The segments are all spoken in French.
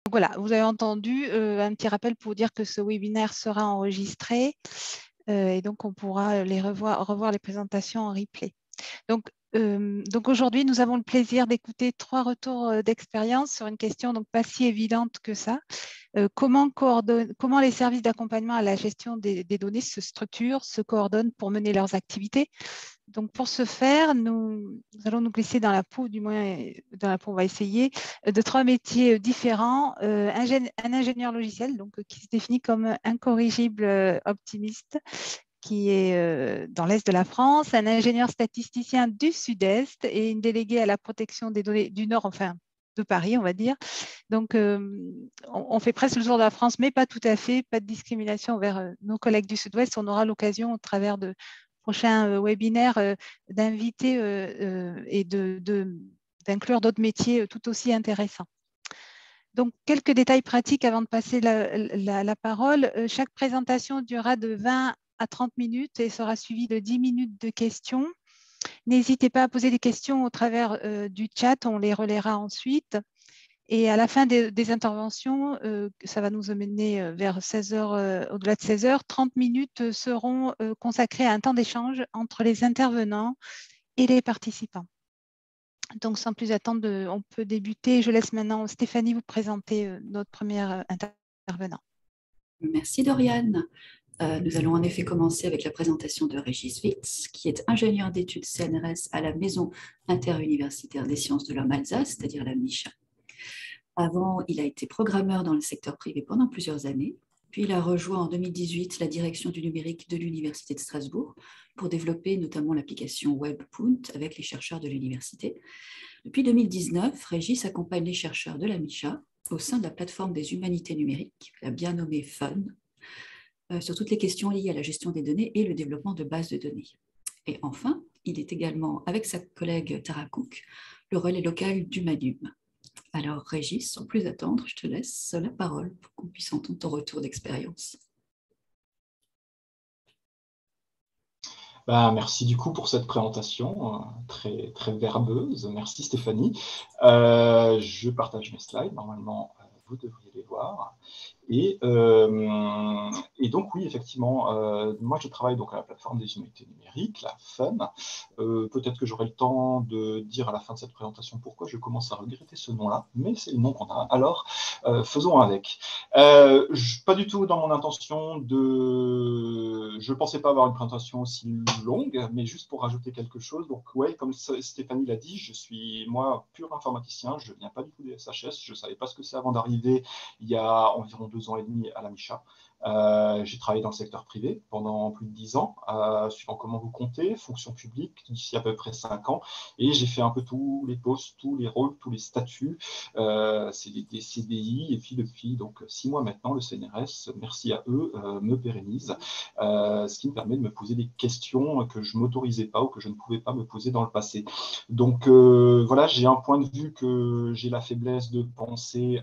Voilà, vous avez entendu un petit rappel pour dire que ce webinaire sera enregistré et donc on pourra revoir les présentations en replay. Donc aujourd'hui, nous avons le plaisir d'écouter 3 retours d'expérience sur une question donc pas si évidente que ça. Comment les services d'accompagnement à la gestion des données se structurent, se coordonnent pour mener leurs activités. Donc, pour ce faire, nous allons nous glisser dans la peau, du moins dans la peau, on va essayer, de 3 métiers différents. Un ingénieur logiciel, donc, qui se définit comme incorrigible optimiste, qui est dans l'Est de la France, un ingénieur statisticien du Sud-Est et une déléguée à la protection des données du Nord, enfin, de Paris, on va dire. Donc, on fait presque le tour de la France, mais pas tout à fait, pas de discrimination vers nos collègues du Sud-Ouest. On aura l'occasion, au travers de prochains webinaires, d'inviter et d'inclure d'autres métiers tout aussi intéressants. Donc, quelques détails pratiques avant de passer la parole. Chaque présentation durera de 20 à 30 minutes et sera suivie de 10 minutes de questions. N'hésitez pas à poser des questions au travers du chat, on les relaiera ensuite. Et à la fin des interventions, ça va nous amener vers 16h, au-delà de 16h, 30 minutes seront consacrées à un temps d'échange entre les intervenants et les participants. Donc, sans plus attendre, on peut débuter. Je laisse maintenant Stéphanie vous présenter notre première intervenant. Merci Doriane. Nous allons en effet commencer avec la présentation de Régis Witz, qui est ingénieur d'études CNRS à la Maison interuniversitaire des sciences de l'homme Alsace, c'est-à-dire la MICHA. Avant, il a été programmeur dans le secteur privé pendant plusieurs années, puis il a rejoint en 2018 la direction du numérique de l'Université de Strasbourg pour développer notamment l'application WebPoint avec les chercheurs de l'université. Depuis 2019, Régis accompagne les chercheurs de la MICHA au sein de la plateforme des humanités numériques, la bien nommée FUN, sur toutes les questions liées à la gestion des données et le développement de bases de données. Et enfin, il est également, avec sa collègue Tara Cook, le relais local du MANUM. Alors Régis, sans plus attendre, je te laisse la parole pour qu'on puisse entendre ton retour d'expérience. Merci du coup pour cette présentation très, très verbeuse. Merci Stéphanie. Je partage mes slides, normalement vous devriez les voir. Et donc oui, effectivement, moi je travaille donc à la plateforme des humanités numériques, la FUN. Peut-être que j'aurai le temps de dire à la fin de cette présentation pourquoi je commence à regretter ce nom-là, mais c'est le nom qu'on a, alors faisons avec. Pas du tout dans mon intention de... Je ne pensais pas avoir une présentation aussi longue, mais juste pour rajouter quelque chose. Donc ouais, comme Stéphanie l'a dit, je suis moi pur informaticien, je ne viens pas du tout des SHS, je ne savais pas ce que c'est avant d'arriver il y a environ 2 ans et demi à la MICHA. J'ai travaillé dans le secteur privé pendant plus de 10 ans, suivant comment vous comptez, fonction publique, d'ici à peu près 5 ans, et j'ai fait un peu tous les postes, tous les rôles, tous les statuts, des CDI, et puis depuis donc 6 mois maintenant, le CNRS, merci à eux, me pérennise, ce qui me permet de me poser des questions que je ne m'autorisais pas ou que je ne pouvais pas me poser dans le passé. Donc voilà, j'ai un point de vue que j'ai la faiblesse de penser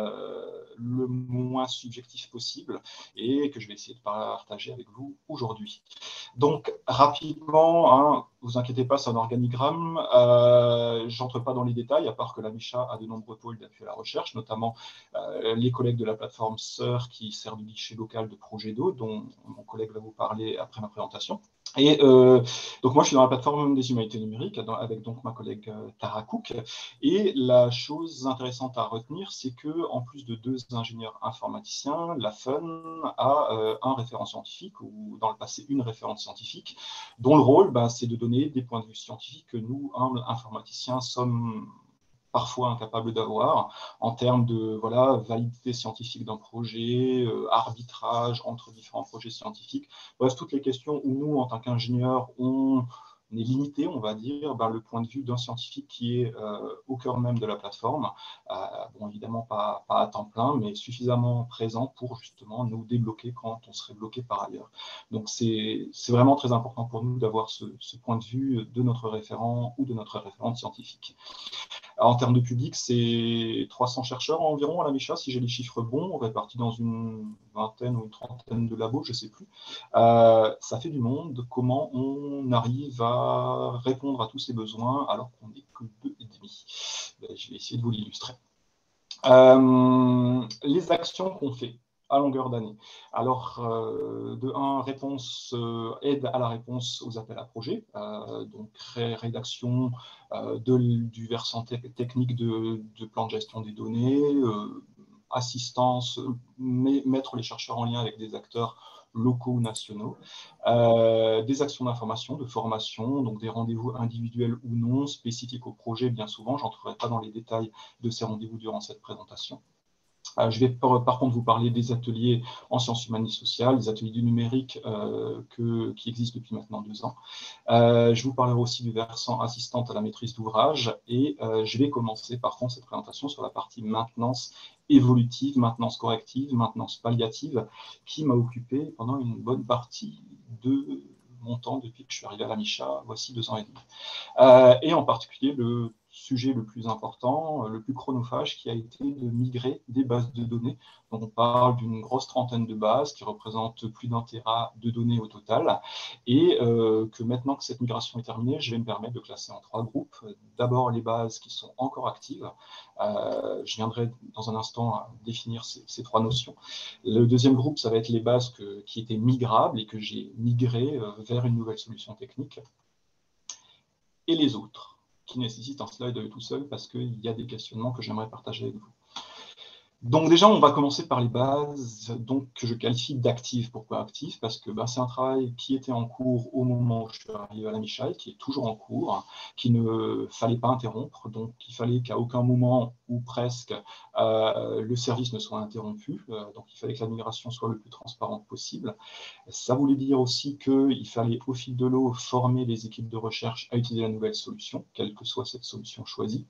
le moins subjectif possible et que je vais essayer de partager avec vous aujourd'hui. Donc, rapidement, hein, vous inquiétez pas, c'est un organigramme. J'entre pas dans les détails, à part que la MICHA a de nombreux pôles d'appui à la recherche, notamment les collègues de la plateforme SEUR qui sert de guichet local de projet d'eau, dont mon collègue va vous parler après ma présentation. Et donc moi je suis dans la plateforme des humanités numériques avec donc ma collègue Tara Cook, et la chose intéressante à retenir, c'est que en plus de 2 ingénieurs informaticiens, la FUN a un référent scientifique, ou dans le passé une référente scientifique, dont le rôle c'est de donner des points de vue scientifiques que nous, humbles informaticiens, sommes parfois incapables d'avoir, en termes de validité scientifique d'un projet, arbitrage entre différents projets scientifiques. Bref, toutes les questions où nous, en tant qu'ingénieurs, on est limité, on va dire, le point de vue d'un scientifique qui est au cœur même de la plateforme. Bon, évidemment, pas à temps plein, mais suffisamment présent pour justement nous débloquer quand on serait bloqué par ailleurs. Donc, c'est vraiment très important pour nous d'avoir ce point de vue de notre référent ou de notre référente scientifique. En termes de public, c'est 300 chercheurs environ à la MICHA, si j'ai les chiffres bons, répartis dans une vingtaine ou une trentaine de labos, je ne sais plus. Ça fait du monde. Comment on arrive à répondre à tous ces besoins alors qu'on n'est que 2,5 ? Je vais essayer de vous l'illustrer. des actions qu'on fait à longueur d'année. Alors, de 1, réponse, aide à la réponse aux appels à projets, donc rédaction du versant technique de plan de gestion des données, assistance, mettre les chercheurs en lien avec des acteurs locaux ou nationaux, des actions d'information, de formation, donc des rendez-vous individuels ou non, spécifiques au projet, bien souvent, je n'entrerai pas dans les détails de ces rendez-vous durant cette présentation. Je vais par contre vous parler des ateliers en sciences humaines et sociales, des ateliers du numérique qui existent depuis maintenant 2 ans. Je vous parlerai aussi du versant assistante à la maîtrise d'ouvrage et je vais commencer par contre cette présentation sur la partie maintenance évolutive, maintenance corrective, maintenance palliative qui m'a occupé pendant une bonne partie de mon temps depuis que je suis arrivé à la MICHA, voici 2 ans et demi. Et en particulier le sujet le plus important, le plus chronophage, qui a été de migrer des bases de données. Donc on parle d'une grosse trentaine de bases qui représentent plus d'1 téra de données au total, et que maintenant que cette migration est terminée, je vais me permettre de classer en 3 groupes. D'abord les bases qui sont encore actives. Je viendrai dans un instant à définir ces 3 notions. Le deuxième groupe, ça va être les bases qui étaient migrables et que j'ai migrées vers une nouvelle solution technique. Et les autres, qui nécessitent un slide tout seul parce qu'il y a des questionnements que j'aimerais partager avec vous. Donc déjà, on va commencer par les bases donc, que je qualifie d'actives. Pourquoi actives? Parce que c'est un travail qui était en cours au moment où je suis arrivé à la MICHA, qui est toujours en cours, qu'il ne fallait pas interrompre. Donc il fallait qu'à aucun moment, ou presque, le service ne soit interrompu. Donc il fallait que la migration soit le plus transparente possible. Ça voulait dire aussi qu'il fallait, au fil de l'eau, former les équipes de recherche à utiliser la nouvelle solution, quelle que soit cette solution choisie.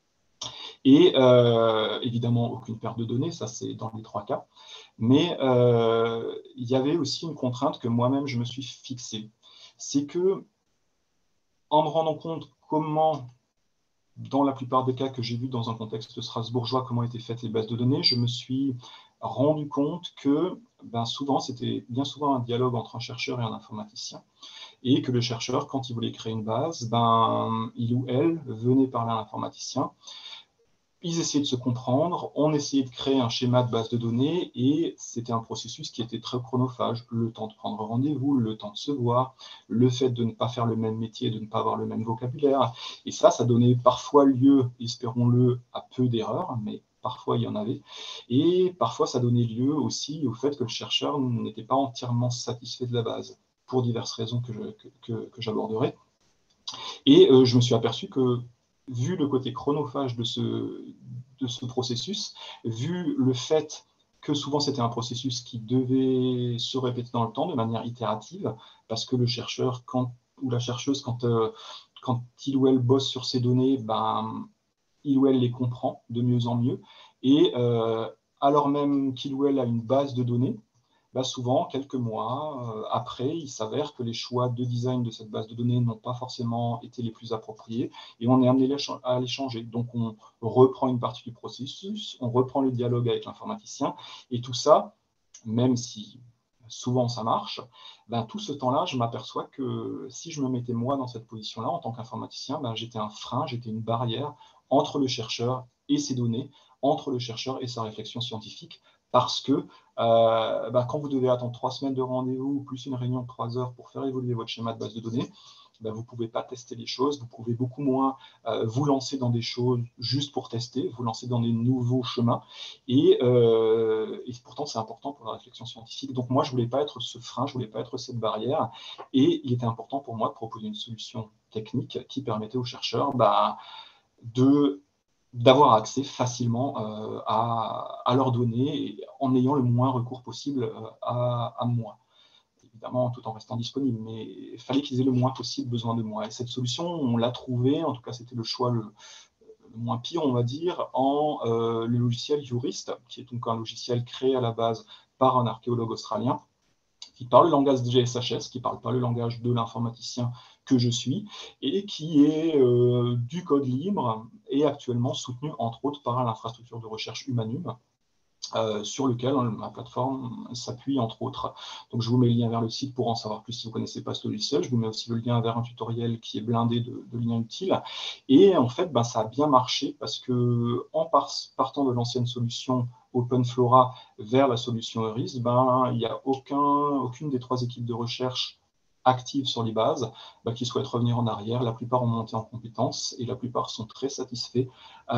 Et évidemment, aucune perte de données, ça c'est dans les 3 cas. Mais il y avait aussi une contrainte que moi-même je me suis fixée. C'est que, en me rendant compte comment, dans la plupart des cas que j'ai vus dans un contexte strasbourgeois, comment étaient faites les bases de données, je me suis rendu compte que souvent, c'était bien souvent un dialogue entre un chercheur et un informaticien. Et que le chercheur, quand il voulait créer une base, il ou elle venait parler à l'informaticien. Ils essayaient de se comprendre, on essayait de créer un schéma de base de données et c'était un processus qui était très chronophage. Le temps de prendre rendez-vous, le temps de se voir, le fait de ne pas faire le même métier, de ne pas avoir le même vocabulaire. Et ça donnait parfois lieu, espérons-le, à peu d'erreurs, mais parfois il y en avait. Et parfois ça donnait lieu aussi au fait que le chercheur n'était pas entièrement satisfait de la base, pour diverses raisons que j'aborderai. Et je me suis aperçu que, vu le côté chronophage de ce processus, vu le fait que souvent c'était un processus qui devait se répéter dans le temps de manière itérative, parce que le chercheur ou la chercheuse, quand il ou elle bosse sur ces données, il ou elle les comprend de mieux en mieux, et alors même qu'il ou elle a une base de données, souvent, quelques mois après, il s'avère que les choix de design de cette base de données n'ont pas forcément été les plus appropriés et on est amené à les changer. Donc, on reprend une partie du processus, on reprend le dialogue avec l'informaticien et tout ça, même si souvent ça marche, tout ce temps-là, je m'aperçois que si je me mettais moi dans cette position-là, en tant qu'informaticien, j'étais un frein, j'étais une barrière entre le chercheur et ses données, entre le chercheur et sa réflexion scientifique, parce que quand vous devez attendre 3 semaines de rendez-vous, plus une réunion de 3 heures pour faire évoluer votre schéma de base de données, vous ne pouvez pas tester les choses, vous pouvez beaucoup moins vous lancer dans des choses juste pour tester, vous lancer dans des nouveaux chemins, et pourtant c'est important pour la réflexion scientifique. Donc moi je ne voulais pas être ce frein, je ne voulais pas être cette barrière, et il était important pour moi de proposer une solution technique qui permettait aux chercheurs d'avoir accès facilement à leurs données en ayant le moins recours possible à moi. Évidemment, tout en restant disponible, mais il fallait qu'ils aient le moins possible besoin de moi. Et cette solution, on l'a trouvée, en tout cas c'était le choix le moins pire, on va dire, le logiciel Jurist, qui est donc un logiciel créé à la base par un archéologue australien, qui parle le langage de GSHS, qui ne parle pas le langage de l'informaticien que je suis, et qui est du code libre et actuellement soutenu entre autres par l'infrastructure de recherche Humanum, sur lequel ma plateforme s'appuie entre autres. Donc je vous mets le lien vers le site pour en savoir plus si vous ne connaissez pas ce logiciel. Je vous mets aussi le lien vers un tutoriel qui est blindé de liens utiles. Et en fait, ça a bien marché parce que en partant de l'ancienne solution OpenFlora vers la solution Eurist, ben, il n'y a aucune des 3 équipes de recherche actives sur les bases qui souhaitent revenir en arrière. La plupart ont monté en compétences et la plupart sont très satisfaits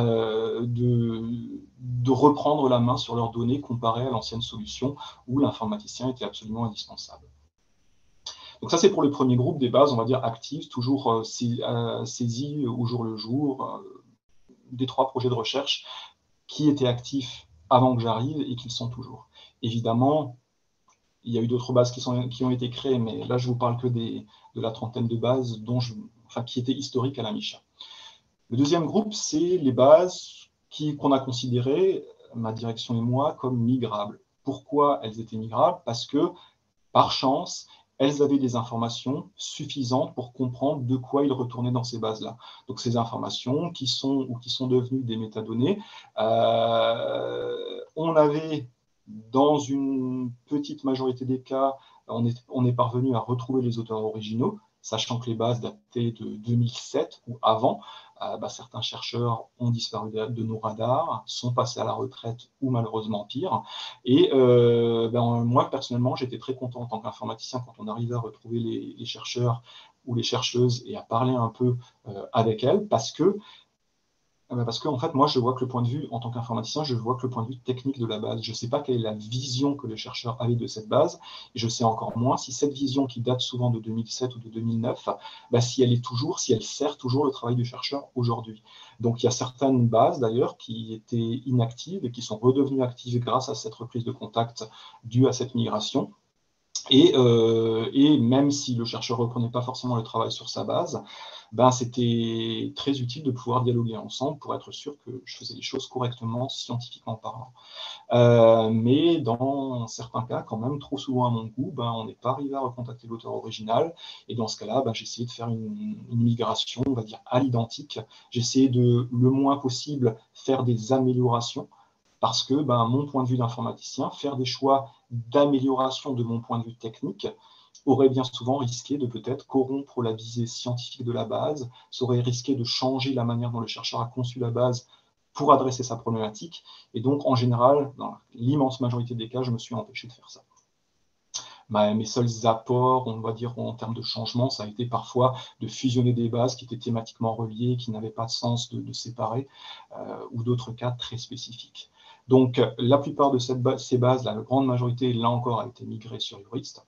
de reprendre la main sur leurs données comparé à l'ancienne solution où l'informaticien était absolument indispensable. Donc ça, c'est pour le premier groupe des bases, on va dire, actives, toujours saisies au jour le jour, des 3 projets de recherche qui étaient actifs avant que j'arrive et qui le sont toujours. Évidemment, il y a eu d'autres bases qui ont été créées, mais là, je vous parle que de la trentaine de bases qui étaient historiques à la Micha. Le deuxième groupe, c'est les bases qu'on a considérées, ma direction et moi, comme migrables. Pourquoi elles étaient migrables? Parce que, par chance, elles avaient des informations suffisantes pour comprendre de quoi ils retournaient dans ces bases-là. Donc, ces informations qui sont devenues des métadonnées, on avait, dans une petite majorité des cas, on est parvenu à retrouver les auteurs originaux, sachant que les bases dataient de 2007 ou avant. Certains chercheurs ont disparu de nos radars, sont passés à la retraite ou malheureusement pire. Et moi, personnellement, j'étais très content en tant qu'informaticien quand on arrivait à retrouver les chercheurs ou les chercheuses et à parler un peu avec elles, parce que en fait, moi, je vois que le point de vue, en tant qu'informaticien, je vois que le point de vue technique de la base. Je ne sais pas quelle est la vision que le chercheur avait de cette base, et je sais encore moins si cette vision qui date souvent de 2007 ou de 2009, si elle sert toujours le travail du chercheur aujourd'hui. Donc, il y a certaines bases, d'ailleurs, qui étaient inactives et qui sont redevenues actives grâce à cette reprise de contact due à cette migration. Et même si le chercheur ne reprenait pas forcément le travail sur sa base, c'était très utile de pouvoir dialoguer ensemble pour être sûr que je faisais les choses correctement, scientifiquement parlant. Mais dans certains cas, quand même, trop souvent à mon goût, on n'est pas arrivé à recontacter l'auteur original. Et dans ce cas-là, j'ai essayé de faire une migration, on va dire, à l'identique. J'ai essayé de, le moins possible, faire des améliorations. Parce que mon point de vue d'informaticien, faire des choix d'amélioration de mon point de vue technique aurait bien souvent risqué de peut-être corrompre la visée scientifique de la base, ça aurait risqué de changer la manière dont le chercheur a conçu la base pour adresser sa problématique. Et donc, en général, dans l'immense majorité des cas, je me suis empêché de faire ça. Mes seuls apports, on va dire, en termes de changement, ça a été parfois de fusionner des bases qui étaient thématiquement reliées, qui n'avaient pas de sens de séparer, ou d'autres cas très spécifiques. Donc, la plupart de ces bases, la grande majorité, là encore, a été migrée sur Eurist,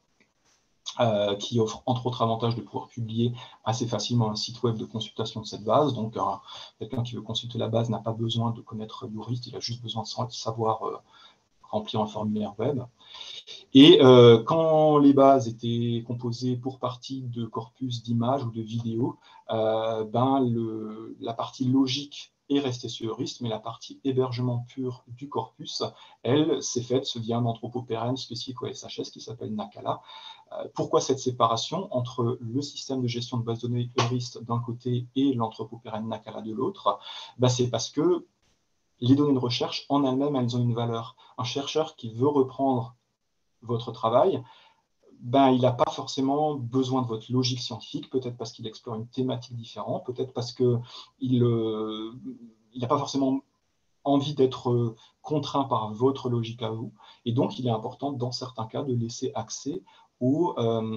qui offre entre autres avantage de pouvoir publier assez facilement un site web de consultation de cette base. Donc, quelqu'un qui veut consulter la base n'a pas besoin de connaître Eurist, il a juste besoin de savoir remplir un formulaire web. Et quand les bases étaient composées pour partie de corpus d'images ou de vidéos, la partie logique est restée sur Eurist, mais la partie hébergement pur du corpus, elle, s'est faite via un anthropopérenne spécifique au SHS qui s'appelle Nakala. Pourquoi cette séparation entre le système de gestion de base de données Eurist d'un côté et l'anthropopérenne Nakala de l'autre? C'est parce que les données de recherche, en elles-mêmes, elles ont une valeur. Un chercheur qui veut reprendre votre travail, il n'a pas forcément besoin de votre logique scientifique, peut-être parce qu'il explore une thématique différente, peut-être parce qu'il n'a pas forcément envie d'être contraint par votre logique à vous. Et donc, il est important, dans certains cas, de laisser accès au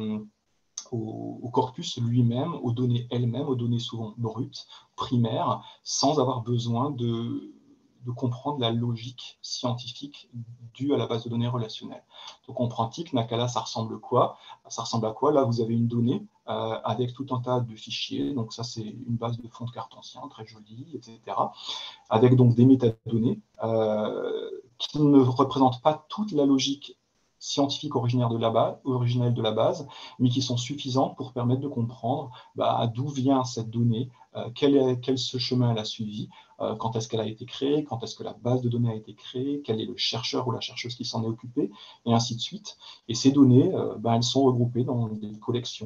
corpus lui-même, aux données elles-mêmes, aux données souvent brutes, primaires, sans avoir besoin de comprendre la logique scientifique due à la base de données relationnelle. Donc en pratique, Nakala, ça ressemble à quoi? Là, vous avez une donnée avec tout un tas de fichiers. Donc ça, c'est une base de fonds de carte ancien, très jolie, etc. Avec donc des métadonnées qui ne représentent pas toute la logique scientifiques originelles de la base, mais qui sont suffisantes pour permettre de comprendre d'où vient cette donnée, quel ce chemin elle a suivi, quand est-ce qu'elle a été créée, quand est-ce que la base de données a été créée, quel est le chercheur ou la chercheuse qui s'en est occupé, et ainsi de suite. Et ces données, elles sont regroupées dans des collections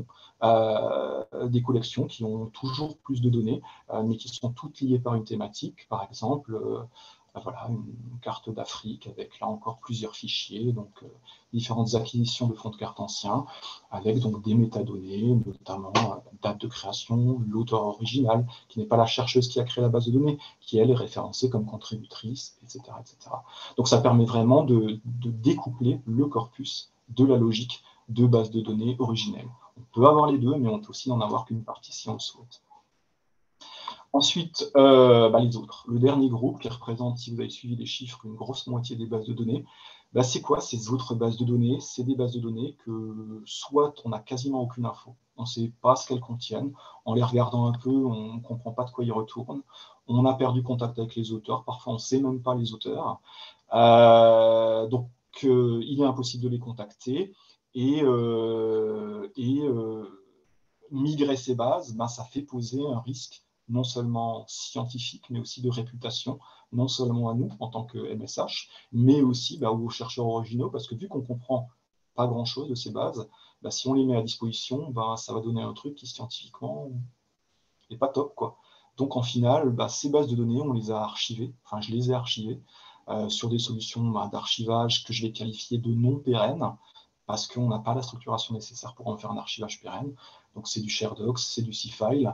qui ont toujours plus de données, mais qui sont toutes liées par une thématique. Par exemple, voilà, une carte d'Afrique avec là encore plusieurs fichiers, donc différentes acquisitions de fonds de carte anciens, avec donc des métadonnées, notamment date de création, l'auteur original, qui n'est pas la chercheuse qui a créé la base de données, qui elle est référencée comme contributrice, etc. etc. Donc ça permet vraiment de découpler le corpus de la logique de base de données originelle. On peut avoir les deux, mais on peut aussi n'en avoir qu'une partie si on le souhaite. Ensuite, les autres. Le dernier groupe qui représente, si vous avez suivi les chiffres, une grosse moitié des bases de données, c'est quoi ces autres bases de données? C'est des bases de données que soit on n'a quasiment aucune info, on ne sait pas ce qu'elles contiennent, en les regardant un peu, on ne comprend pas de quoi ils retournent, on a perdu contact avec les auteurs, parfois on ne sait même pas les auteurs, donc il est impossible de les contacter, et migrer ces bases, ça fait poser un risque non seulement scientifique, mais aussi de réputation, non seulement à nous en tant que MSH, mais aussi aux chercheurs originaux, parce que vu qu'on ne comprend pas grand-chose de ces bases, si on les met à disposition, ça va donner un truc qui scientifiquement n'est pas top, quoi. Donc en final, ces bases de données, on les a archivées, enfin je les ai archivées, sur des solutions d'archivage que je vais qualifier de non pérennes, parce qu'on n'a pas la structuration nécessaire pour en faire un archivage pérenne. Donc c'est du ShareDocs, c'est du C-File.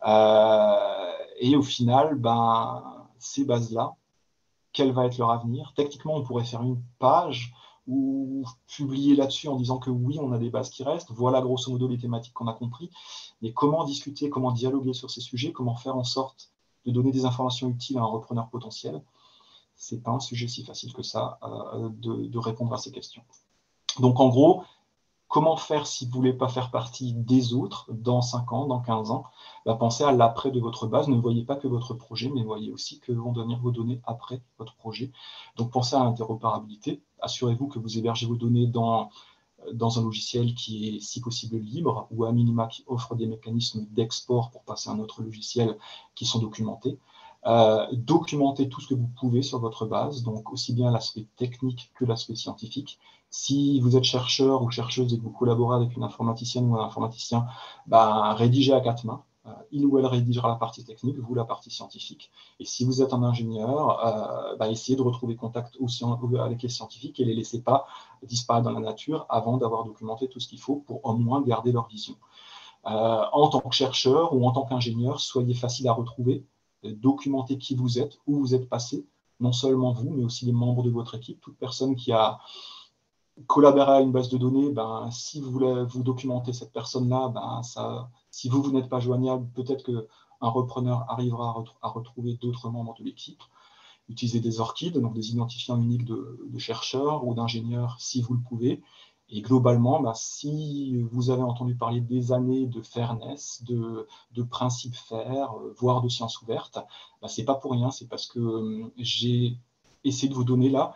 Et au final, ces bases-là, quel va être leur avenir? Techniquement, on pourrait faire une page ou publier là-dessus en disant que oui, on a des bases qui restent, voilà grosso modo les thématiques qu'on a compris, mais comment discuter, comment dialoguer sur ces sujets, comment faire en sorte de donner des informations utiles à un repreneur potentiel, c'est pas un sujet si facile que ça de répondre à ces questions. Donc en gros, comment faire si vous ne voulez pas faire partie des autres dans 5 ans, dans 15 ans? Pensez à l'après de votre base. Ne voyez pas que votre projet, mais voyez aussi que vont devenir vos données après votre projet. Donc pensez à l'interopérabilité. Assurez-vous que vous hébergez vos données dans un logiciel qui est si possible libre, ou à minima qui offre des mécanismes d'export pour passer à un autre logiciel qui sont documentés. Documentez tout ce que vous pouvez sur votre base, donc aussi bien l'aspect technique que l'aspect scientifique. Si vous êtes chercheur ou chercheuse et que vous collaborez avec une informaticienne ou un informaticien, rédigez à 4 mains. Il ou elle rédigera la partie technique, vous la partie scientifique. Et si vous êtes un ingénieur, essayez de retrouver contact avec les scientifiques et ne les laissez pas disparaître dans la nature avant d'avoir documenté tout ce qu'il faut pour au moins garder leur vision. En tant que chercheur ou en tant qu'ingénieur, soyez facile à retrouver, documentez qui vous êtes, où vous êtes passé, non seulement vous, mais aussi les membres de votre équipe. Toute personne qui a collaboré à une base de données, si vous documentez cette personne-là, si vous n'êtes pas joignable, peut-être qu'un repreneur arrivera à retrouver d'autres membres de l'équipe. Utilisez des ORCID, donc des identifiants uniques de chercheurs ou d'ingénieurs, si vous le pouvez. Et globalement, si vous avez entendu parler des années de fairness, de principes FAIR, voire de sciences ouvertes, c'est pas pour rien, c'est parce que j'ai essayé de vous donner là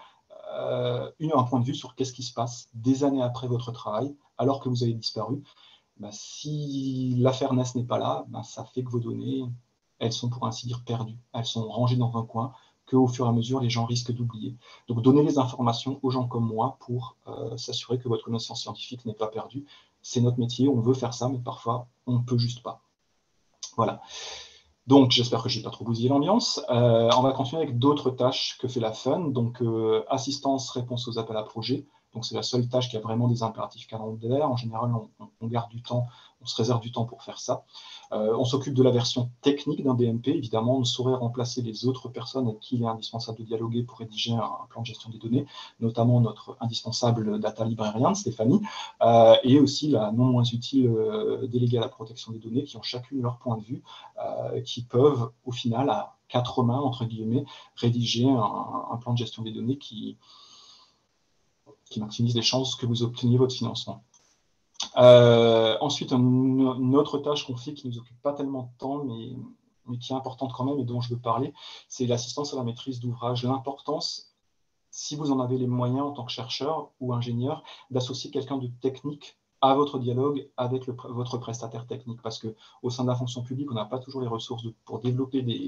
un point de vue sur qu'est-ce qui se passe des années après votre travail, alors que vous avez disparu. Si la fairness n'est pas là, ça fait que vos données, elles sont pour ainsi dire perdues. Elles sont rangées dans un coin, qu'au fur et à mesure, les gens risquent d'oublier. Donc, donnez les informations aux gens comme moi pour s'assurer que votre connaissance scientifique n'est pas perdue. C'est notre métier, on veut faire ça, mais parfois, on ne peut juste pas. Voilà. Donc, j'espère que je n'ai pas trop bousillé l'ambiance. On va continuer avec d'autres tâches que fait la FUN. Donc, assistance, réponse aux appels à projets. Donc, c'est la seule tâche qui a vraiment des impératifs calendaires. En général, on garde du temps, on se réserve du temps pour faire ça. On s'occupe de la version technique d'un DMP. Évidemment, on ne saurait remplacer les autres personnes avec qui il est indispensable de dialoguer pour rédiger un plan de gestion des données, notamment notre indispensable data librarian, Stéphanie, et aussi la non moins utile déléguée à la protection des données, qui ont chacune leur point de vue, qui peuvent, au final, à 4 mains, entre guillemets, rédiger un plan de gestion des données qui maximise les chances que vous obteniez votre financement. Ensuite, une autre tâche qu'on fait qui ne nous occupe pas tellement de temps, mais qui est importante quand même et dont je veux parler, c'est l'assistance à la maîtrise d'ouvrage. L'importance, si vous en avez les moyens en tant que chercheur ou ingénieur, d'associer quelqu'un de technique à votre dialogue avec votre prestataire technique, parce qu'au sein de la fonction publique, on n'a pas toujours les ressources pour développer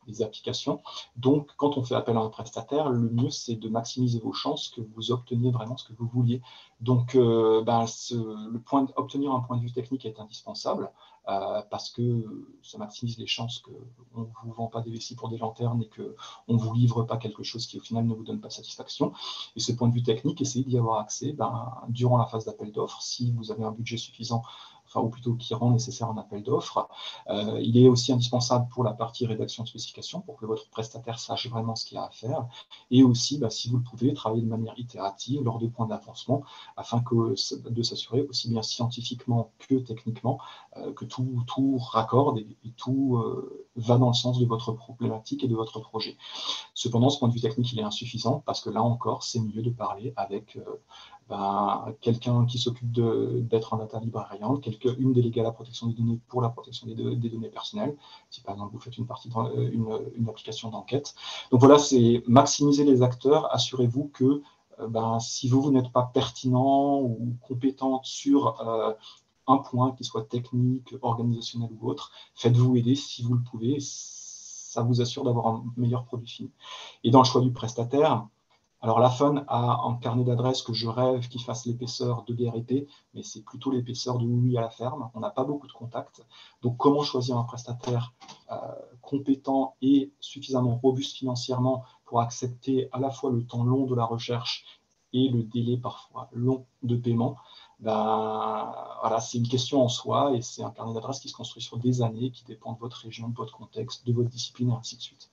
des applications. Donc, quand on fait appel à un prestataire, le mieux, c'est de maximiser vos chances que vous obteniez vraiment ce que vous vouliez. Donc, obtenir un point de vue technique est indispensable parce que ça maximise les chances qu'on ne vous vend pas des vessies pour des lanternes et qu'on ne vous livre pas quelque chose qui, au final, ne vous donne pas satisfaction. Et ce point de vue technique, essayez d'y avoir accès durant la phase d'appel d'offres, si vous avez un budget suffisant, ou plutôt qui rend nécessaire un appel d'offres. Il est aussi indispensable pour la partie rédaction de spécifications, pour que votre prestataire sache vraiment ce qu'il a à faire. Et aussi, si vous le pouvez, travailler de manière itérative lors de points d'avancement, afin de s'assurer aussi bien scientifiquement que techniquement que tout raccorde et tout va dans le sens de votre problématique et de votre projet. Cependant, ce point de vue technique, il est insuffisant parce que là encore, c'est mieux de parler avec quelqu'un qui s'occupe d'être un data librarian, une déléguée à la protection des données pour la protection des données personnelles, si par exemple vous faites une application d'enquête. Donc voilà, c'est maximiser les acteurs, assurez-vous que si vous n'êtes pas pertinent ou compétent sur un point qui soit technique, organisationnel ou autre, faites-vous aider si vous le pouvez, ça vous assure d'avoir un meilleur produit fini. Et dans le choix du prestataire, alors la FUN a un carnet d'adresses que je rêve qu'il fasse l'épaisseur de BRT, mais c'est plutôt l'épaisseur de Oui à la ferme. On n'a pas beaucoup de contacts. Donc comment choisir un prestataire compétent et suffisamment robuste financièrement pour accepter à la fois le temps long de la recherche et le délai parfois long de paiement? Voilà, c'est une question en soi et c'est un carnet d'adresses qui se construit sur des années, qui dépend de votre région, de votre contexte, de votre discipline et ainsi de suite.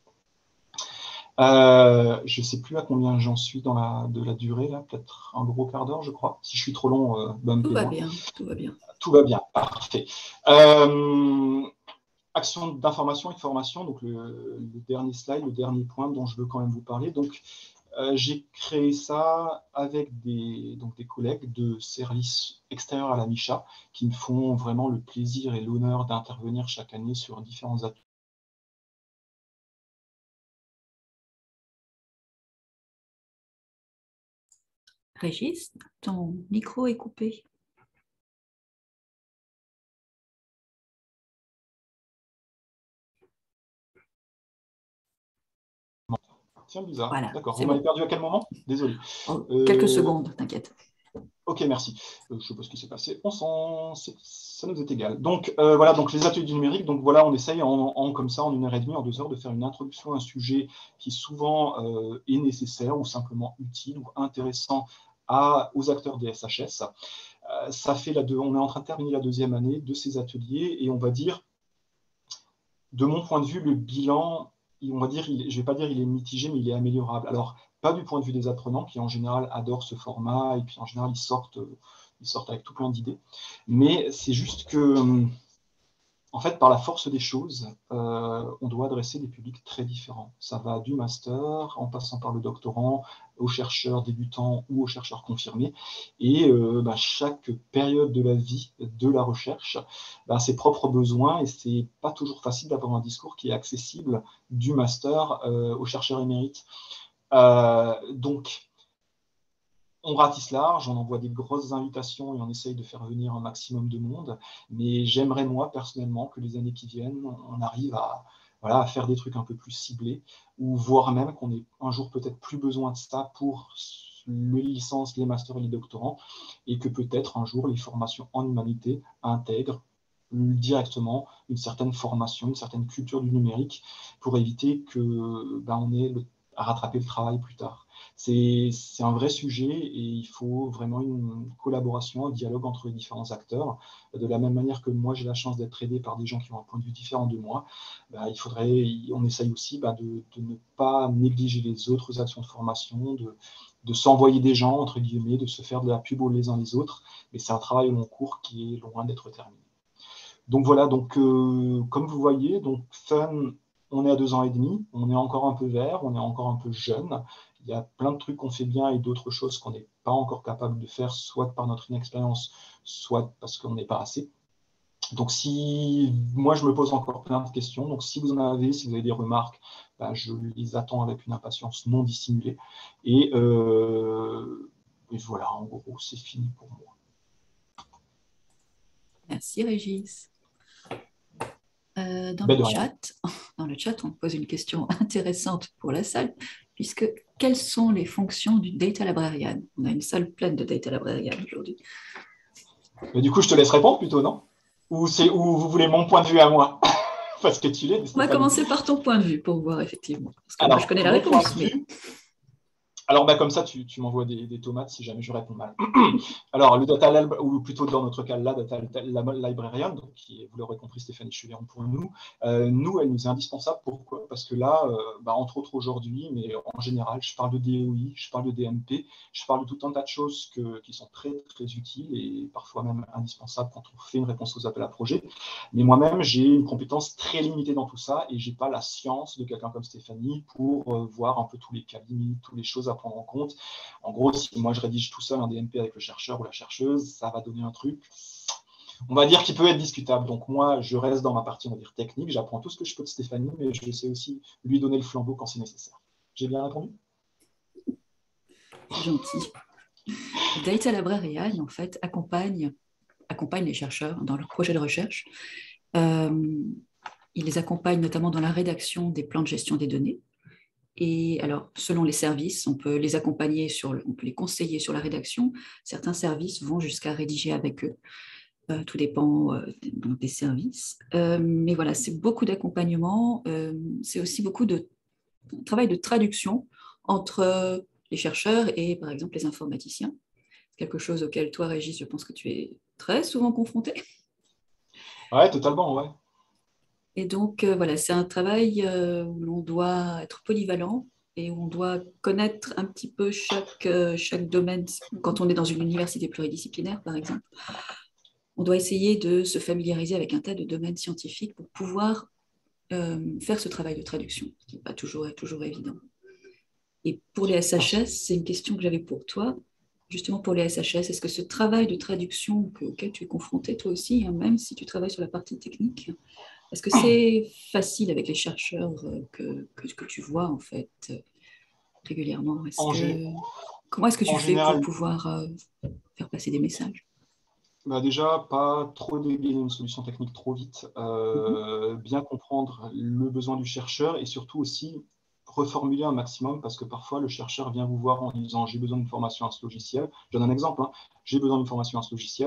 Je ne sais plus à combien j'en suis de la durée, là, peut-être un gros quart d'heure, je crois. Si je suis trop long, tout va bien, tout va bien. Tout va bien, parfait. Action d'information et de formation, donc le dernier slide, le dernier point dont je veux quand même vous parler. Donc, j'ai créé ça avec des collègues de services extérieurs à la MICHA qui me font vraiment le plaisir et l'honneur d'intervenir chaque année sur différents ateliers. Régis, ton micro est coupé. Tiens, bizarre. Voilà, d'accord. Vous m'avez perdu à quel moment? Désolé. Quelques secondes, t'inquiète. Ok, merci. Je ne sais pas ce qui s'est passé. Ça nous est égal. Donc, voilà, donc les ateliers du numérique. Donc, voilà, on essaye comme ça, en 1h30, en 2 heures, de faire une introduction à un sujet qui souvent est nécessaire ou simplement utile ou intéressant aux acteurs des SHS. On est en train de terminer la 2e année de ces ateliers et on va dire, de mon point de vue, le bilan, on va dire, je ne vais pas dire il est mitigé, mais il est améliorable. Alors, pas du point de vue des apprenants, qui en général adorent ce format, et puis en général, ils sortent avec tout plein d'idées. Mais c'est juste que, en fait, par la force des choses, on doit adresser des publics très différents. Ça va du master, en passant par le doctorant, aux chercheurs débutants ou aux chercheurs confirmés. Et chaque période de la vie de la recherche a ses propres besoins, et c'est pas toujours facile d'avoir un discours qui est accessible du master aux chercheurs émérites. Donc, on ratisse large, on envoie des grosses invitations et on essaye de faire venir un maximum de monde. Mais j'aimerais, moi, personnellement, que les années qui viennent, on arrive à faire des trucs un peu plus ciblés, ou voire même qu'on ait un jour peut-être plus besoin de ça pour les licences, les masters et les doctorants, et que peut-être un jour les formations en humanité intègrent directement une certaine formation, une certaine culture du numérique, pour éviter qu'on ait à rattraper le travail plus tard. C'est un vrai sujet et il faut vraiment une collaboration, un dialogue entre les différents acteurs. De la même manière que moi, j'ai la chance d'être aidé par des gens qui ont un point de vue différent de moi, on essaye aussi de ne pas négliger les autres actions de formation, de s'envoyer des gens, entre guillemets, de se faire de la pub les uns les autres. Mais c'est un travail au long cours qui est loin d'être terminé. Donc voilà, comme vous voyez, FUN, on est à 2 ans et demi, on est encore un peu vert, on est encore un peu jeune. Il y a plein de trucs qu'on fait bien et d'autres choses qu'on n'est pas encore capable de faire, soit par notre inexpérience, soit parce qu'on n'est pas assez. Donc moi je me pose encore plein de questions, donc si vous en avez, si vous avez des remarques, je les attends avec une impatience non dissimulée. Et voilà, en gros, c'est fini pour moi. Merci Régis. Dans Ben le de rien. chat, dans le chat, on pose une question intéressante pour la salle, puisque quelles sont les fonctions du Data Librarian? On a une salle pleine de Data Librarian aujourd'hui. Mais du coup, je te laisse répondre plutôt, non? Ou vous voulez mon point de vue à moi? Parce que tu l'es, On va Stéphanie. commencer par ton point de vue pour voir effectivement. Parce que moi, je Alors, connais la mon point réponse, de mais vue, alors, bah, comme ça, tu m'envoies des tomates si jamais je réponds mal. Alors, le data lab, ou plutôt dans notre cas, la data librarian, donc, qui, vous l'aurez compris, Stéphanie Chuviron pour nous, nous, elle nous est indispensable. Pourquoi? Parce que là, entre autres aujourd'hui, mais en général, je parle de DOI, je parle de DMP, je parle de tout un tas de choses qui sont très, très utiles et parfois même indispensables quand on fait une réponse aux appels à projets. Mais moi-même, j'ai une compétence très limitée dans tout ça et je n'ai pas la science de quelqu'un comme Stéphanie pour voir un peu tous les cas limites, toutes les choses à prendre en compte. En gros, si moi je rédige tout seul un DMP avec le chercheur ou la chercheuse, ça va donner un truc, on va dire, qui peut être discutable. Donc moi, je reste dans ma partie, on va dire, technique, j'apprends tout ce que je peux de Stéphanie, mais je sais aussi lui donner le flambeau quand c'est nécessaire. J'ai bien répondu? c'est gentil. Data Librarian, en fait, accompagne les chercheurs dans leur projet de recherche. Il les accompagne notamment dans la rédaction des plans de gestion des données. Et alors, selon les services, on peut les accompagner, on peut les conseiller sur la rédaction. Certains services vont jusqu'à rédiger avec eux. Tout dépend des services. Mais voilà, c'est beaucoup d'accompagnement. C'est aussi beaucoup de travail de traduction entre les chercheurs et, par exemple, les informaticiens. C'est quelque chose auquel toi, Régis, je pense que tu es très souvent confronté. Ouais, totalement, ouais. Et donc, voilà, c'est un travail où l'on doit être polyvalent et où on doit connaître un petit peu chaque domaine. Quand on est dans une université pluridisciplinaire, par exemple, on doit essayer de se familiariser avec un tas de domaines scientifiques pour pouvoir faire ce travail de traduction, ce qui n'est pas toujours évident. Et pour les SHS, c'est une question que j'avais pour toi. Justement, pour les SHS, est-ce que ce travail de traduction auquel tu es confronté toi aussi, hein, même si tu travailles sur la partie technique, est-ce que c'est facile avec les chercheurs que tu vois en fait régulièrement? Comment est-ce que tu En fais pour général, pouvoir faire passer des messages? bah déjà, pas trop dégainer une solution technique trop vite, bien comprendre le besoin du chercheur et surtout aussi reformuler un maximum parce que parfois le chercheur vient vous voir en disant j'ai besoin d'une formation à ce logiciel. Je donne un exemple, hein. J'ai besoin d'une formation à ce logiciel.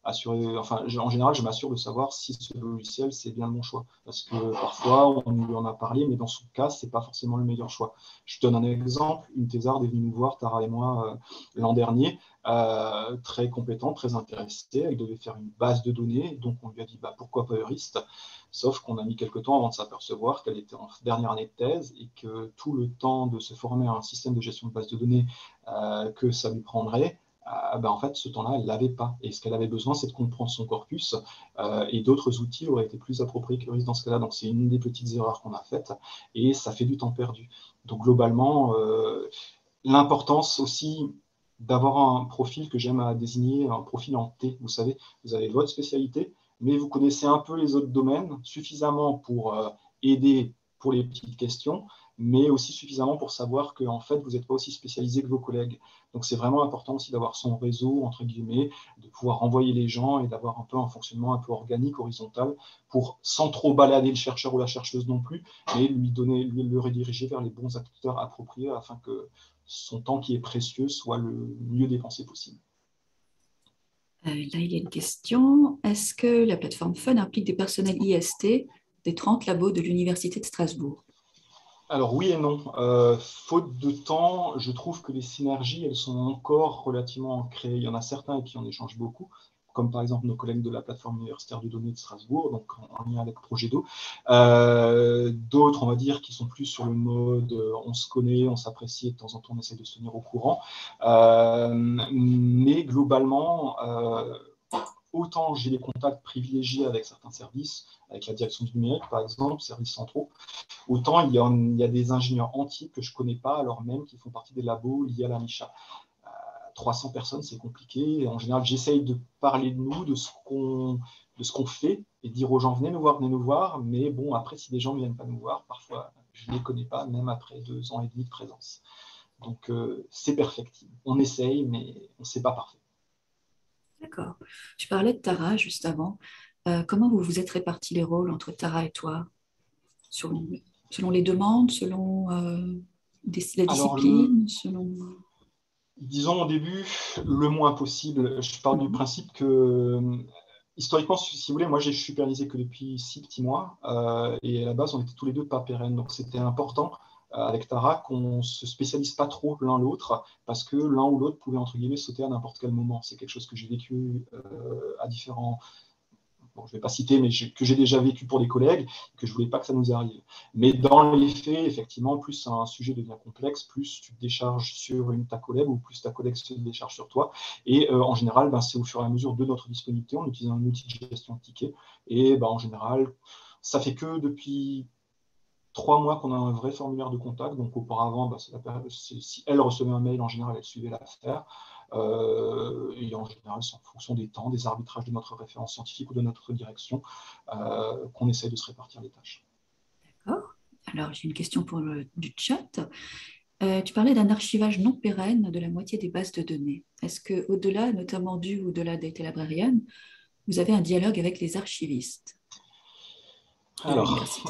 En général, je m'assure de savoir si ce logiciel c'est bien le bon choix parce que parfois on lui en a parlé, mais dans son cas, c'est pas forcément le meilleur choix. Je donne un exemple. Une thésarde est venue nous voir, Tara et moi, l'an dernier. Très compétente, très intéressée. Elle devait faire une base de données, donc on lui a dit pourquoi pas Eurist, sauf qu'on a mis quelques temps avant de s'apercevoir qu'elle était en dernière année de thèse et que tout le temps de se former à un système de gestion de base de données que ça lui prendrait, en fait, ce temps-là, elle ne l'avait pas. Et ce qu'elle avait besoin, c'est de comprendre son corpus et d'autres outils auraient été plus appropriés que Eurist dans ce cas-là. Donc, c'est une des petites erreurs qu'on a faites et ça fait du temps perdu. Donc, globalement, l'importance aussi d'avoir un profil que j'aime à désigner, un profil en T. Vous savez, vous avez votre spécialité, mais vous connaissez un peu les autres domaines, suffisamment pour aider pour les petites questions, mais aussi suffisamment pour savoir que en fait, vous n'êtes pas aussi spécialisé que vos collègues. Donc, c'est vraiment important aussi d'avoir son réseau, entre guillemets, de pouvoir renvoyer les gens et d'avoir un peu un fonctionnement un peu organique, horizontal, pour, sans trop balader le chercheur ou la chercheuse non plus, mais le rediriger vers les bons acteurs appropriés afin que son temps qui est précieux soit le mieux dépensé possible. Là, il y a une question. Est-ce que la plateforme Fun implique des personnels IST des 30 labos de l'Université de Strasbourg? Alors oui et non. Faute de temps, je trouve que les synergies, elles sont encore relativement ancrées. Il y en a certains avec qui on échange beaucoup, comme par exemple nos collègues de la plateforme universitaire de données de Strasbourg, donc en lien avec Progedo. D'autres, on va dire, qui sont plus sur le mode on se connaît, on s'apprécie, et de temps en temps on essaie de se tenir au courant. Mais globalement, autant j'ai des contacts privilégiés avec certains services, avec la direction du numérique par exemple, services centraux, autant il y a des ingénieurs entiers que je ne connais pas alors même qu'ils font partie des labos liés à la MICHA. 300 personnes, c'est compliqué. En général, j'essaye de parler de nous, de ce qu'on fait et de dire aux gens venez nous voir. Mais bon, après, si des gens ne viennent pas nous voir, parfois, je ne les connais pas, même après 2 ans et demi de présence. Donc, c'est perfectible. On essaye, mais on ne sait pas parfait. D'accord. Tu parlais de Tara juste avant. Comment vous vous êtes répartis les rôles entre Tara et toi, selon les demandes, selon la Alors, discipline, selon... disons au début, le moins possible. Je pars du principe que, historiquement, si vous voulez, moi, j'ai supervisé que depuis 6 petits mois. Et à la base, on était tous les deux pas pérennes. Donc, c'était important avec Tara qu'on ne se spécialise pas trop l'un l'autre parce que l'un ou l'autre pouvait, entre guillemets, sauter à n'importe quel moment. C'est quelque chose que j'ai vécu à différents... Bon, je ne vais pas citer, mais que j'ai déjà vécu pour des collègues, que je ne voulais pas que ça nous arrive. Mais dans les faits, effectivement, plus un sujet devient complexe, plus tu te décharges sur ta collègue ou plus ta collègue se décharge sur toi. Et en général, c'est au fur et à mesure de notre disponibilité, on utilise un outil de gestion de tickets. Et en général, ça fait que depuis 3 mois qu'on a un vrai formulaire de contact. Donc auparavant, si elle recevait un mail, en général, elle suivait l'affaire. Et en général, c'est en fonction des temps, des arbitrages de notre référence scientifique ou de notre direction qu'on essaie de se répartir les tâches. D'accord. Alors, j'ai une question du chat. Tu parlais d'un archivage non pérenne de la moitié des bases de données. Est-ce qu'au-delà, notamment au-delà Data Librarian, vous avez un dialogue avec les archivistes de Alors, l'université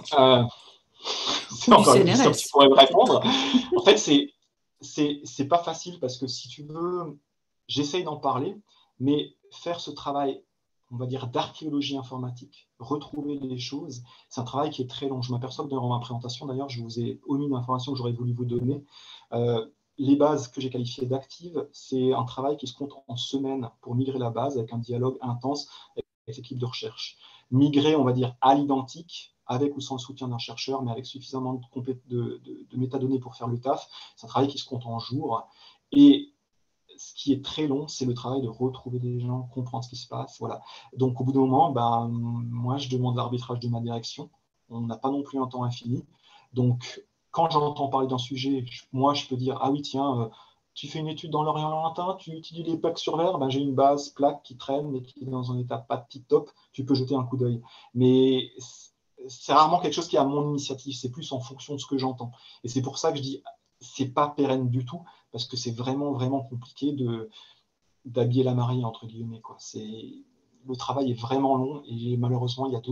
c'est ou du encore une question que tu CNRS? pourrais me répondre. En fait, c'est pas facile parce que si tu veux, j'essaye d'en parler, mais faire ce travail, on va dire, d'archéologie informatique, retrouver les choses, c'est un travail qui est très long. Je m'aperçois que dans ma présentation, d'ailleurs, je vous ai omis une information que j'aurais voulu vous donner. Les bases que j'ai qualifiées d'actives, c'est un travail qui se compte en semaines pour migrer la base avec un dialogue intense avec l'équipe de recherche. Migrer, on va dire, à l'identique, avec ou sans le soutien d'un chercheur, mais avec suffisamment de métadonnées pour faire le taf, c'est un travail qui se compte en jours. Et ce qui est très long, c'est le travail de retrouver des gens, comprendre ce qui se passe. Voilà. Donc, au bout d'un moment, moi, je demande l'arbitrage de ma direction. On n'a pas non plus un temps infini. Donc, quand j'entends parler d'un sujet, moi, je peux dire, ah oui, tiens, tu fais une étude dans l'Orient lointain, tu utilises les plaques sur verre, j'ai une base plaque qui traîne, mais qui est dans un état pas de tip-top, tu peux jeter un coup d'œil. Mais c'est rarement quelque chose qui est à mon initiative, c'est plus en fonction de ce que j'entends. Et c'est pour ça que je dis, c'est pas pérenne du tout, parce que c'est vraiment, vraiment compliqué d'habiller la mariée, entre guillemets, quoi. Le travail est vraiment long et malheureusement, il y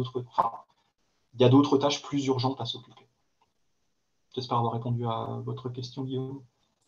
a d'autres tâches plus urgentes à s'occuper. J'espère avoir répondu à votre question, Guillaume.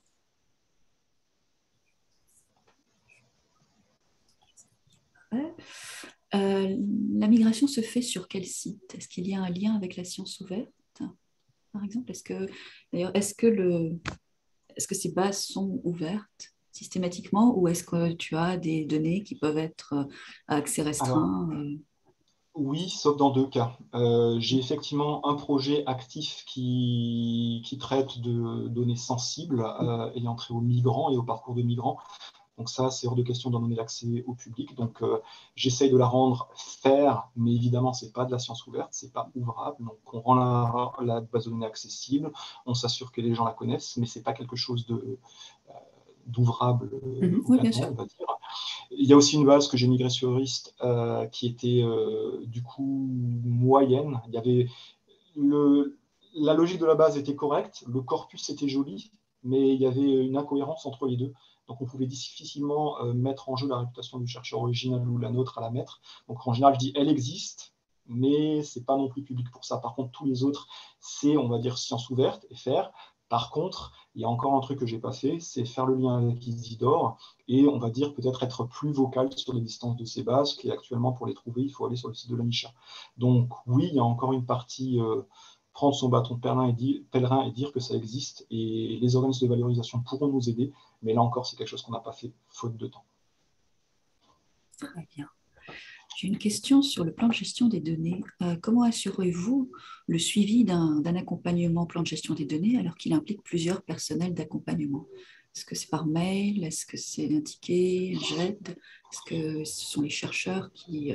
La migration se fait sur quel site? Est-ce qu'il y a un lien avec la science ouverte, par exemple? Est-ce que ces bases sont ouvertes systématiquement ou est-ce que tu as des données qui peuvent être à accès restreint? Oui, sauf dans 2 cas. J'ai effectivement un projet actif qui traite de données sensibles ayant trait aux migrants et au parcours de migrants. Donc ça, c'est hors de question d'en donner l'accès au public. Donc j'essaye de la rendre faire, mais évidemment, ce n'est pas de la science ouverte, ce n'est pas ouvrable. Donc on rend la base de données accessible, on s'assure que les gens la connaissent, mais ce n'est pas quelque chose d'ouvrable complètement, on va dire. Il y a aussi une base que j'ai migrée sur Eurist qui était du coup moyenne. Il y avait la logique de la base était correcte, le corpus était joli, mais il y avait une incohérence entre les deux. Donc on pouvait difficilement mettre en jeu la réputation du chercheur original ou la nôtre à la mettre. Donc en général, je dis elle existe, mais c'est pas non plus public pour ça. Par contre, tous les autres, c'est, on va dire, science ouverte et faire. Par contre, il y a encore un truc que j'ai pas fait, c'est faire le lien avec Isidore et on va dire peut-être être plus vocal sur les distances de ces bases, qui actuellement pour les trouver, il faut aller sur le site de la MICHA. Donc oui, il y a encore une partie prendre son bâton de pèlerin et dire que ça existe, et les organismes de valorisation pourront nous aider, mais là encore, c'est quelque chose qu'on n'a pas fait, faute de temps. Très bien. J'ai une question sur le plan de gestion des données. Comment assurez-vous le suivi d'un accompagnement plan de gestion des données alors qu'il implique plusieurs personnels d'accompagnement? Est-ce que c'est par mail? Est-ce que c'est un ticket, un GED? Est-ce que ce sont les chercheurs qui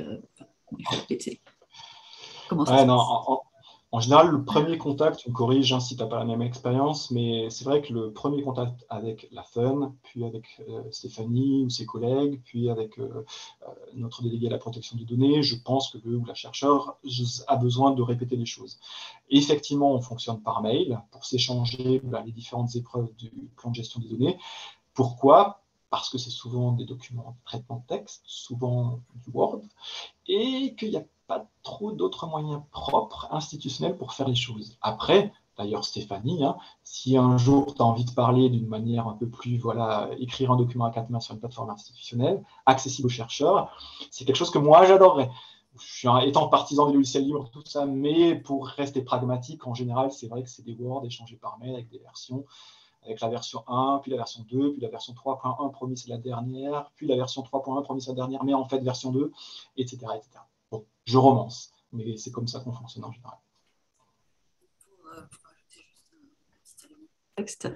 Comment ça se passe? En général, le premier contact, tu me corriges si tu n'as pas la même expérience, mais c'est vrai que le premier contact avec la FUN, puis avec Stéphanie ou ses collègues, puis avec notre délégué à la protection des données, je pense que le ou la chercheur a besoin de répéter les choses. Effectivement, on fonctionne par mail pour s'échanger les différentes épreuves du plan de gestion des données. Pourquoi ? parce que c'est souvent des documents de traitement de texte, souvent du Word, et qu'il n'y a pas trop d'autres moyens propres, institutionnels, pour faire les choses. Après, d'ailleurs Stéphanie, hein, si un jour tu as envie de parler d'une manière un peu plus, voilà, écrire un document à 4 mains sur une plateforme institutionnelle, accessible aux chercheurs, c'est quelque chose que moi j'adorerais. Je suis étant partisan des logiciels libres, tout ça, mais pour rester pragmatique, en général, c'est vrai que c'est des Word échangés par mail avec des versions, avec la version 1, puis la version 2, puis la version 3.1, promis c'est la dernière, puis la version 3.1, promis c'est la dernière, mais en fait version 2, etc. etc. Bon, je romance, mais c'est comme ça qu'on fonctionne en général. Pour ajouter juste un petit élément de texte,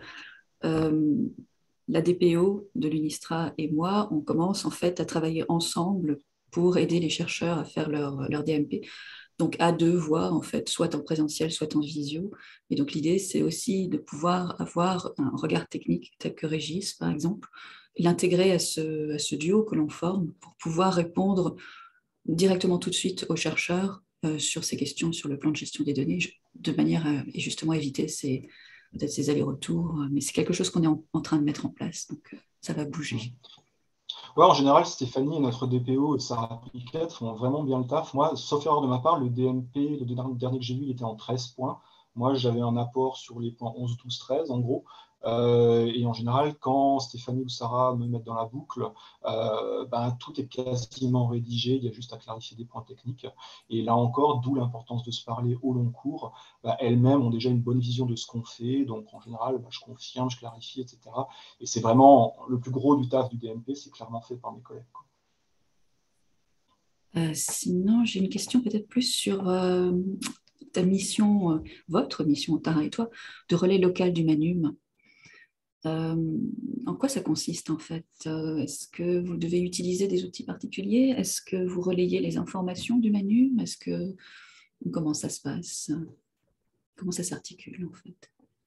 la DPO de l'UNISTRA et moi, on commence en fait à travailler ensemble pour aider les chercheurs à faire leur DMP. Donc à deux voix, en fait, soit en présentiel, soit en visio. Et donc l'idée, c'est aussi de pouvoir avoir un regard technique tel que Régis, par exemple, l'intégrer à ce duo que l'on forme pour pouvoir répondre directement tout de suite aux chercheurs sur ces questions, sur le plan de gestion des données, de manière à et justement éviter peut-être ces allers-retours. Mais c'est quelque chose qu'on est en train de mettre en place, donc ça va bouger. Ouais, en général, Stéphanie et notre DPO, Sarah Piquette, font vraiment bien le taf. Moi, sauf erreur de ma part, le DMP, le dernier que j'ai vu, il était en 13 points. Moi, j'avais un apport sur les points 11, 12, 13, en gros. Et en général, quand Stéphanie ou Sarah me mettent dans la boucle, tout est quasiment rédigé. Il y a juste à clarifier des points techniques. Et là encore, d'où l'importance de se parler au long cours. Elles-mêmes ont déjà une bonne vision de ce qu'on fait. Donc, en général, je confirme, je clarifie, etc. Et c'est vraiment le plus gros du taf du DMP, c'est clairement fait par mes collègues. Sinon, j'ai une question peut-être plus sur ta mission, votre mission, Tara et toi, de relais local du Manum. En quoi ça consiste en fait? Est-ce que vous devez utiliser des outils particuliers? Est-ce que vous relayez les informations du Manum? Comment ça se passe? Comment ça s'articule en fait?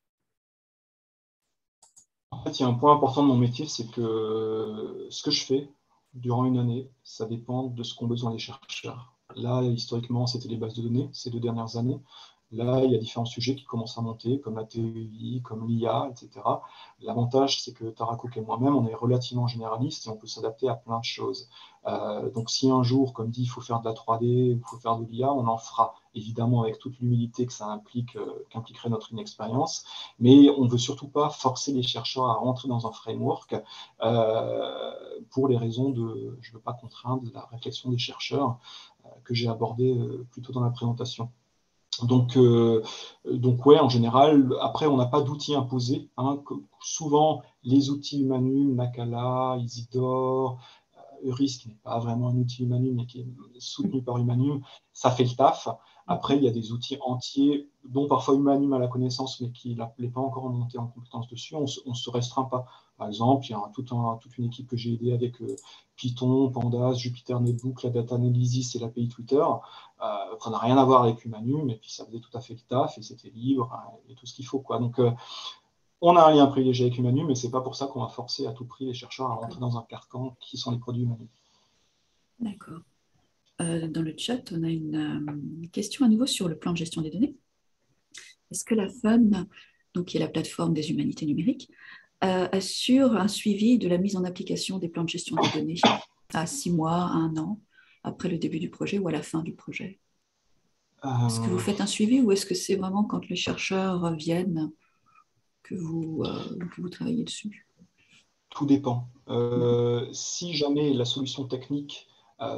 En fait, il y a un point important de mon métier, c'est que ce que je fais durant une année, ça dépend de ce qu'ont besoin les chercheurs. Là, historiquement, c'était les bases de données ces 2 dernières années. Là, il y a différents sujets qui commencent à monter, comme la TEI, comme l'IA, etc. L'avantage, c'est que Tara Cook et moi-même, on est relativement généralistes et on peut s'adapter à plein de choses. Donc, si un jour, comme dit, il faut faire de la 3D, il faut faire de l'IA, on en fera, évidemment avec toute l'humilité que ça implique, qu'impliquerait notre inexpérience. Mais on ne veut surtout pas forcer les chercheurs à rentrer dans un framework pour les raisons de je ne veux pas contraindre la réflexion des chercheurs que j'ai abordée plus tôt dans la présentation. Donc ouais, en général, après, on n'a pas d'outils imposés. Hein. Souvent, les outils Humanum, Nakala, Isidore, Euris, qui n'est pas vraiment un outil Humanum, mais qui est soutenu par Humanum, ça fait le taf. Après, il y a des outils entiers, dont parfois Humanum a la connaissance, mais qui n'est pas encore monté en compétence dessus. On ne se restreint pas. Par exemple, il y a toute une équipe que j'ai aidée avec Python, Pandas, Jupyter Notebook, la Data Analysis et l'API Twitter. Ça n'a rien à voir avec Humanum, et puis ça faisait tout à fait le taf, et c'était libre, hein, et tout ce qu'il faut, quoi. Donc, on a un lien privilégié avec Humanum, mais ce n'est pas pour ça qu'on va forcer à tout prix les chercheurs à rentrer dans un carcan qui sont les produits Humanum. D'accord. Dans le chat, on a une question à nouveau sur le plan de gestion des données. Est-ce que la FUN, donc qui est la plateforme des humanités numériques, assure un suivi de la mise en application des plans de gestion des données à 6 mois, à 1 an, après le début du projet ou à la fin du projet? Est-ce que vous faites un suivi ou est-ce que c'est vraiment quand les chercheurs viennent que vous travaillez dessus? Tout dépend. Si jamais la solution technique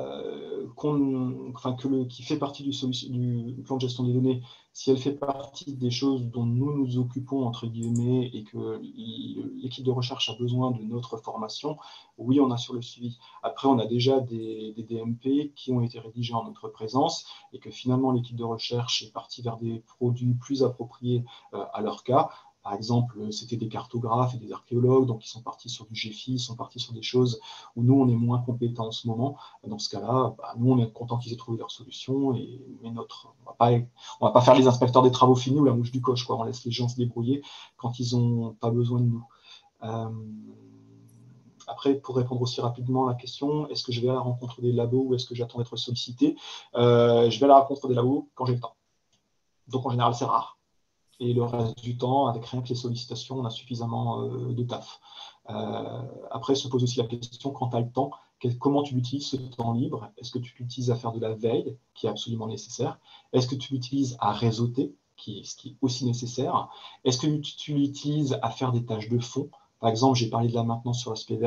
qui fait partie du plan de gestion des données, si elle fait partie des choses dont nous nous occupons, entre guillemets, et que l'équipe de recherche a besoin de notre formation, oui, on assure le suivi. Après, on a déjà des DMP qui ont été rédigés en notre présence et que finalement, l'équipe de recherche est partie vers des produits plus appropriés à leur cas. Par exemple, c'était des cartographes et des archéologues, donc ils sont partis sur du GEFI, ils sont partis sur des choses où nous, on est moins compétents en ce moment. Dans ce cas-là, nous, on est content qu'ils aient trouvé leur solution, mais on va pas faire les inspecteurs des travaux finis ou la mouche du coche, quoi. On laisse les gens se débrouiller quand ils n'ont pas besoin de nous. Après, pour répondre aussi rapidement à la question, est-ce que je vais à la rencontre des labos ou est-ce que j'attends d'être sollicité? Je vais à la rencontre des labos quand j'ai le temps. Donc, en général, c'est rare. Et le reste du temps, avec rien que les sollicitations, on a suffisamment de taf. Après, se pose aussi la question, quand tu as le temps, comment tu l'utilises ce temps libre? Est-ce que tu l'utilises à faire de la veille, qui est absolument nécessaire? Est-ce que tu l'utilises à réseauter, ce qui est aussi nécessaire? Est-ce que tu l'utilises à faire des tâches de fond? Par exemple, j'ai parlé de la maintenance sur l'aspect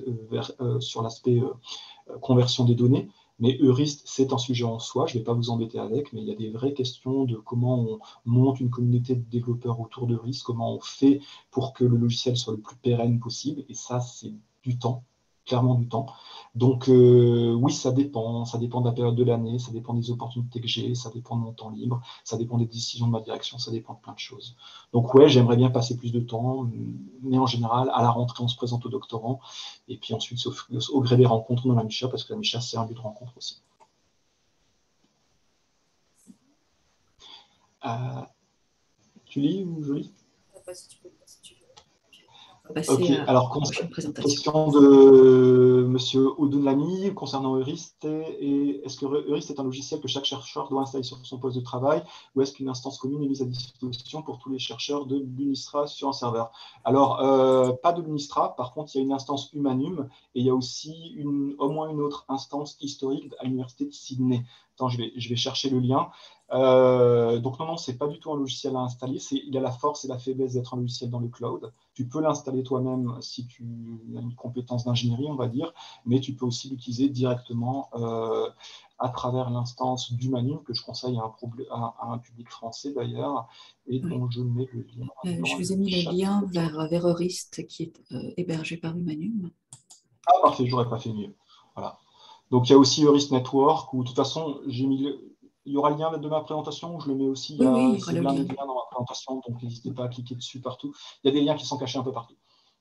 conversion des données, mais Eurist, c'est un sujet en soi, je ne vais pas vous embêter avec, mais il y a des vraies questions de comment on monte une communauté de développeurs autour d'Eurist, comment on fait pour que le logiciel soit le plus pérenne possible, et ça, c'est du temps, clairement du temps. Donc oui, ça dépend de la période de l'année, ça dépend des opportunités que j'ai, ça dépend de mon temps libre, ça dépend des décisions de ma direction, ça dépend de plein de choses. Donc ouais, j'aimerais bien passer plus de temps, mais en général, à la rentrée, on se présente au doctorant, et puis ensuite, au gré des rencontres dans la Micha, parce que la Micha, c'est un lieu de rencontre aussi. Tu lis ou je lis? Ok, alors question de Monsieur Oudounlami concernant Eurist. Est-ce que Eurist est un logiciel que chaque chercheur doit installer sur son poste de travail, ou est-ce qu'une instance commune est mise à disposition pour tous les chercheurs de l'UNISTRA sur un serveur? Alors, pas de l'UNISTRA, par contre, il y a une instance Humanum, et il y a aussi au moins une autre instance historique à l'Université de Sydney. Attends, je vais chercher le lien. Donc non, c'est pas du tout un logiciel à installer. Il a la force et la faiblesse d'être un logiciel dans le cloud. Tu peux l'installer toi-même si tu as une compétence d'ingénierie, on va dire, mais tu peux aussi l'utiliser directement à travers l'instance d'Humanum, que je conseille à un public français d'ailleurs, et dont je mets le lien. Je vous ai mis le lien vers Eurist, qui est hébergé par Humanum. Ah, parfait, j'aurais pas fait mieux. Voilà. Donc, il y a aussi Eurist Network, où de toute façon, j'ai mis il y aura le lien de ma présentation, où je le mets aussi. Oui, c'est blindé de liens dans ma présentation, donc n'hésitez pas à cliquer dessus partout. Il y a des liens qui sont cachés un peu partout.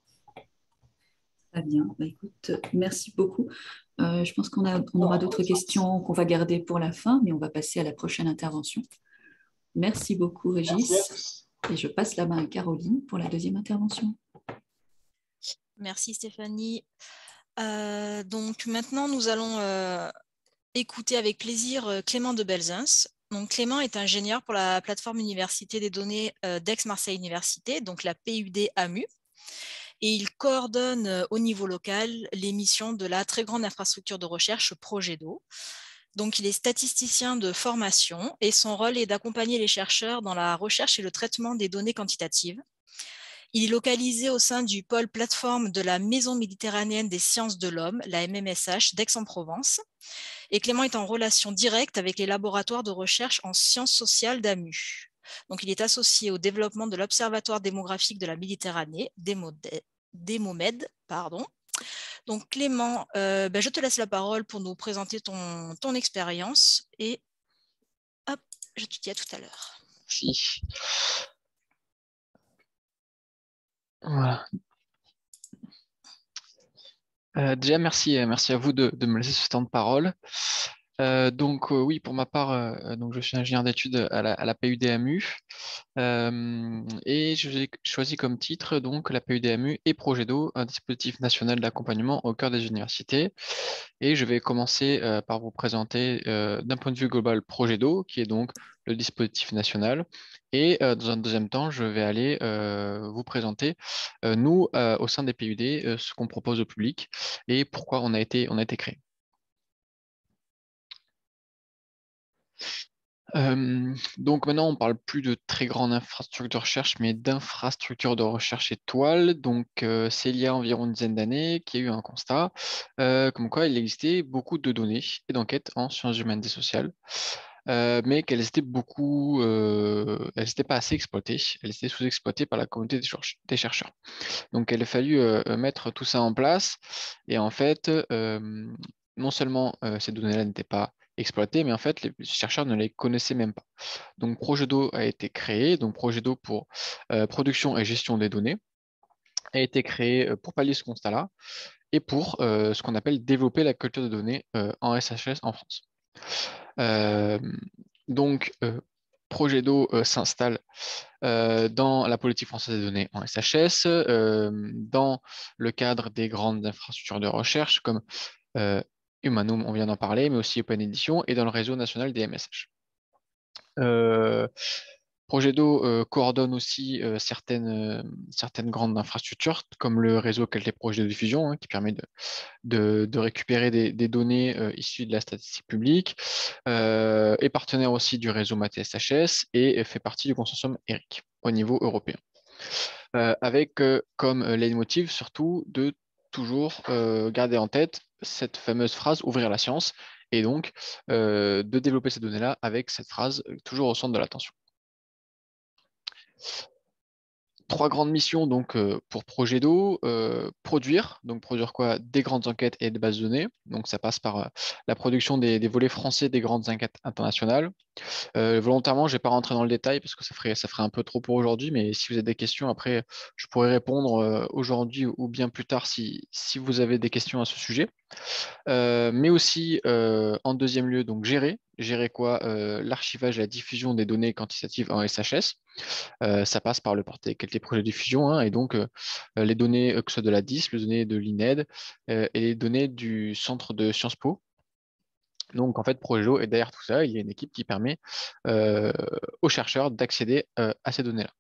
Très bien. Bah, écoute, merci beaucoup. Je pense qu'on aura d'autres questions qu'on va garder pour la fin, mais on va passer à la prochaine intervention. Merci beaucoup, Régis. Et je passe la main à Caroline pour la deuxième intervention. Merci, Stéphanie. Donc maintenant, nous allons écouter avec plaisir Clément de Belzins. Donc, Clément est ingénieur pour la plateforme Université des données d'Aix-Marseille Université, donc la PUD-AMU. Et il coordonne au niveau local les missions de la très grande infrastructure de recherche Progedo. Donc, il est statisticien de formation et son rôle est d'accompagner les chercheurs dans la recherche et le traitement des données quantitatives. Il est localisé au sein du pôle plateforme de la Maison méditerranéenne des sciences de l'homme, la MMSH, d'Aix-en-Provence. Et Clément est en relation directe avec les laboratoires de recherche en sciences sociales d'AMU. Donc, il est associé au développement de l'Observatoire démographique de la Méditerranée, Démomed, pardon. Donc, Clément, je te laisse la parole pour nous présenter ton expérience et hop, je te dis à tout à l'heure. Merci. Voilà. Déjà, merci à vous de me laisser ce temps de parole. Oui, pour ma part, donc je suis ingénieur d'études à la PUD-AMU et j'ai choisi comme titre donc la PUD-AMU et Progedo, un dispositif national d'accompagnement au cœur des universités. Et je vais commencer par vous présenter d'un point de vue global Progedo, qui est donc le dispositif national. Et dans un deuxième temps, je vais aller vous présenter, nous, au sein des PUD, ce qu'on propose au public et pourquoi on a été créé. Donc maintenant, on parle plus de très grande infrastructure de recherche, mais d'infrastructure de recherche étoile. Donc c'est il y a environ une dizaine d'années qu'il y a eu un constat comme quoi il existait beaucoup de données et d'enquêtes en sciences humaines et sociales, mais qu'elles étaient elles n'étaient pas assez exploitées, elles étaient sous-exploitées par la communauté des chercheurs. Donc il a fallu mettre tout ça en place et en fait, non seulement ces données-là n'étaient pas exploitées, mais en fait, les chercheurs ne les connaissaient même pas. Donc, Progedo a été créé, donc Progedo pour production et gestion des données, a été créé pour pallier ce constat-là et pour ce qu'on appelle développer la culture de données en SHS en France. Progedo s'installe dans la politique française des données en SHS, dans le cadre des grandes infrastructures de recherche comme Humanum, on vient d'en parler, mais aussi Open Edition et dans le réseau national des MSH. Projedo coordonne aussi certaines grandes infrastructures, comme le réseau Qualité Projet de diffusion, hein, qui permet de récupérer des données issues de la statistique publique, est partenaire aussi du réseau MATS-HS et fait partie du consortium ERIC au niveau européen. Avec comme leitmotiv surtout de toujours garder en tête cette fameuse phrase « ouvrir la science » et donc de développer ces données-là avec cette phrase toujours au centre de l'attention. 3 grandes missions donc pour Projedo, produire quoi? Des grandes enquêtes et des bases de données. Donc ça passe par la production des volets français des grandes enquêtes internationales. Volontairement, je ne vais pas rentrer dans le détail parce que ça ferait un peu trop pour aujourd'hui, mais si vous avez des questions, après, je pourrais répondre aujourd'hui ou bien plus tard si vous avez des questions à ce sujet. Mais aussi, en deuxième lieu, donc gérer quoi? L'archivage et la diffusion des données quantitatives en SHS. Ça passe par le portail qualité projet de diffusion, hein, et donc les données, que ce soit de la DIS, les données de l'INED et les données du centre de Sciences Po. Donc, en fait, Projedo est derrière tout ça. Il y a une équipe qui permet aux chercheurs d'accéder à ces données-là.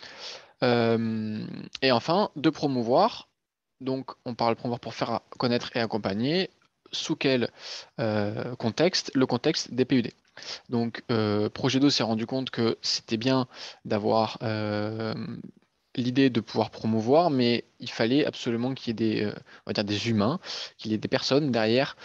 Et enfin, de promouvoir. Donc, on parle de promouvoir pour faire connaître et accompagner. Sous quel contexte? Le contexte des PUD. Donc, Projedo s'est rendu compte que c'était bien d'avoir l'idée de pouvoir promouvoir, mais il fallait absolument qu'il y ait on va dire des humains, qu'il y ait des personnes derrière,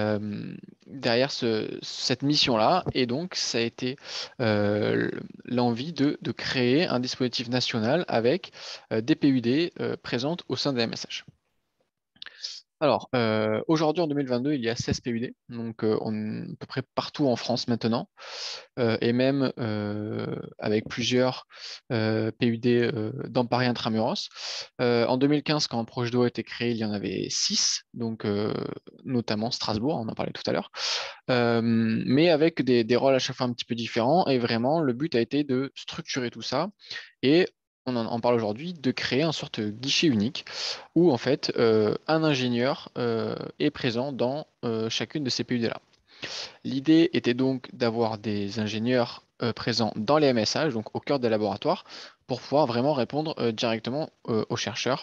cette mission-là. Et donc, ça a été l'envie de créer un dispositif national avec des PUD présentes au sein des MSH. Alors, aujourd'hui, en 2022, il y a 16 PUD, donc à peu près partout en France maintenant, et même avec plusieurs PUD dans Paris Intramuros. En 2015, quand Projedo a été créé, il y en avait 6, donc notamment Strasbourg, on en parlait tout à l'heure, mais avec des rôles à chaque fois un petit peu différents, et vraiment, le but a été de structurer tout ça, et on en parle aujourd'hui, de créer une sorte de guichet unique où en fait un ingénieur est présent dans chacune de ces PUD-là. L'idée était donc d'avoir des ingénieurs présents dans les MSH, donc au cœur des laboratoires, pour pouvoir vraiment répondre directement aux chercheurs.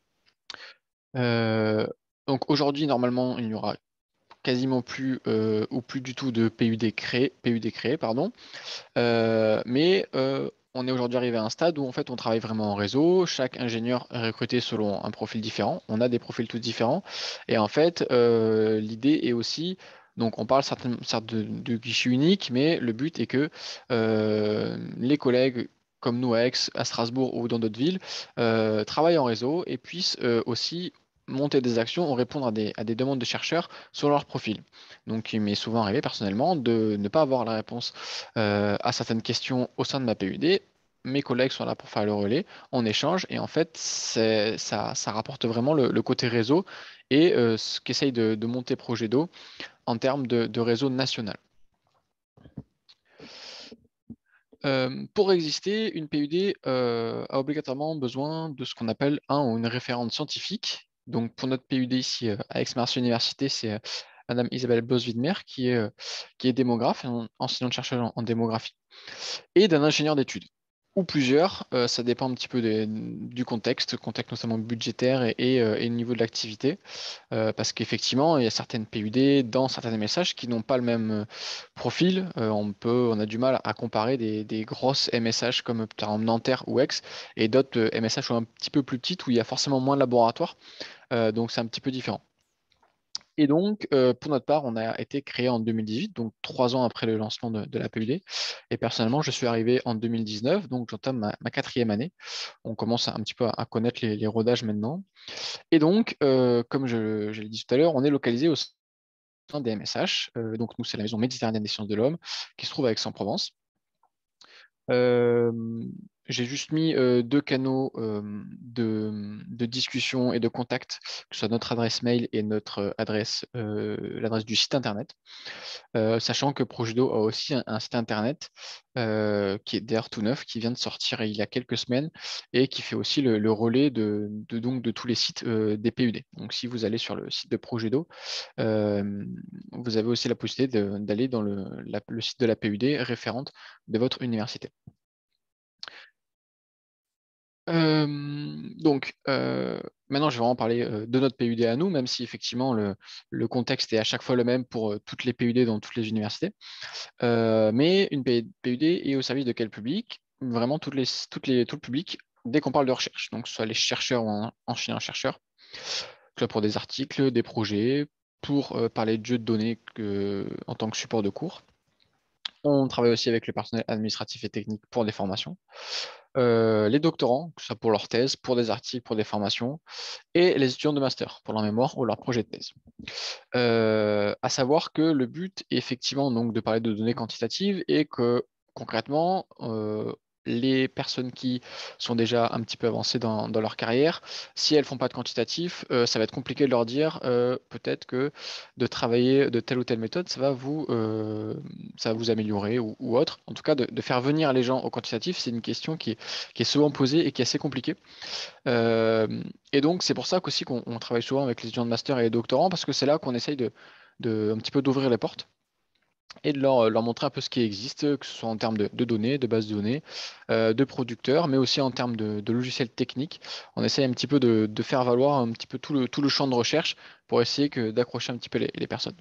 Donc aujourd'hui, normalement, il n'y aura quasiment plus ou plus du tout de PUD créés, pardon. Mais on est aujourd'hui arrivé à un stade où en fait on travaille vraiment en réseau. Chaque ingénieur est recruté selon un profil différent. On a des profils tous différents. Et en fait, l'idée est aussi, donc on parle certes de guichet unique, mais le but est que les collègues comme nous à Aix, à Strasbourg ou dans d'autres villes, travaillent en réseau et puissent aussi monter des actions ou répondre à des demandes de chercheurs sur leur profil. Donc il m'est souvent arrivé personnellement de ne pas avoir la réponse à certaines questions au sein de ma PUD. Mes collègues sont là pour faire le relais, on échange et en fait ça rapporte vraiment le côté réseau et ce qu'essaye de monter Projedo en termes de réseau national. Pour exister, une PUD a obligatoirement besoin de ce qu'on appelle un ou une référente scientifique. Donc pour notre PUD ici à Aix-Marseille Université, c'est Madame Isabelle Bos-Widmer qui est démographe, enseignante chercheuse en démographie, et d'un ingénieur d'études. Ou plusieurs, ça dépend un petit peu du contexte notamment budgétaire et le niveau de l'activité. Parce qu'effectivement, il y a certaines PUD dans certains MSH qui n'ont pas le même profil. On a du mal à comparer des grosses MSH comme par exemple Nanterre ou Aix et d'autres MSH un petit peu plus petites où il y a forcément moins de laboratoires. Donc c'est un petit peu différent. Et donc, pour notre part, on a été créé en 2018, donc 3 ans après le lancement de la PUD. Et personnellement, je suis arrivé en 2019, donc j'entame ma 4e année. On commence un petit peu à connaître les rodages maintenant. Et donc, comme je l'ai dit tout à l'heure, on est localisé au sein des MSH. Donc, nous, c'est la Maison méditerranéenne des sciences de l'homme qui se trouve à Aix-en-Provence. J'ai juste mis 2 canaux de discussion et de contact, que ce soit notre adresse mail et notre adresse, l'adresse du site internet. Sachant que Projedo a aussi un site internet qui est d'ailleurs tout neuf, qui vient de sortir il y a quelques semaines et qui fait aussi le relais de tous les sites des PUD. Donc si vous allez sur le site de Projedo, vous avez aussi la possibilité d'aller dans le site de la PUD référente de votre université. Maintenant, je vais vraiment parler de notre PUD à nous, même si effectivement le contexte est à chaque fois le même pour toutes les PUD dans toutes les universités. Mais une PUD est au service de quel public? Vraiment tout le public dès qu'on parle de recherche. Donc, que ce soit les chercheurs ou enseignants-chercheurs, que ce soit pour des articles, des projets, pour parler de jeux de données en tant que support de cours. On travaille aussi avec le personnel administratif et technique pour des formations. Les doctorants, que ce soit pour leur thèse, pour des articles, pour des formations, et les étudiants de master pour leur mémoire ou leur projet de thèse. À savoir que le but est effectivement donc de parler de données quantitatives et que concrètement, les personnes qui sont déjà un petit peu avancées dans leur carrière, si elles ne font pas de quantitatif, ça va être compliqué de leur dire peut-être que de travailler de telle ou telle méthode, ça va vous améliorer ou autre. En tout cas, de faire venir les gens au quantitatif, c'est une question qui est souvent posée et qui est assez compliquée. Et donc, c'est pour ça qu'aussi qu'on travaille souvent avec les étudiants de master et les doctorants, parce que c'est là qu'on essaye un petit peu d'ouvrir les portes et de leur montrer un peu ce qui existe, que ce soit en termes de données, de bases de données, de producteurs, mais aussi en termes de logiciels techniques. On essaye un petit peu de faire valoir un petit peu tout le champ de recherche pour essayer d'accrocher un petit peu les personnes.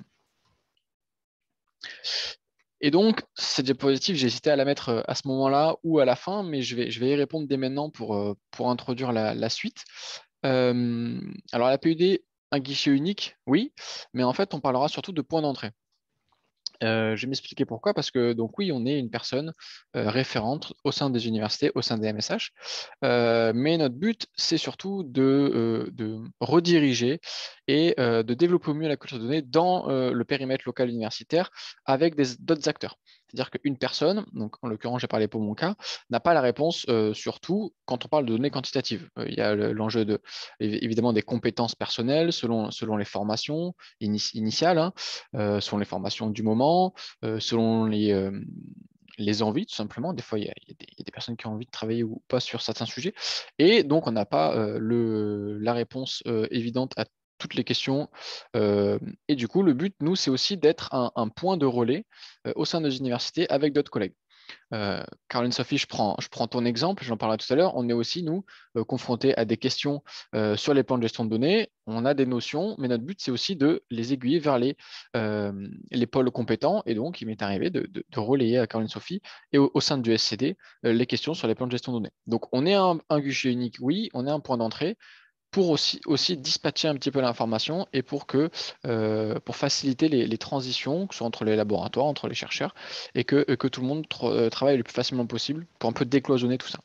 Et donc, cette diapositive, j'ai hésité à la mettre à ce moment-là ou à la fin, mais je vais y répondre dès maintenant pour introduire la suite. Alors, la PUD, un guichet unique, oui, mais en fait, on parlera surtout de points d'entrée. Je vais m'expliquer pourquoi, parce que donc oui, on est une personne référente au sein des universités, au sein des MSH, mais notre but, c'est surtout de rediriger et de développer au mieux la culture de données dans le périmètre local universitaire avec d'autres acteurs. C'est-à-dire qu'une personne, donc en l'occurrence, j'ai parlé pour mon cas, n'a pas la réponse sur tout quand on parle de données quantitatives. Il y a l'enjeu évidemment des compétences personnelles selon les formations initiales, hein, selon les formations du moment, selon les envies, tout simplement. Des fois, il y a des personnes qui ont envie de travailler ou pas sur certains sujets. Et donc, on n'a pas la réponse évidente à toutes les questions. Et du coup, le but, nous, c'est aussi d'être un point de relais au sein de nos universités avec d'autres collègues. Caroline Sophie, je prends ton exemple, j'en parlerai tout à l'heure. On est aussi, nous, confrontés à des questions sur les plans de gestion de données. On a des notions, mais notre but, c'est aussi de les aiguiller vers les pôles compétents. Et donc, il m'est arrivé de relayer à Caroline Sophie et au sein du SCD les questions sur les plans de gestion de données. Donc, on est un guichet unique, oui, on est un point d'entrée pour aussi dispatcher un petit peu l'information et pour faciliter les transitions, que ce soit entre les laboratoires, entre les chercheurs, et que tout le monde travaille le plus facilement possible pour un peu décloisonner tout ça.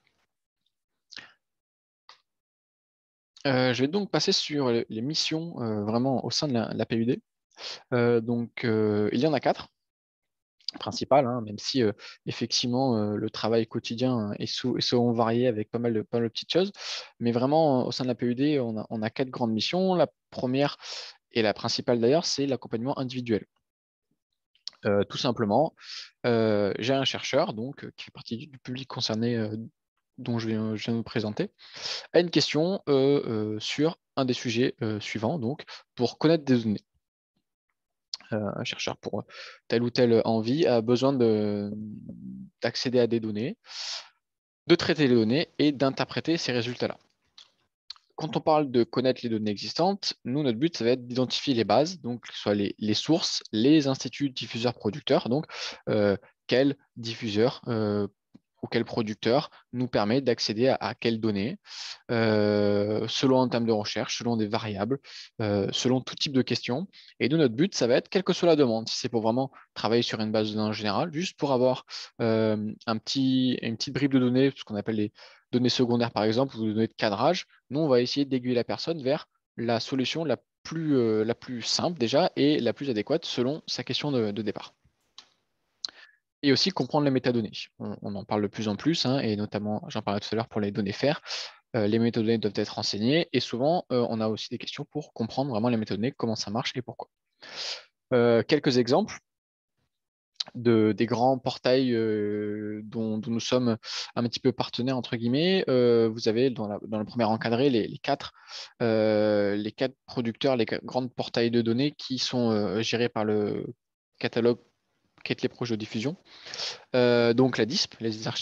Je vais donc passer sur les missions vraiment au sein de la PUD. Il y en a 4 principales, hein, même si effectivement le travail quotidien est souvent varié avec pas mal de petites choses. Mais vraiment, au sein de la PUD, on a 4 grandes missions. La première, et la principale d'ailleurs, c'est l'accompagnement individuel. Tout simplement, j'ai un chercheur donc, qui fait partie du public concerné dont je viens de me présenter, a une question sur un des sujets suivants, donc pour connaître des données. Un chercheur pour telle ou telle envie a besoin d'accéder à des données, de traiter les données et d'interpréter ces résultats-là. Quand on parle de connaître les données existantes, nous, notre but, ça va être d'identifier les bases, donc que ce soit les sources, les instituts diffuseurs producteurs, donc quel diffuseur ou quel producteur nous permet d'accéder à quelles données, selon un thème de recherche, selon des variables, selon tout type de questions. Et nous, notre but, ça va être, quelle que soit la demande, si c'est pour vraiment travailler sur une base de données en général, juste pour avoir une petite bribe de données, ce qu'on appelle les données secondaires par exemple, ou des données de cadrage, nous, on va essayer d'aiguiller la personne vers la solution la plus simple déjà et la plus adéquate selon sa question de départ. Et aussi comprendre les métadonnées. On en parle de plus en plus, hein, et notamment, j'en parlais tout à l'heure pour les données FAIR, les métadonnées doivent être renseignées, et souvent, on a aussi des questions pour comprendre vraiment les métadonnées, comment ça marche et pourquoi. Quelques exemples des grands portails dont nous sommes un petit peu partenaires, entre guillemets. Vous avez dans le premier encadré les quatre producteurs, les 4 grands portails de données qui sont gérés par le catalogue Quête les projets de diffusion. Donc la DISP, les archives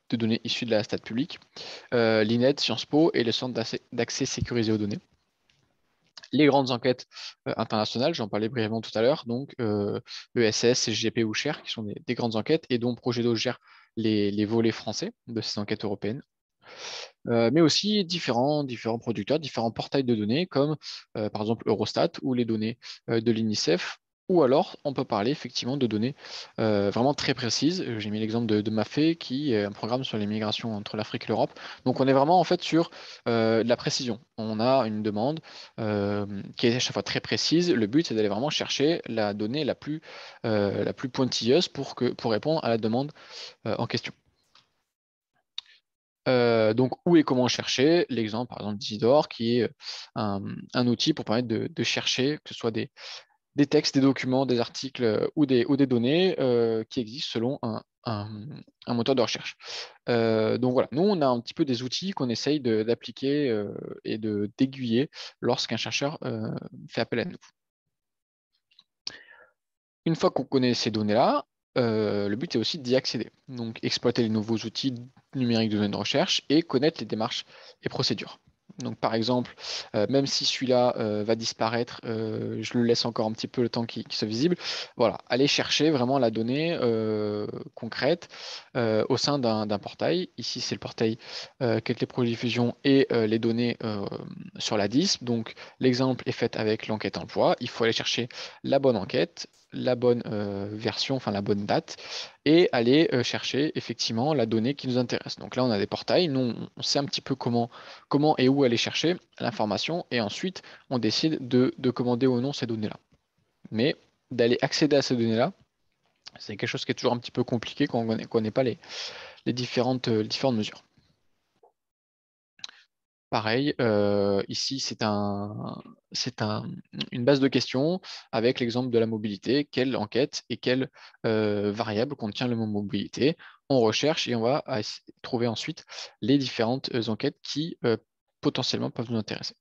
de données issues de la stat publique, l'INED, Sciences Po et le Centre d'accès sécurisé aux données. Les grandes enquêtes internationales, j'en parlais brièvement tout à l'heure, donc ESS, CGP ou Cher, qui sont des grandes enquêtes, et dont Projet gère les volets français de ces enquêtes européennes. Mais aussi différents producteurs, différents portails de données, comme par exemple Eurostat ou les données de l'UNICEF. Ou alors, on peut parler effectivement de données vraiment très précises. J'ai mis l'exemple de MAFE, qui est un programme sur les migrations entre l'Afrique et l'Europe. Donc, on est vraiment en fait sur de la précision. On a une demande qui est à chaque fois très précise. Le but, c'est d'aller vraiment chercher la donnée la plus pointilleuse pour répondre à la demande en question. Donc, où et comment chercher? L'exemple, par exemple, d'Isidore, qui est un outil pour permettre de chercher, que ce soit des textes, des documents, des articles ou des données qui existent selon un moteur de recherche. Donc voilà, nous, on a un petit peu des outils qu'on essaye d'appliquer et d'aiguiller lorsqu'un chercheur fait appel à nous. Une fois qu'on connaît ces données-là, le but est aussi d'y accéder. Donc exploiter les nouveaux outils numériques de données de recherche et connaître les démarches et procédures. Donc par exemple, même si celui-là va disparaître, je le laisse encore un petit peu le temps qu'il soit visible. Voilà, aller chercher vraiment la donnée concrète au sein d'un portail. Ici, c'est le portail Quête les pro-diffusion et les données sur la DISP. Donc l'exemple est fait avec l'enquête emploi. Il faut aller chercher la bonne enquête, la bonne version, enfin la bonne date, et aller chercher effectivement la donnée qui nous intéresse. Donc là, on a des portails, nous, on sait un petit peu comment et où aller chercher l'information, et ensuite, on décide de commander ou non ces données-là. Mais d'aller accéder à ces données-là, c'est quelque chose qui est toujours un petit peu compliqué quand on ne connaît pas les différentes mesures. Pareil, ici, c'est une base de questions avec l'exemple de la mobilité. Quelle enquête et quelle variable contient le mot mobilité? On recherche et on va trouver ensuite les différentes enquêtes qui potentiellement peuvent nous intéresser.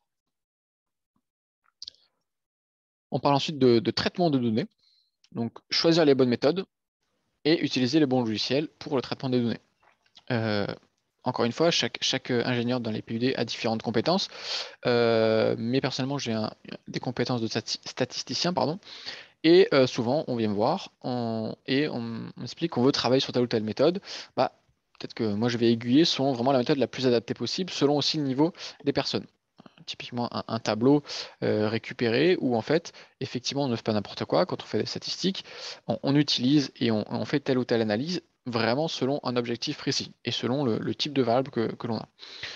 On parle ensuite de traitement de données. Donc, choisir les bonnes méthodes et utiliser les bons logiciels pour le traitement des données. Encore une fois, chaque ingénieur dans les PUD a différentes compétences, mais personnellement, j'ai des compétences de statisticien, pardon, et souvent, on vient me voir et on m'explique qu'on veut travailler sur telle ou telle méthode. Bah, peut-être que moi, je vais aiguiller selon vraiment la méthode la plus adaptée possible, selon aussi le niveau des personnes. Typiquement, un tableau récupéré où, en fait, effectivement, on ne fait pas n'importe quoi. Quand on fait des statistiques, on utilise et on fait telle ou telle analyse vraiment selon un objectif précis et selon le type de variable que l'on a.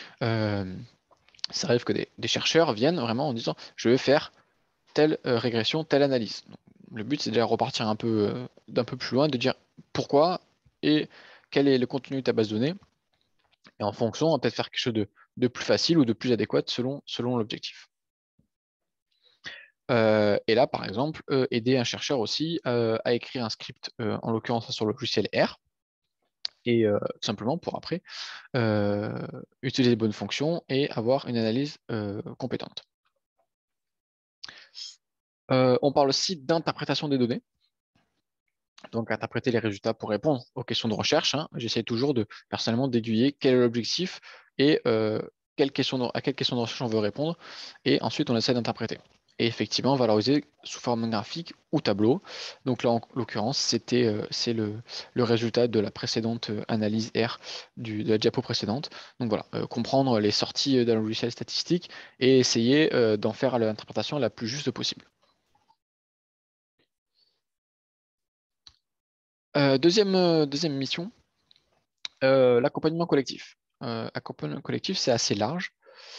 Ça arrive que des chercheurs viennent vraiment en disant « je vais faire telle régression, telle analyse ». Le but, c'est de repartir d'un peu plus loin, de dire pourquoi et quel est le contenu de ta base de données. Et en fonction, on va peut-être faire quelque chose de plus facile ou de plus adéquat selon l'objectif. Et là, par exemple, aider un chercheur aussi à écrire un script, en l'occurrence sur le logiciel R, et tout simplement pour après utiliser les bonnes fonctions et avoir une analyse compétente. On parle aussi d'interprétation des données. Donc, interpréter les résultats pour répondre aux questions de recherche. J'essaie toujours personnellement d'aiguiller quel est l'objectif et à quelle question de recherche on veut répondre. Et ensuite, on essaie d'interpréter. Et effectivement, valoriser sous forme graphique ou tableau. Donc là, en l'occurrence, c'est le résultat de la précédente analyse R de la diapo précédente. Donc voilà, comprendre les sorties d'un logiciel statistique et essayer d'en faire l'interprétation la plus juste possible. Deuxième mission, l'accompagnement collectif. Accompagnement collectif, c'est assez large.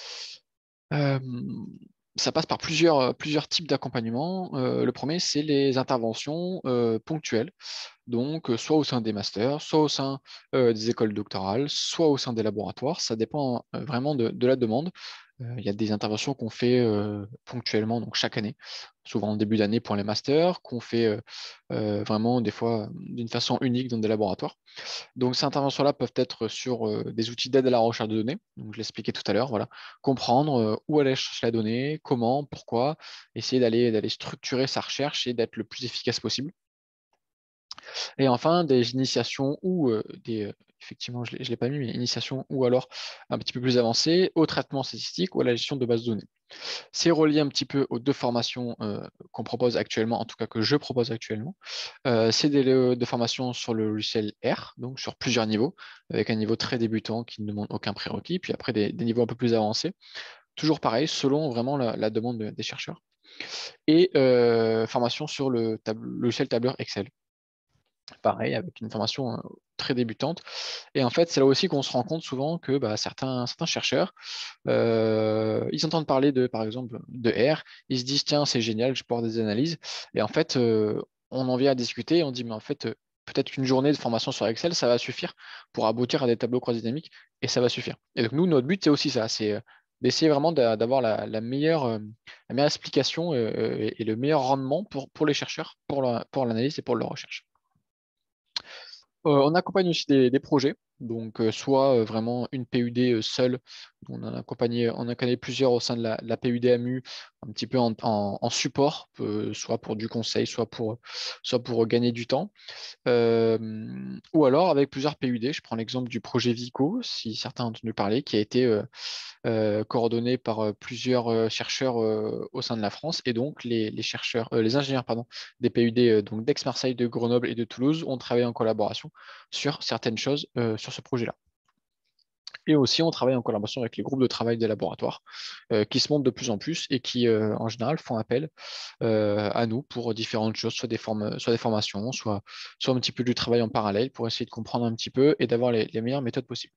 Ça passe par plusieurs types d'accompagnement. Le premier, c'est les interventions ponctuelles, donc soit au sein des masters, soit au sein des écoles doctorales, soit au sein des laboratoires. Ça dépend vraiment de la demande. Il y a des interventions qu'on fait ponctuellement, donc chaque année, souvent en début d'année pour les masters, qu'on fait vraiment des fois d'une façon unique dans des laboratoires. Donc ces interventions-là peuvent être sur des outils d'aide à la recherche de données. Donc je l'expliquais tout à l'heure, voilà. Comprendre où aller chercher la donnée, comment, pourquoi, essayer d'aller structurer sa recherche et d'être le plus efficace possible. Et enfin, des initiations ou des effectivement, je ne l'ai pas mis, mais initiation ou alors un petit peu plus avancée, au traitement statistique ou à la gestion de bases de données. C'est relié un petit peu aux 2 formations qu'on propose actuellement, en tout cas que je propose actuellement. C'est des formations sur le logiciel R, donc sur plusieurs niveaux, avec un niveau très débutant qui ne demande aucun prérequis, puis après des niveaux un peu plus avancés. Toujours pareil, selon vraiment la demande des chercheurs. Et formation sur le logiciel tableur Excel. Pareil, avec une formation très débutante. Et en fait, c'est là aussi qu'on se rend compte souvent que certains chercheurs, ils entendent parler par exemple, de R, ils se disent, tiens, c'est génial, je peux avoir des analyses. Et en fait, on en vient à discuter, et on dit, mais en fait, peut-être qu'une journée de formation sur Excel, ça va suffire pour aboutir à des tableaux croisés dynamiques, et ça va suffire. Et donc, nous, notre but, c'est aussi ça, c'est d'essayer vraiment d'avoir la meilleure explication et le meilleur rendement pour les chercheurs, pour l'analyse et pour leur recherche. On accompagne aussi des projets, donc soit vraiment une PUD seule, on a accompagné plusieurs au sein de la PUD-AMU, un petit peu en support, soit pour du conseil, soit pour gagner du temps. Ou alors avec plusieurs PUD, je prends l'exemple du projet Vico, si certains ont entendu parler, qui a été coordonné par plusieurs chercheurs au sein de la France, et donc les ingénieurs des PUD donc d'Aix-Marseille, de Grenoble et de Toulouse ont travaillé en collaboration sur certaines choses sur ce projet-là. Et aussi, on travaille en collaboration avec les groupes de travail des laboratoires qui se montent de plus en plus et qui, en général, font appel à nous pour différentes choses, soit des formations, soit un petit peu du travail en parallèle pour essayer de comprendre un petit peu et d'avoir les meilleures méthodes possibles.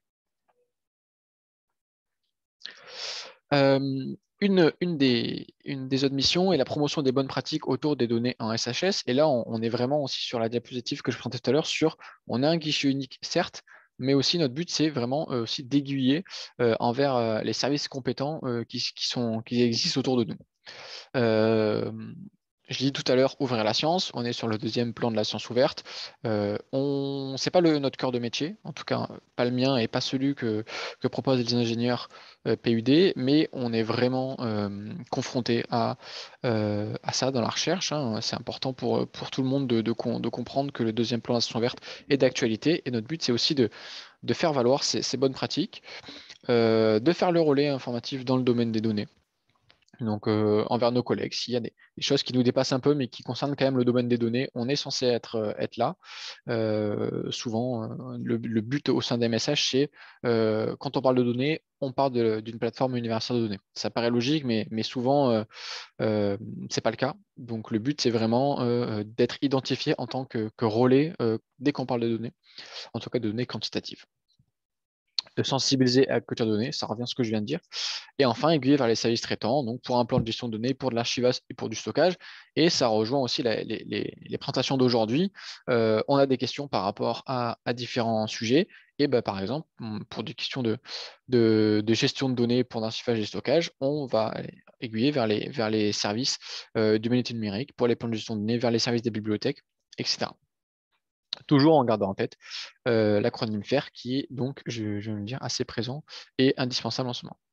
Une des autres missions est la promotion des bonnes pratiques autour des données en SHS. Et là, on est vraiment aussi sur la diapositive que je présentais tout à l'heure on a un guichet unique, certes, mais aussi notre but, c'est vraiment aussi d'aiguiller envers les services compétents qui existent autour de nous. Je l'ai dit tout à l'heure, ouvrir la science. On est sur le 2e plan de la science ouverte. C'est pas notre cœur de métier, en tout cas pas le mien et pas celui que proposent les ingénieurs PUD, mais on est vraiment confronté à ça dans la recherche. Hein. C'est important pour tout le monde de comprendre que le 2e plan de la science ouverte est d'actualité. Et notre but, c'est aussi de faire valoir ces bonnes pratiques, de faire le relais informatif dans le domaine des données. Donc, envers nos collègues, s'il y a des choses qui nous dépassent un peu, mais qui concernent quand même le domaine des données, on est censé être là. Souvent, le but au sein des MSH, c'est quand on parle de données, on parle d'une plateforme universelle de données. Ça paraît logique, mais souvent, c'est pas le cas. Donc, le but, c'est vraiment d'être identifié en tant que relais dès qu'on parle de données, en tout cas de données quantitatives. De sensibiliser à la culture de données, ça revient à ce que je viens de dire. Et enfin, aiguiller vers les services traitants, donc pour un plan de gestion de données, pour de l'archivage et pour du stockage. Et ça rejoint aussi les présentations d'aujourd'hui. On a des questions par rapport à différents sujets. Et par exemple, pour des questions de gestion de données pour l'archivage et le stockage, on va aiguiller vers les services d'humanité numérique, pour les plans de gestion de données, vers les services des bibliothèques, etc. Toujours en gardant en tête l'acronyme FAIR qui est donc, je vais me dire, assez présent et indispensable en ce moment.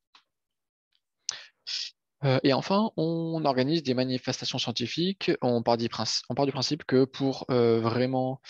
Et enfin, on organise des manifestations scientifiques. On part du principe que pour vraiment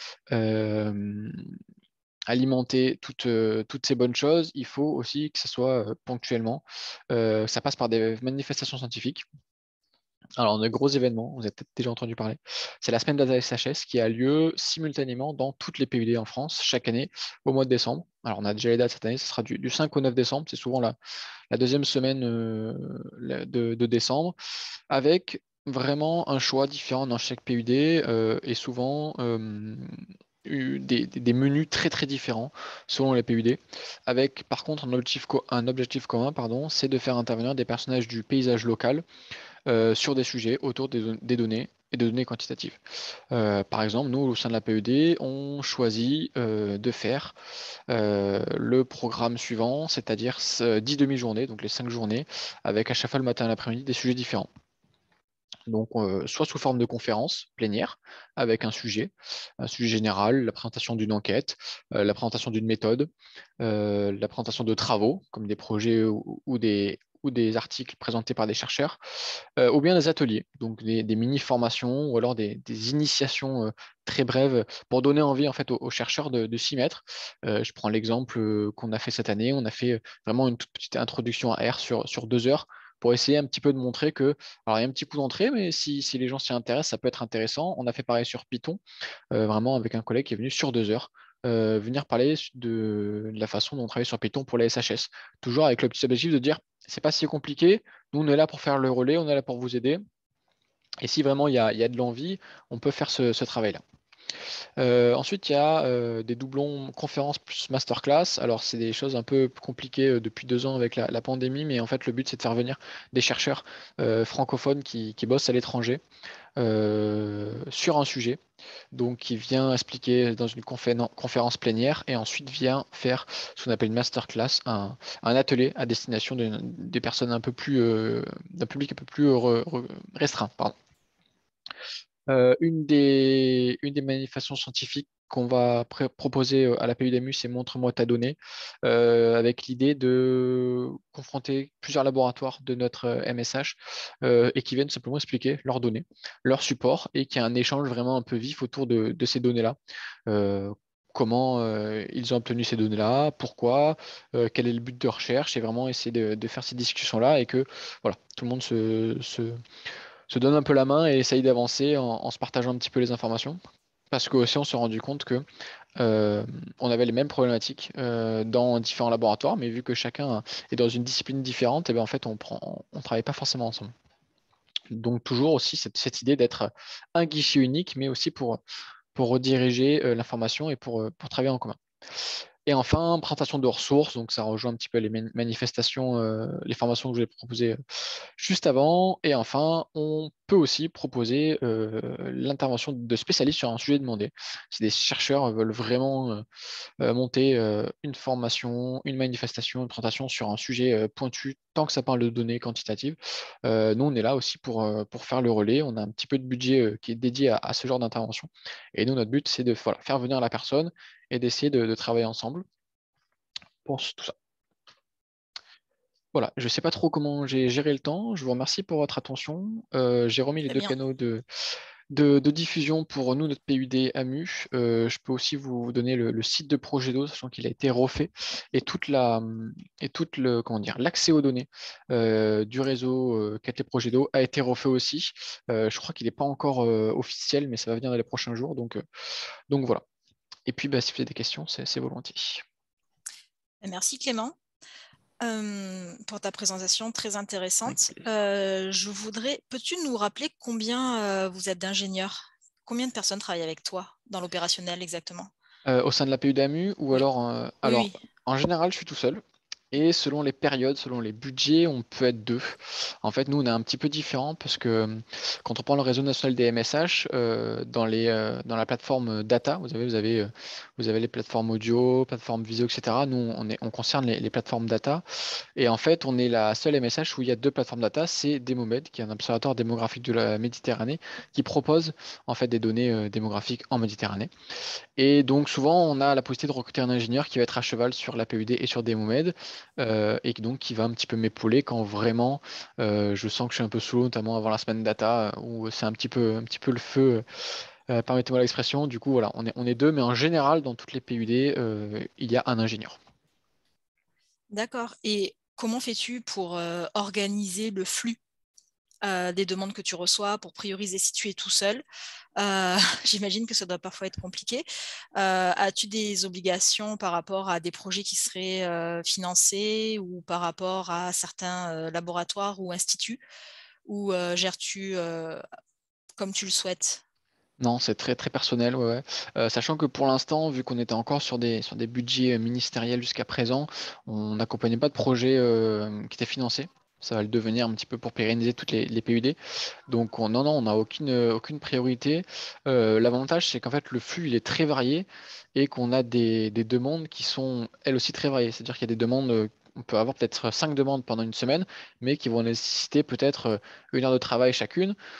alimenter toutes ces bonnes choses, il faut aussi que ça soit ponctuellement. Ça passe par des manifestations scientifiques. Alors, on a un gros événement, vous avez peut-être déjà entendu parler. C'est la semaine de la SHS qui a lieu simultanément dans toutes les PUD en France chaque année au mois de décembre. Alors, on a déjà les dates cette année, ce sera du 5 au 9 décembre. C'est souvent la 2e semaine de décembre, avec vraiment un choix différent dans chaque PUD et souvent des menus très très différents selon les PUD, avec par contre un objectif commun, c'est de faire intervenir des personnages du paysage local sur des sujets autour des données et de données quantitatives. Par exemple, nous, au sein de la PUD, on choisit de faire le programme suivant, c'est-à-dire 10 demi-journées, donc les 5 journées, avec à chaque fois le matin et l'après-midi des sujets différents. Donc, soit sous forme de conférence plénière, avec un sujet général, la présentation d'une enquête, la présentation d'une méthode, la présentation de travaux, comme des projets ou ou des articles présentés par des chercheurs, ou bien des ateliers, donc des mini-formations ou alors des initiations très brèves pour donner envie en fait aux chercheurs de s'y mettre. Je prends l'exemple qu'on a fait cette année, on a fait vraiment une toute petite introduction à R sur 2 heures pour essayer un petit peu de montrer que, alors il y a un petit coup d'entrée, mais si les gens s'y intéressent, ça peut être intéressant. On a fait pareil sur Python, vraiment avec un collègue qui est venu sur 2 heures. Venir parler de la façon dont on travaille sur Python pour les SHS. Toujours avec le petit objectif de dire, c'est pas si compliqué, nous on est là pour faire le relais, on est là pour vous aider. Et si vraiment il y a de l'envie, on peut faire ce travail-là. Ensuite, il y a des doublons conférences plus masterclass. Alors, c'est des choses un peu compliquées depuis 2 ans avec la pandémie, mais en fait, le but, c'est de faire venir des chercheurs francophones qui bossent à l'étranger sur un sujet. Donc, qui vient expliquer dans une conférence plénière et ensuite vient faire ce qu'on appelle une masterclass, un atelier à destination des personnes un peu plus, d'un public un peu plus restreint. Pardon. Une des manifestations scientifiques qu'on va proposer à la PUDMU, c'est Montre-moi ta donnée, avec l'idée de confronter plusieurs laboratoires de notre MSH et qui viennent simplement expliquer leurs données, leur support, et qu'il y a un échange vraiment un peu vif autour de ces données-là. Comment ils ont obtenu ces données-là, pourquoi, quel est le but de recherche, et vraiment essayer de faire ces discussions-là et que voilà, tout le monde se donne un peu la main et essaye d'avancer en se partageant un petit peu les informations. Parce que aussi on s'est rendu compte que on avait les mêmes problématiques dans différents laboratoires, mais vu que chacun est dans une discipline différente, et bien en fait on travaille pas forcément ensemble. Donc toujours aussi cette idée d'être un guichet unique, mais aussi pour rediriger l'information et pour travailler en commun. Et enfin, présentation de ressources, donc ça rejoint un petit peu les manifestations, les formations que je vous ai proposées juste avant. Et enfin, on peut aussi proposer l'intervention de spécialistes sur un sujet demandé. Si des chercheurs veulent vraiment monter une formation, une manifestation, une présentation sur un sujet pointu, tant que ça parle de données quantitatives, nous, on est là aussi pour faire le relais. On a un petit peu de budget qui est dédié à ce genre d'intervention. Et nous, notre but, c'est de faire venir la personne et d'essayer de travailler ensemble pour tout ça. Voilà, je ne sais pas trop comment j'ai géré le temps. Je vous remercie pour votre attention. J'ai remis les Très deux bien. canaux de diffusion pour nous, notre PUD AMU. Je peux aussi vous donner le site de Progedo, sachant qu'il a été refait, et comment dire, l'accès aux données du réseau Catley Progedo a été refait aussi. Je crois qu'il n'est pas encore officiel, mais ça va venir dans les prochains jours. Donc voilà. Et puis, si vous avez des questions, c'est volontiers. Merci Clément pour ta présentation très intéressante. Peux-tu nous rappeler combien vous êtes d'ingénieurs? Combien de personnes travaillent avec toi dans l'opérationnel exactement? Au sein de la PUD AMU ou Oui. alors, Oui. en général, je suis tout seul. Et selon les périodes, selon les budgets, on peut être 2. En fait, nous, on est un petit peu différent parce que quand on prend le réseau national des MSH, dans la plateforme data, vous avez les plateformes audio, plateformes visio, etc. Nous, on concerne les plateformes data. Et en fait, on est la seule MSH où il y a 2 plateformes data. C'est Demomed, qui est un observatoire démographique de la Méditerranée, qui propose en fait des données démographiques en Méditerranée. Et donc souvent, on a la possibilité de recruter un ingénieur qui va être à cheval sur la PUD et sur Demomed, et donc qui va un petit peu m'épauler quand vraiment je sens que je suis un peu sous l'eau, notamment avant la semaine data, où c'est un petit peu le feu, permettez-moi l'expression. Du coup, voilà, on est 2, mais en général, dans toutes les PUD, il y a un ingénieur. D'accord. Et comment fais-tu pour organiser le flux des demandes que tu reçois, pour prioriser si tu es tout seul? J'imagine que ça doit parfois être compliqué. As-tu des obligations par rapport à des projets qui seraient financés ou par rapport à certains laboratoires ou instituts, ou gères-tu comme tu le souhaites? Non, c'est très très personnel, ouais. Sachant que pour l'instant, vu qu'on était encore sur des budgets ministériels jusqu'à présent, on n'accompagnait pas de projet qui était financé. Ça va le devenir un petit peu pour pérenniser toutes les PUD. Donc non, on n'a aucune priorité. L'avantage, c'est qu'en fait, le flux, il est très varié et qu'on a des demandes qui sont elles aussi très variées. C'est-à-dire qu'il y a des demandes, on peut avoir peut-être 5 demandes pendant une semaine, mais qui vont nécessiter peut-être 1 heure de travail chacune.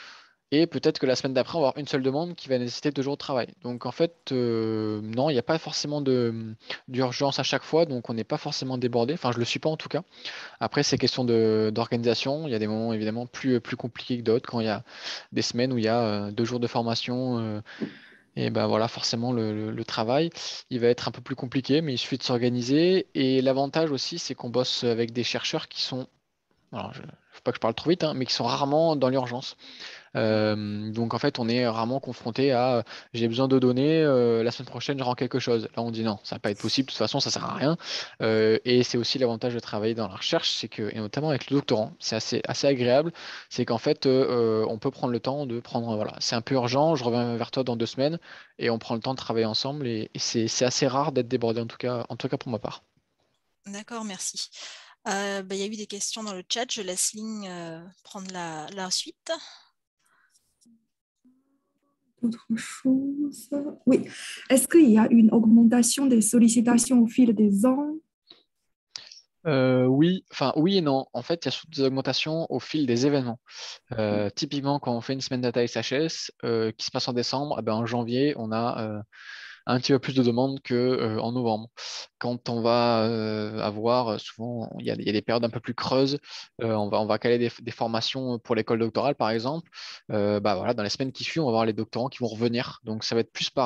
Et peut-être que la semaine d'après, on va avoir une seule demande qui va nécessiter 2 jours de travail. Donc en fait, non, il n'y a pas forcément d'urgence à chaque fois, donc on n'est pas forcément débordé. Enfin, je ne le suis pas en tout cas. Après, c'est question d'organisation. Il y a des moments évidemment plus compliqués que d'autres, quand il y a des semaines où il y a 2 jours de formation. Et ben voilà, forcément, le travail, il va être un peu plus compliqué, mais il suffit de s'organiser. Et l'avantage aussi, c'est qu'on bosse avec des chercheurs qui sont, alors je ne faut pas que je parle trop vite, hein, mais qui sont rarement dans l'urgence. Donc en fait, on est rarement confronté à j'ai besoin de données, la semaine prochaine, je rends quelque chose. Là, on dit non, ça va pas être possible, de toute façon, ça sert à rien. Et c'est aussi l'avantage de travailler dans la recherche, c'est que, et notamment avec le doctorant, c'est assez agréable, c'est qu'en fait, on peut prendre le temps de prendre, voilà, c'est un peu urgent, je reviens vers toi dans 2 semaines, et on prend le temps de travailler ensemble, et c'est assez rare d'être débordé, en tout cas pour ma part. D'accord, merci. Il y a eu des questions dans le chat. Je laisse Ling prendre la suite. D'autres choses? Oui. Est-ce qu'il y a une augmentation des sollicitations au fil des ans? Oui, enfin oui et non. En fait, il y a surtout des augmentations au fil des événements. Typiquement, quand on fait une semaine data SHS qui se passe en décembre, eh ben, en janvier, on a un petit peu plus de demandes qu'en novembre. Quand on va avoir, souvent, il y a des périodes un peu plus creuses, on va caler des formations pour l'école doctorale, par exemple. Bah, voilà, dans les semaines qui suivent, on va avoir les doctorants qui vont revenir. Donc, ça va être plus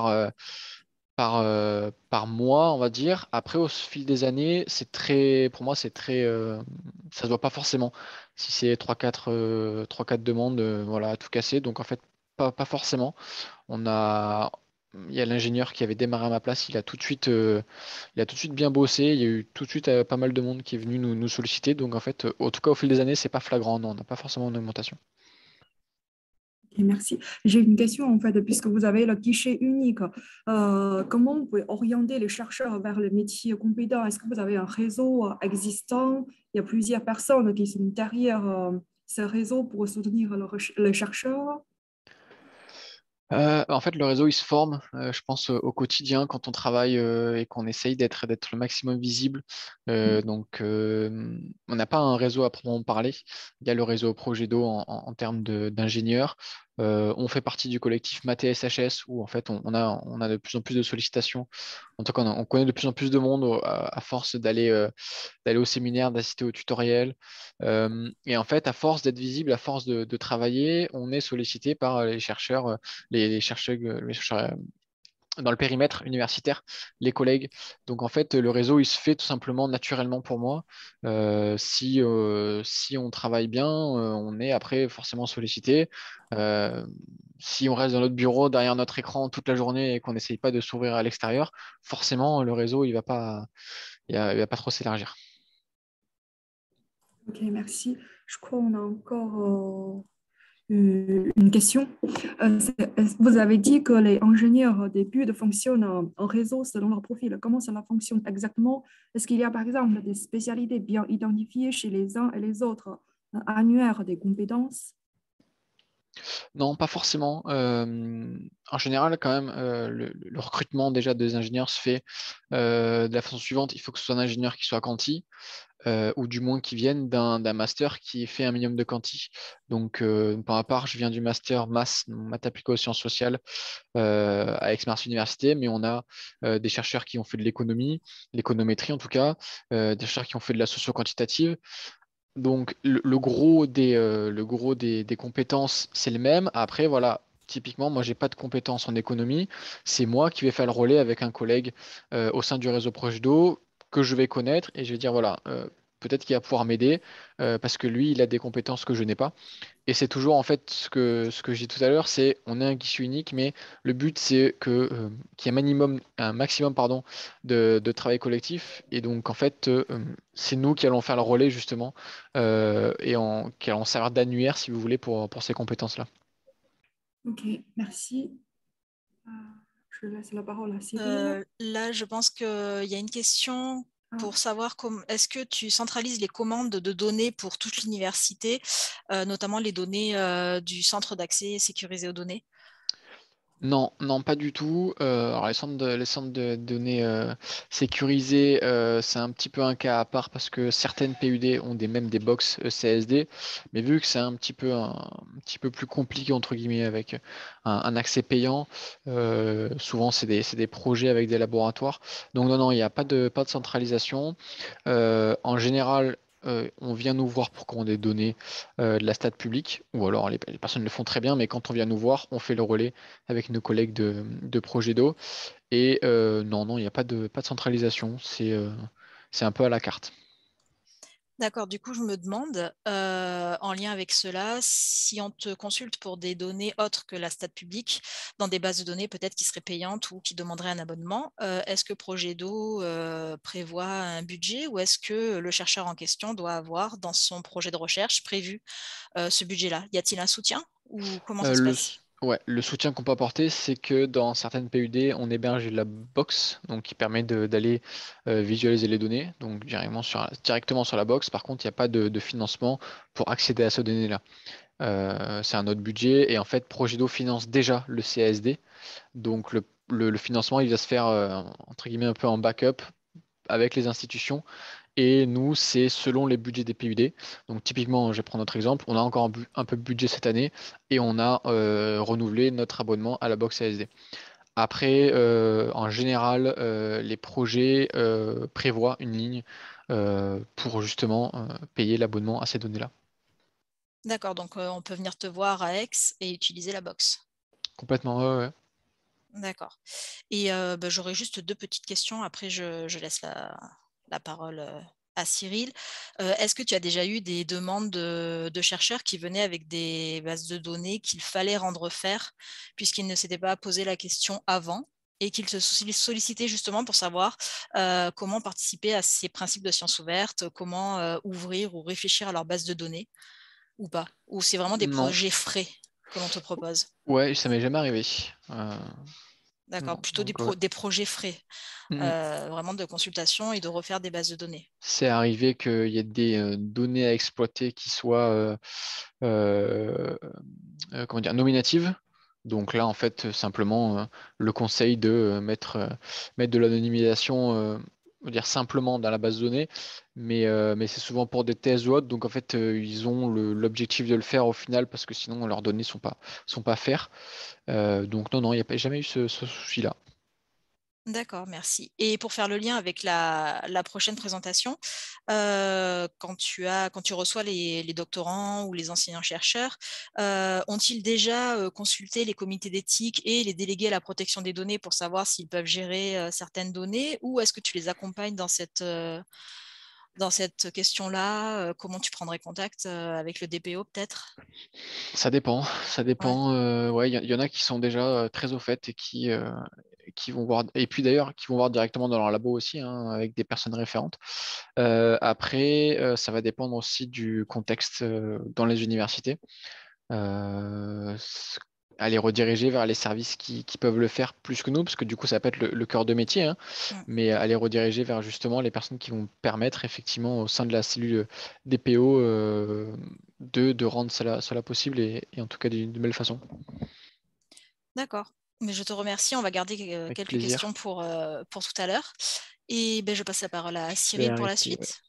par mois, on va dire. Après, au fil des années, pour moi, ça se voit pas forcément. Si c'est 3-4 demandes, voilà, à tout casser. Donc, en fait, pas forcément. On a, il y a l'ingénieur qui avait démarré à ma place, il a tout de suite bien bossé. Il y a eu tout de suite pas mal de monde qui est venu nous solliciter. Donc, en fait, en tout cas, au fil des années, c'est pas flagrant. Non, on n'a pas forcément une augmentation. Ok, merci. J'ai une question en fait, puisque vous avez le guichet unique, comment vous pouvez orienter les chercheurs vers les métiers compétents? Est-ce que vous avez un réseau existant? Il y a plusieurs personnes qui sont derrière ce réseau pour soutenir les chercheurs? En fait, le réseau, il se forme, je pense, au quotidien quand on travaille et qu'on essaye d'être le maximum visible. Donc, on n'a pas un réseau à proprement parler. Il y a le réseau Progedo en termes d'ingénieurs. On fait partie du collectif Mathé SHS où en fait on a de plus en plus de sollicitations. En tout cas, on connaît de plus en plus de monde à force d'aller au séminaire, d'assister au tutoriel. Et en fait, à force d'être visible, à force de travailler, on est sollicité par les chercheurs, les chercheurs dans le périmètre universitaire, les collègues. Donc en fait, le réseau, il se fait tout simplement naturellement pour moi. Si on travaille bien, on est après forcément sollicité. Euh, Si on reste dans notre bureau, derrière notre écran toute la journée et qu'on n'essaye pas de s'ouvrir à l'extérieur, forcément, le réseau, il va pas trop s'élargir. Ok, merci. Je crois qu'on a encore une question. Vous avez dit que les ingénieurs d'études fonctionnent en réseau selon leur profil. Comment cela fonctionne exactement? Est-ce qu'il y a par exemple des spécialités bien identifiées chez les uns et les autres, annuaires des compétences? Non, pas forcément. En général, quand même, le recrutement déjà des ingénieurs se fait de la façon suivante. Il faut que ce soit un ingénieur qui soit quanti, ou du moins qui vienne d'un master qui ait fait un minimum de quanti. Donc, pour ma part, je viens du master maths appliquées aux sciences sociales à Aix-Marseille Université, mais on a des chercheurs qui ont fait de l'économétrie en tout cas, des chercheurs qui ont fait de la socio-quantitative. Donc, le gros des compétences, c'est le même. Après, voilà, typiquement, moi, j'ai pas de compétences en économie. C'est moi qui vais faire le relais avec un collègue au sein du réseau proche d'eau que je vais connaître et je vais dire, voilà, peut-être qu'il va pouvoir m'aider parce que lui, il a des compétences que je n'ai pas. Et c'est toujours, en fait, ce que j'ai dit tout à l'heure, c'est on est un guichet unique, mais le but, c'est qu'il y ait un maximum, pardon, de travail collectif. Et donc, en fait, c'est nous qui allons faire le relais, justement, qui allons servir d'annuaire, si vous voulez, pour ces compétences-là. Ok, merci. Je laisse la parole à Cyril. Là, je pense qu'il y a une question pour savoir est-ce que tu centralises les commandes de données pour toute l'université, notamment les données du centre d'accès sécurisé aux données? Non, non, pas du tout. Alors les centres de données sécurisés, c'est un petit peu un cas à part parce que certaines PUD ont même des box CSD, mais vu que c'est un petit peu plus compliqué entre guillemets avec un accès payant, souvent c'est des projets avec des laboratoires. Donc non, non, il n'y a pas de centralisation. En général, on vient nous voir pour qu'on ait des données de la stat publique, ou alors les personnes le font très bien, mais quand on vient nous voir, on fait le relais avec nos collègues de projet d'eau. Et non, non, il n'y a pas de centralisation. C'est un peu à la carte. D'accord, du coup, je me demande, en lien avec cela, si on te consulte pour des données autres que la stat publique, dans des bases de données peut-être qui seraient payantes ou qui demanderaient un abonnement, est-ce que Projet d'eau prévoit un budget ou est-ce que le chercheur en question doit avoir dans son projet de recherche prévu ce budget-là? Y a-t-il un soutien ou comment ça se passe? Ouais, le soutien qu'on peut apporter, c'est que dans certaines PUD, on héberge la box, donc qui permet d'aller visualiser les données, donc directement sur la box. Par contre, il n'y a pas de financement pour accéder à ces données-là. C'est un autre budget et en fait, Progedo finance déjà le CASD, donc le financement, il va se faire entre guillemets un peu en backup avec les institutions. Et nous, c'est selon les budgets des PUD. Donc typiquement, je vais prendre notre exemple, on a encore un peu de budget cette année et on a renouvelé notre abonnement à la box ASD. Après, en général, les projets prévoient une ligne pour justement payer l'abonnement à ces données-là. D'accord, donc on peut venir te voir à Aix et utiliser la box. Complètement, ouais, ouais. D'accord. Et j'aurais juste deux petites questions. Après, je laisse la parole à Cyril. Est-ce que tu as déjà eu des demandes de chercheurs qui venaient avec des bases de données qu'il fallait rendre faire puisqu'ils ne s'étaient pas posé la question avant et qu'ils te sollicitaient justement pour savoir comment participer à ces principes de sciences ouvertes, comment ouvrir ou réfléchir à leur base de données ou pas? Ou c'est vraiment des Non, projets frais que l'on te propose? ouais, ça m'est jamais arrivé. D'accord, Non, plutôt donc, ouais. des projets frais, Mhm. vraiment de consultation et de refaire des bases de données. C'est arrivé qu'il y ait des données à exploiter qui soient comment dire, nominatives. Donc là, en fait, simplement, le conseil de mettre de l'anonymisation, on va dire simplement dans la base de données, mais c'est souvent pour des thèses ou autres. Donc en fait, ils ont l'objectif de le faire au final parce que sinon leurs données sont pas faire. Donc non, non, il n'y a jamais eu ce souci-là. D'accord, merci. Et pour faire le lien avec la prochaine présentation, quand tu reçois les doctorants ou les enseignants-chercheurs, ont-ils déjà consulté les comités d'éthique et les délégués à la protection des données pour savoir s'ils peuvent gérer certaines données ou est-ce que tu les accompagnes dans cette question-là? Comment tu prendrais contact avec le DPO peut-être? Ça dépend, ça Ouais. dépend. Ouais, il y en a qui sont déjà très au fait et qui vont voir, et puis d'ailleurs qui vont voir directement dans leur labo aussi, hein, avec des personnes référentes. Après, ça va dépendre aussi du contexte dans les universités. Euh, c- Aller rediriger vers les services qui peuvent le faire plus que nous, parce que du coup, ça peut être le cœur de métier, hein, Mm. mais aller rediriger vers justement les personnes qui vont permettre effectivement au sein de la cellule DPO de rendre cela possible et en tout cas d'une belle façon. D'accord. Mais je te remercie. On va garder Avec quelques plaisir. questions pour tout à l'heure. Et je passe la parole à Cyril pour la PRIT, ouais. suite.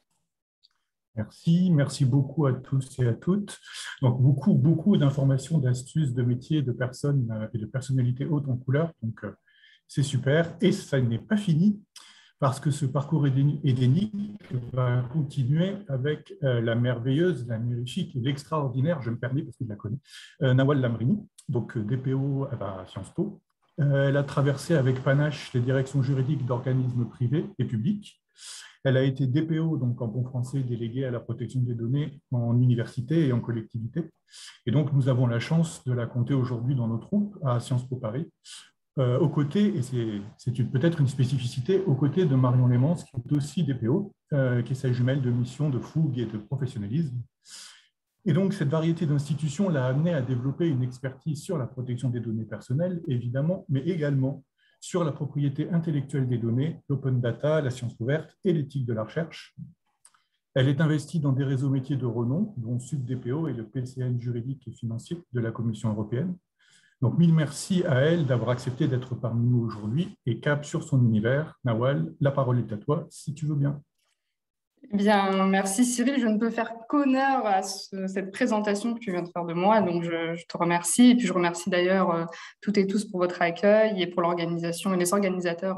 Merci beaucoup à tous et à toutes. Donc, beaucoup d'informations, d'astuces, de métiers, de personnes et de personnalités hautes en couleur. Donc, c'est super. Et ça n'est pas fini parce que ce parcours édénique va continuer avec la merveilleuse, la mirifique et l'extraordinaire, je me permets parce que je la connais, Nawal Lamrini, donc DPO à Sciences Po. Elle a traversé avec panache les directions juridiques d'organismes privés et publics. Elle a été DPO, donc en bon français, déléguée à la protection des données en université et en collectivité. Et donc, nous avons la chance de la compter aujourd'hui dans nos troupes à Sciences Po Paris, aux côtés, et c'est peut-être une spécificité, aux côtés de Marion Lémans, qui est aussi DPO, qui est sa jumelle de mission de fougue et de professionnalisme. Et donc, cette variété d'institutions l'a amené à développer une expertise sur la protection des données personnelles, évidemment, mais également sur la propriété intellectuelle des données, l'open data, la science ouverte et l'éthique de la recherche. Elle est investie dans des réseaux métiers de renom, dont SUD DPO et le PCN juridique et financier de la Commission européenne. Donc, mille merci à elle d'avoir accepté d'être parmi nous aujourd'hui et cap sur son univers. Nawal, la parole est à toi, si tu veux bien. Bien, merci Cyril. Je ne peux faire qu'honneur à cette présentation que tu viens de faire de moi. Donc, je te remercie. Et puis, je remercie d'ailleurs toutes et tous pour votre accueil et pour l'organisation et les organisateurs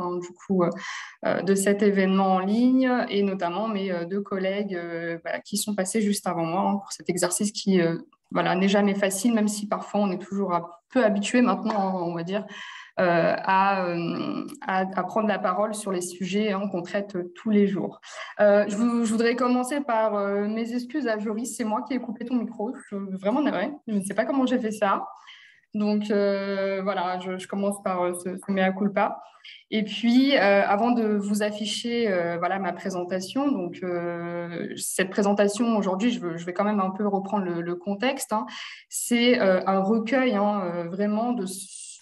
de cet événement en ligne et notamment mes deux collègues qui sont passés juste avant moi pour cet exercice qui n'est jamais facile, même si parfois on est toujours un peu habitué maintenant, on va dire, à prendre la parole sur les sujets qu'on traite tous les jours. Je voudrais commencer par mes excuses à Joris. C'est moi qui ai coupé ton micro. Je suis vraiment navrée. Je ne sais pas comment j'ai fait ça. Donc, voilà, je commence par ce mea culpa. Et puis, avant de vous afficher ma présentation, donc cette présentation aujourd'hui, je vais quand même un peu reprendre le contexte. C'est un recueil vraiment de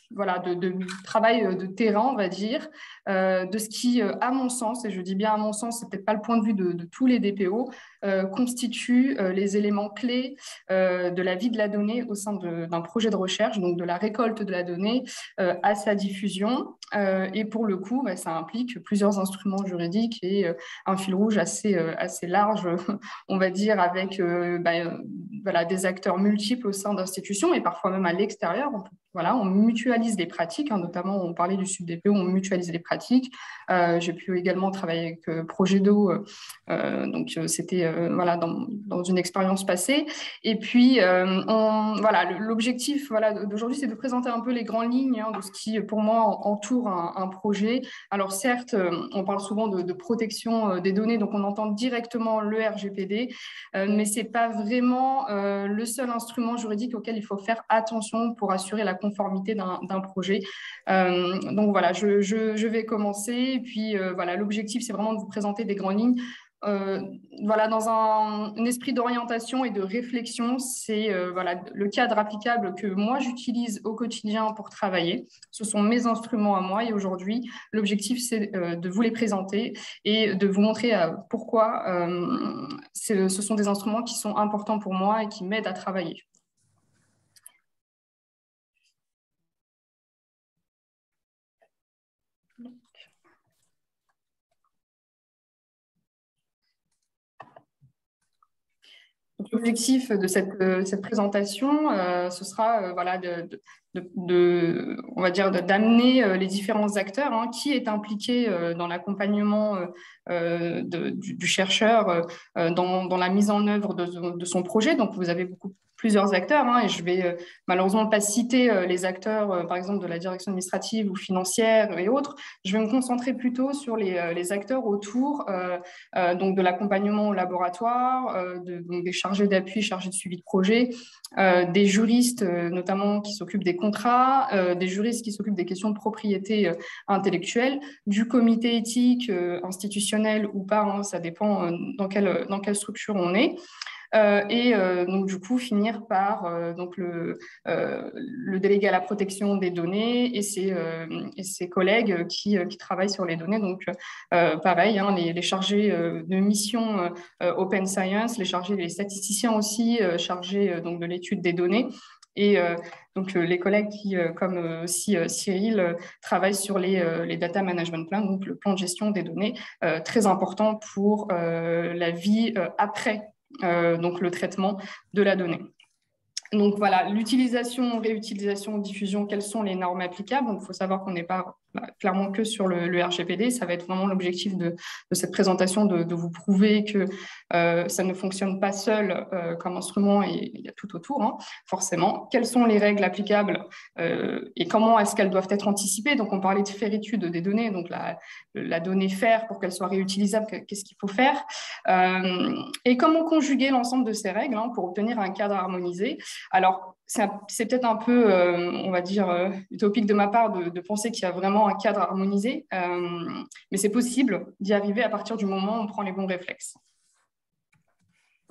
travail de terrain, on va dire, de ce qui, à mon sens, et je dis bien à mon sens, c'est peut-être pas le point de vue de tous les DPO, constitue les éléments clés de la vie de la donnée au sein d'un projet de recherche, donc de la récolte de la donnée à sa diffusion. Et pour le coup, ça implique plusieurs instruments juridiques et un fil rouge assez large, on va dire, avec des acteurs multiples au sein d'institutions et parfois même à l'extérieur. On mutualise les pratiques, notamment on parlait du sub-DPO, on mutualise les pratiques. J'ai pu également travailler avec Progedo, donc c'était dans une expérience passée. Et puis, l'objectif d'aujourd'hui, c'est de présenter un peu les grandes lignes de ce qui, pour moi, entoure un projet. Alors certes, on parle souvent de protection des données, donc on entend directement le RGPD, mais ce n'est pas vraiment le seul instrument juridique auquel il faut faire attention pour assurer la conformité d'un projet. Donc voilà, je vais commencer. Et puis l'objectif, c'est vraiment de vous présenter des grandes lignes. Dans un esprit d'orientation et de réflexion, c'est le cadre applicable que moi j'utilise au quotidien pour travailler. Ce sont mes instruments à moi et aujourd'hui, l'objectif c'est de vous les présenter et de vous montrer pourquoi ce sont des instruments qui sont importants pour moi et qui m'aident à travailler. L'objectif de cette présentation, ce sera on va dire d'amener les différents acteurs qui est impliqué dans l'accompagnement du chercheur dans la mise en œuvre de son projet. Donc, vous avez plusieurs acteurs et je vais malheureusement pas citer les acteurs, par exemple, de la direction administrative ou financière et autres. Je vais me concentrer plutôt sur les acteurs autour donc de l'accompagnement au laboratoire, donc des chargés d'appui, chargés de suivi de projet, des juristes notamment qui s'occupent des contrats, des juristes qui s'occupent des questions de propriété intellectuelle, du comité éthique institutionnel ou pas, ça dépend dans quelle structure on est. Donc du coup finir par le délégué à la protection des données et ses collègues qui travaillent sur les données. Donc pareil, les chargés de mission Open Science, les statisticiens aussi chargés donc de l'étude des données. Et donc les collègues qui, comme aussi Cyril, travaillent sur les data management plans, donc le plan de gestion des données, très important pour la vie après donc le traitement de la donnée. Donc voilà, l'utilisation, réutilisation, diffusion, quelles sont les normes applicables? Donc il faut savoir qu'on n'est pas clairement que sur le RGPD. Ça va être vraiment l'objectif de cette présentation, de vous prouver que ça ne fonctionne pas seul comme instrument et il y a tout autour, forcément. Quelles sont les règles applicables et comment est-ce qu'elles doivent être anticipées? Donc on parlait de fairitude des données, donc la donnée faire pour qu'elle soit réutilisable, qu'est-ce qu'il faut faire? Et comment conjuguer l'ensemble de ces règles pour obtenir un cadre harmonisé? Alors, c'est peut-être un peu, on va dire, utopique de ma part de penser qu'il y a vraiment un cadre harmonisé, mais c'est possible d'y arriver à partir du moment où on prend les bons réflexes.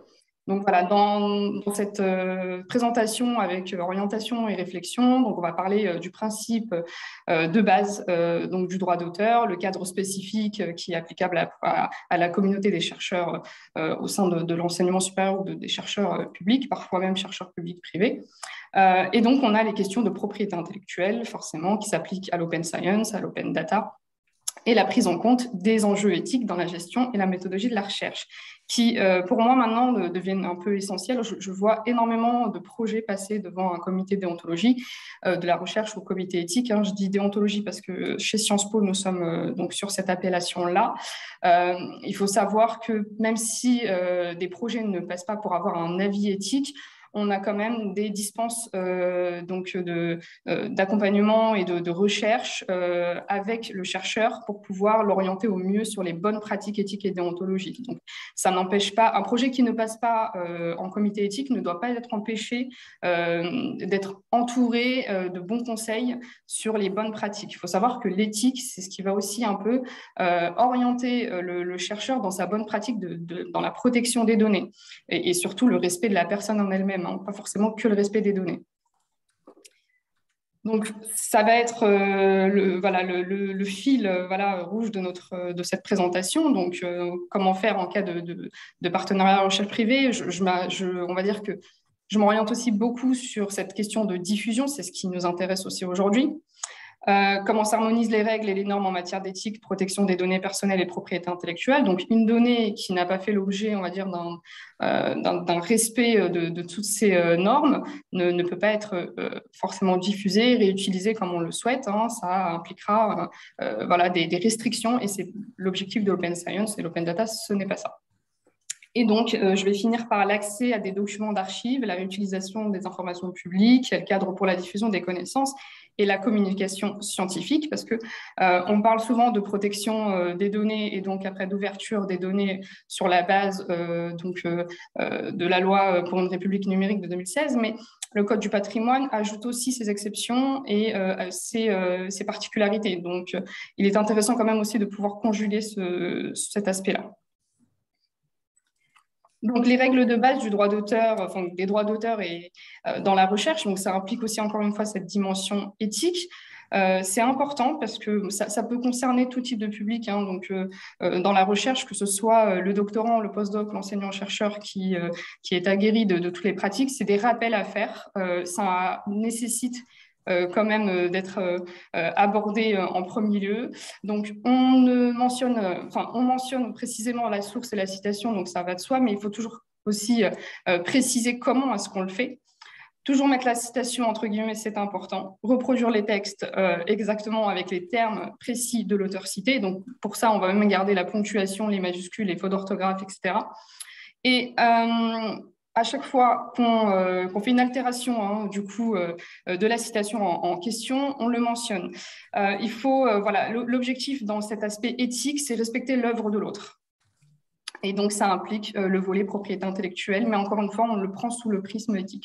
Donc voilà, dans cette présentation avec orientation et réflexion, donc on va parler du principe de base donc du droit d'auteur, le cadre spécifique qui est applicable à la communauté des chercheurs au sein de l'enseignement supérieur ou des chercheurs publics, parfois même chercheurs publics privés. Et donc on a les questions de propriété intellectuelle, forcément, qui s'appliquent à l'open science, à l'open data, et la prise en compte des enjeux éthiques dans la gestion et la méthodologie de la recherche, qui, pour moi, maintenant, deviennent un peu essentiels. Je vois énormément de projets passer devant un comité de déontologie, de la recherche au comité éthique. Je dis déontologie parce que chez Sciences Po, nous sommes donc sur cette appellation-là. Il faut savoir que même si des projets ne passent pas pour avoir un avis éthique, on a quand même des dispenses d'accompagnement et de recherche avec le chercheur pour pouvoir l'orienter au mieux sur les bonnes pratiques éthiques et déontologiques. Donc, ça n'empêche pas, un projet qui ne passe pas en comité éthique ne doit pas être empêché d'être entouré de bons conseils sur les bonnes pratiques. Il faut savoir que l'éthique, c'est ce qui va aussi un peu orienter le chercheur dans sa bonne pratique dans la protection des données et surtout le respect de la personne en elle-même. Pas forcément que le respect des données. Donc, ça va être le fil rouge de cette présentation. Donc, comment faire en cas de partenariat recherche privée. On va dire que je m'oriente aussi beaucoup sur cette question de diffusion. C'est ce qui nous intéresse aussi aujourd'hui. Comment s'harmonisent les règles et les normes en matière d'éthique, de protection des données personnelles et de propriété intellectuelle. Donc, une donnée qui n'a pas fait l'objet, on va dire, d'un respect de toutes ces normes ne peut pas être forcément diffusée, réutilisée comme on le souhaite. Ça impliquera des restrictions et c'est l'objectif de l'open science et l'open data, ce n'est pas ça. Et donc, je vais finir par l'accès à des documents d'archives, la réutilisation des informations publiques, le cadre pour la diffusion des connaissances et la communication scientifique, parce qu'on parle souvent de protection des données et donc après d'ouverture des données sur la base de la loi pour une république numérique de 2016, mais le Code du patrimoine ajoute aussi ses exceptions et ses particularités. Donc, il est intéressant quand même aussi de pouvoir conjuguer cet aspect-là. Donc, les règles de base du droit d'auteur, des droits d'auteur et dans la recherche, donc ça implique aussi encore une fois cette dimension éthique. C'est important parce que ça peut concerner tout type de public. Dans la recherche, que ce soit le doctorant, le postdoc, l'enseignant-chercheur qui est aguerri de toutes les pratiques, c'est des rappels à faire. Ça nécessite quand même d'être abordé en premier lieu. Donc, on mentionne précisément la source et la citation, donc ça va de soi, mais il faut toujours aussi préciser comment est-ce qu'on le fait. Toujours mettre la citation entre guillemets, c'est important. Reproduire les textes exactement avec les termes précis de l'auteur cité. Donc, pour ça, on va même garder la ponctuation, les majuscules, les fautes d'orthographe, etc. Et à chaque fois qu'on fait une altération de la citation en question, on le mentionne. L'objectif dans cet aspect éthique, c'est respecter l'œuvre de l'autre. Et donc, ça implique le volet propriété intellectuelle, mais encore une fois, on le prend sous le prisme éthique.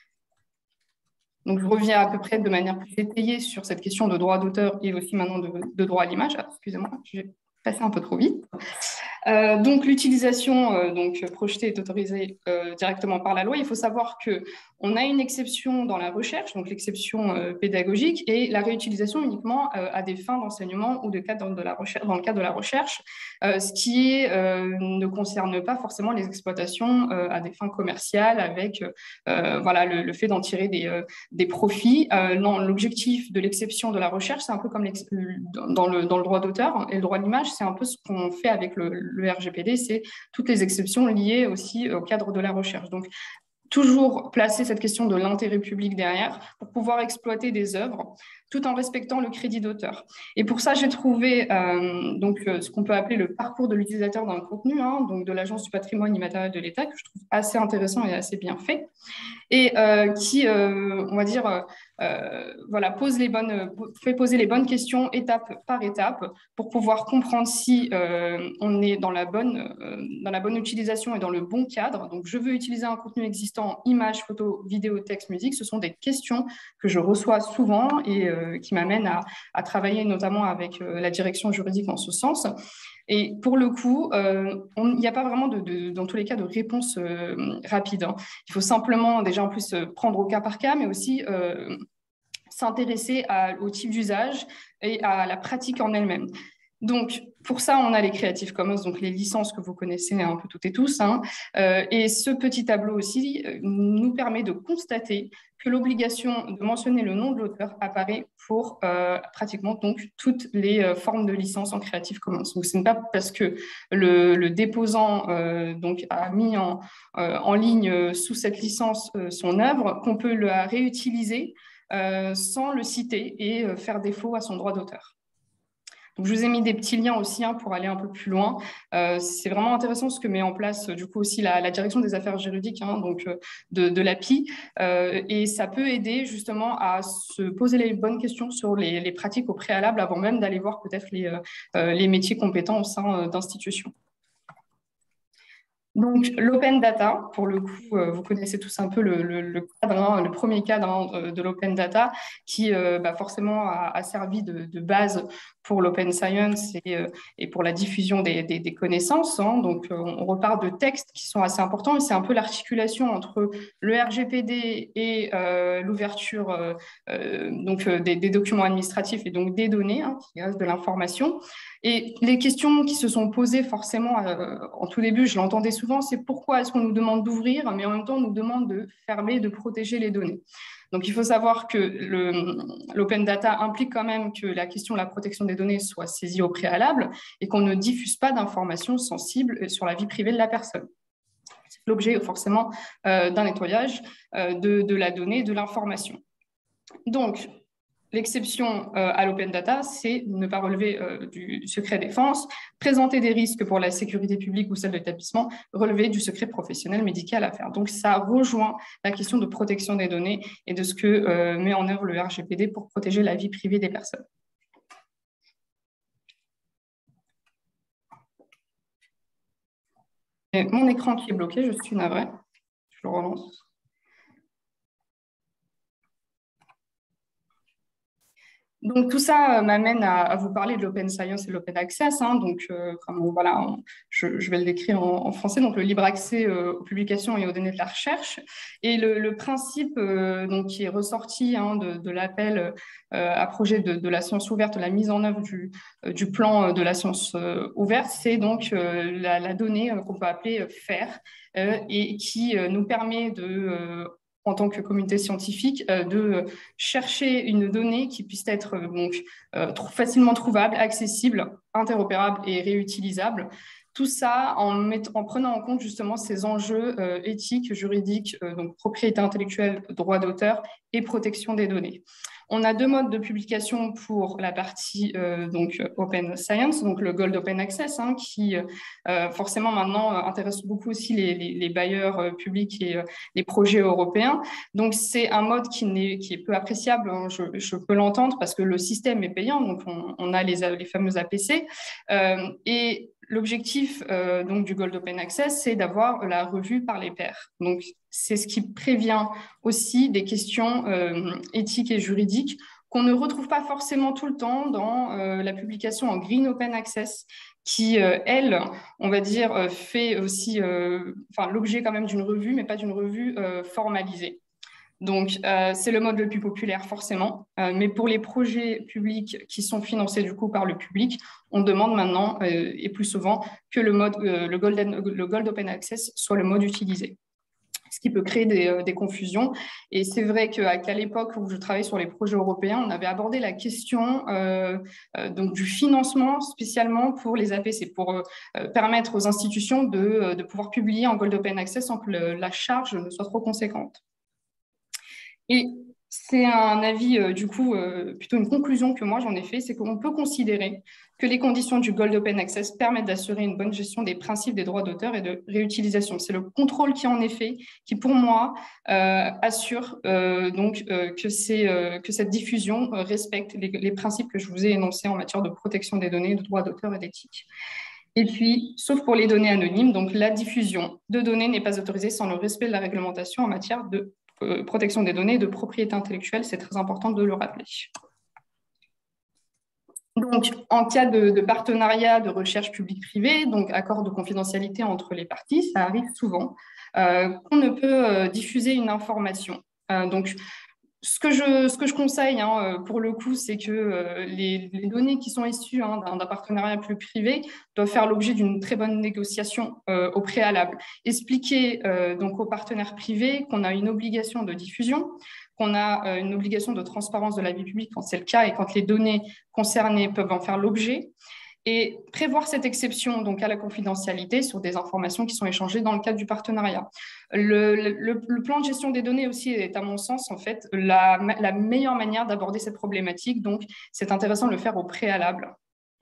Donc, je reviens à peu près de manière plus détaillée sur cette question de droit d'auteur et aussi maintenant de droit à l'image. Excusez-moi, j'ai passé un peu trop vite. Donc, l'utilisation projetée est autorisée directement par la loi. Il faut savoir qu'on a une exception dans la recherche, donc l'exception pédagogique, et la réutilisation uniquement à des fins d'enseignement ou dans le cadre de la recherche, ce qui ne concerne pas forcément les exploitations à des fins commerciales avec le fait d'en tirer des profits. L'objectif de l'exception de la recherche, c'est un peu comme dans le droit d'auteur et le droit de l'image, c'est un peu ce qu'on fait avec le RGPD, c'est toutes les exceptions liées aussi au cadre de la recherche. Donc, toujours placer cette question de l'intérêt public derrière pour pouvoir exploiter des œuvres tout en respectant le crédit d'auteur. Et pour ça, j'ai trouvé ce qu'on peut appeler le parcours de l'utilisateur dans le contenu, donc de l'Agence du patrimoine immatériel de l'État, que je trouve assez intéressant et assez bien fait, et qui, on va dire, fait poser les bonnes questions étape par étape pour pouvoir comprendre si on est dans la bonne utilisation et dans le bon cadre. Donc, je veux utiliser un contenu existant, images, photos, vidéos, texte, musique. Ce sont des questions que je reçois souvent et qui m'amènent à travailler notamment avec la direction juridique en ce sens. Et pour le coup, il n'y a pas vraiment, dans tous les cas, de réponse rapide. Hein. Il faut simplement, déjà en plus, prendre au cas par cas, mais aussi s'intéresser au type d'usage et à la pratique en elle-même. Donc, pour ça, on a les Creative Commons, donc les licences que vous connaissez un peu toutes et tous. Hein. Et ce petit tableau aussi nous permet de constater que l'obligation de mentionner le nom de l'auteur apparaît pour pratiquement donc, toutes les formes de licences en Creative Commons. Donc, ce n'est pas parce que le déposant donc, a mis en ligne sous cette licence son œuvre qu'on peut la réutiliser sans le citer et faire défaut à son droit d'auteur. Donc, je vous ai mis des petits liens aussi hein, pour aller un peu plus loin. C'est vraiment intéressant ce que met en place du coup aussi la direction des affaires juridiques hein, donc, de l'API. Et ça peut aider justement à se poser les bonnes questions sur les pratiques au préalable avant même d'aller voir peut-être les métiers compétents au sein d'institutions. Donc, l'open data, pour le coup, vous connaissez tous un peu le cadre, hein, le premier cadre hein, de l'open data qui forcément a servi de base pour l'open science et pour la diffusion des connaissances. Hein. Donc, on repart de textes qui sont assez importants et c'est un peu l'articulation entre le RGPD et l'ouverture des documents administratifs et donc des données, hein, qui restent de l'information. Et les questions qui se sont posées forcément en tout début, je l'entendais souvent, c'est pourquoi est-ce qu'on nous demande d'ouvrir, mais en même temps on nous demande de fermer, de protéger les données. Donc il faut savoir que l'open data implique quand même que la question de la protection des données soit saisie au préalable et qu'on ne diffuse pas d'informations sensibles sur la vie privée de la personne. C'est l'objet forcément d'un nettoyage de la donnée, de l'information. Donc, l'exception à l'open data, c'est ne pas relever du secret défense, présenter des risques pour la sécurité publique ou celle de l'établissement, relever du secret professionnel médical à faire. Donc, ça rejoint la question de protection des données et de ce que met en œuvre le RGPD pour protéger la vie privée des personnes. Et mon écran qui est bloqué, je suis navrée. Je le relance. Donc, tout ça m'amène à vous parler de l'open science et de l'open access. Hein. Donc, voilà, je vais le décrire en français. Donc, le libre accès aux publications et aux données de la recherche. Et le principe donc, qui est ressorti hein, de l'appel à projet de la science ouverte, la mise en œuvre du plan de la science ouverte, c'est donc la donnée qu'on peut appeler FAIR et qui nous permet en tant que communauté scientifique, de chercher une donnée qui puisse être facilement trouvable, accessible, interopérable et réutilisable. Tout ça en prenant en compte justement ces enjeux éthiques, juridiques, donc propriété intellectuelle, droit d'auteur et protection des données. On a deux modes de publication pour la partie donc Open Science, donc le Gold Open Access, hein, qui forcément maintenant intéresse beaucoup aussi les bailleurs publics et les projets européens. Donc c'est un mode qui est peu appréciable, hein, je peux l'entendre parce que le système est payant, donc on a les fameux APC. Et l'objectif donc du Gold Open Access, c'est d'avoir la revue par les pairs. Donc, c'est ce qui prévient aussi des questions éthiques et juridiques qu'on ne retrouve pas forcément tout le temps dans la publication en Green Open Access, qui, elle, on va dire, fait aussi l'objet quand même d'une revue, mais pas d'une revue formalisée. Donc, c'est le mode le plus populaire, forcément. Mais pour les projets publics qui sont financés, du coup, par le public, on demande maintenant, et plus souvent, que le Gold Open Access soit le mode utilisé. Ce qui peut créer des confusions. Et c'est vrai qu'à l'époque où je travaillais sur les projets européens, on avait abordé la question donc du financement spécialement pour les APC, pour permettre aux institutions de pouvoir publier en Gold Open Access sans que la charge ne soit trop conséquente. Et c'est un avis, du coup, plutôt une conclusion que moi j'en ai fait, c'est qu'on peut considérer que les conditions du Gold Open Access permettent d'assurer une bonne gestion des principes des droits d'auteur et de réutilisation. C'est le contrôle qui en est fait, qui pour moi assure que cette diffusion respecte les principes que je vous ai énoncés en matière de protection des données, de droits d'auteur et d'éthique. Et puis, sauf pour les données anonymes, donc la diffusion de données n'est pas autorisée sans le respect de la réglementation en matière de protection des données et de propriété intellectuelle, c'est très important de le rappeler. Donc, en cas de partenariat de recherche publique-privée, donc accord de confidentialité entre les parties, ça arrive souvent qu'on ne peut diffuser une information. Donc, ce que je conseille, pour le coup, c'est que les données qui sont issues d'un partenariat plus privé doivent faire l'objet d'une très bonne négociation au préalable. Expliquer donc aux partenaires privés qu'on a une obligation de diffusion, qu'on a une obligation de transparence de la vie publique quand c'est le cas et quand les données concernées peuvent en faire l'objet, et prévoir cette exception donc à la confidentialité sur des informations qui sont échangées dans le cadre du partenariat. Le plan de gestion des données aussi est, à mon sens, en fait, la meilleure manière d'aborder cette problématique. Donc, c'est intéressant de le faire au préalable.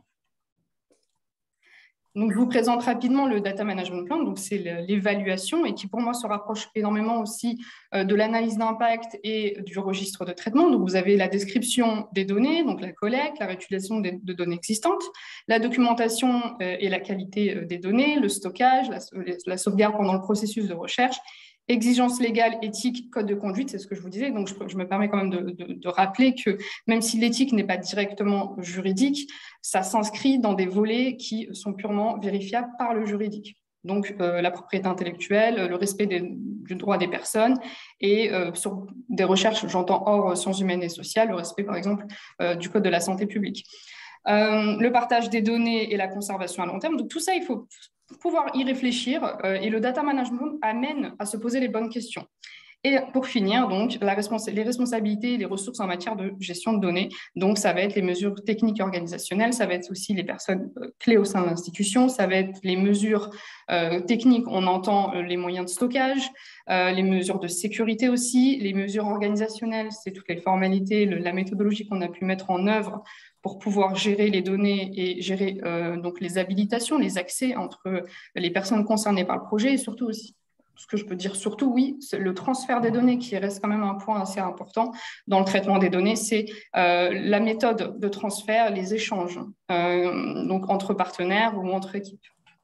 Donc, je vous présente rapidement le Data Management Plan. Donc, c'est l'évaluation et qui, pour moi, se rapproche énormément aussi de l'analyse d'impact et du registre de traitement. Donc, vous avez la description des données, donc la collecte, la réutilisation de données existantes, la documentation et la qualité des données, le stockage, la sauvegarde pendant le processus de recherche, exigences légales, éthiques, code de conduite, c'est ce que je vous disais. Donc, je me permets quand même de rappeler que même si l'éthique n'est pas directement juridique, ça s'inscrit dans des volets qui sont purement vérifiables par le juridique. Donc, la propriété intellectuelle, le respect du droit des personnes et sur des recherches, j'entends hors sciences humaines et sociales, le respect, par exemple, du code de la santé publique. Le partage des données et la conservation à long terme. Donc, tout ça, il faut pouvoir y réfléchir et le data management amène à se poser les bonnes questions. Et pour finir, donc, les responsabilités et les ressources en matière de gestion de données. Donc, ça va être les mesures techniques et organisationnelles, ça va être aussi les personnes clés au sein de l'institution, ça va être les mesures techniques, on entend les moyens de stockage, les mesures de sécurité aussi, les mesures organisationnelles, c'est toutes les formalités, la méthodologie qu'on a pu mettre en œuvre pour pouvoir gérer les données et gérer donc les habilitations, les accès entre les personnes concernées par le projet et surtout aussi, ce que je peux dire surtout, oui, c'est le transfert des données qui reste quand même un point assez important dans le traitement des données, c'est la méthode de transfert, les échanges donc entre partenaires ou entre équipes.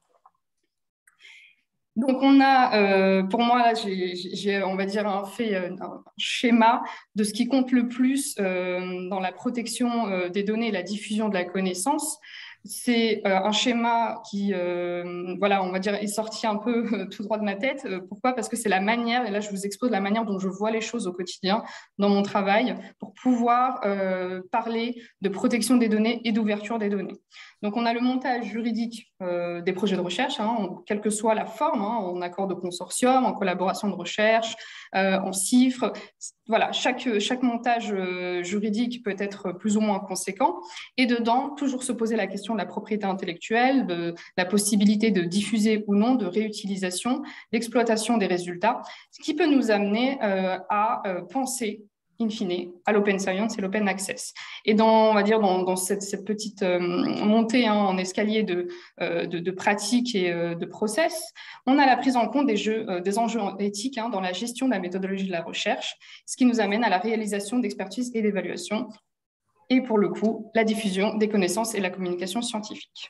Donc, on a, pour moi, là, j'ai, on va dire, un schéma de ce qui compte le plus dans la protection des données et la diffusion de la connaissance. C'est un schéma qui, voilà, on va dire, est sorti un peu tout droit de ma tête. Pourquoi ? Parce que c'est la manière, et là, je vous expose la manière dont je vois les choses au quotidien dans mon travail pour pouvoir parler de protection des données et d'ouverture des données. Donc, on a le montage juridique des projets de recherche, quelle que soit la forme, en accord de consortium, en collaboration de recherche, en CIFRE. Voilà, chaque montage juridique peut être plus ou moins conséquent. Et dedans, toujours se poser la question de la propriété intellectuelle, de la possibilité de diffuser ou non, de réutilisation, d'exploitation des résultats, ce qui peut nous amener à penser in fine, à l'open science et l'open access. Et on va dire, dans cette petite montée en escalier de pratiques et de process, on a la prise en compte des enjeux éthiques dans la gestion de la méthodologie de la recherche, ce qui nous amène à la réalisation d'expertise et d'évaluation, et pour le coup, la diffusion des connaissances et la communication scientifique.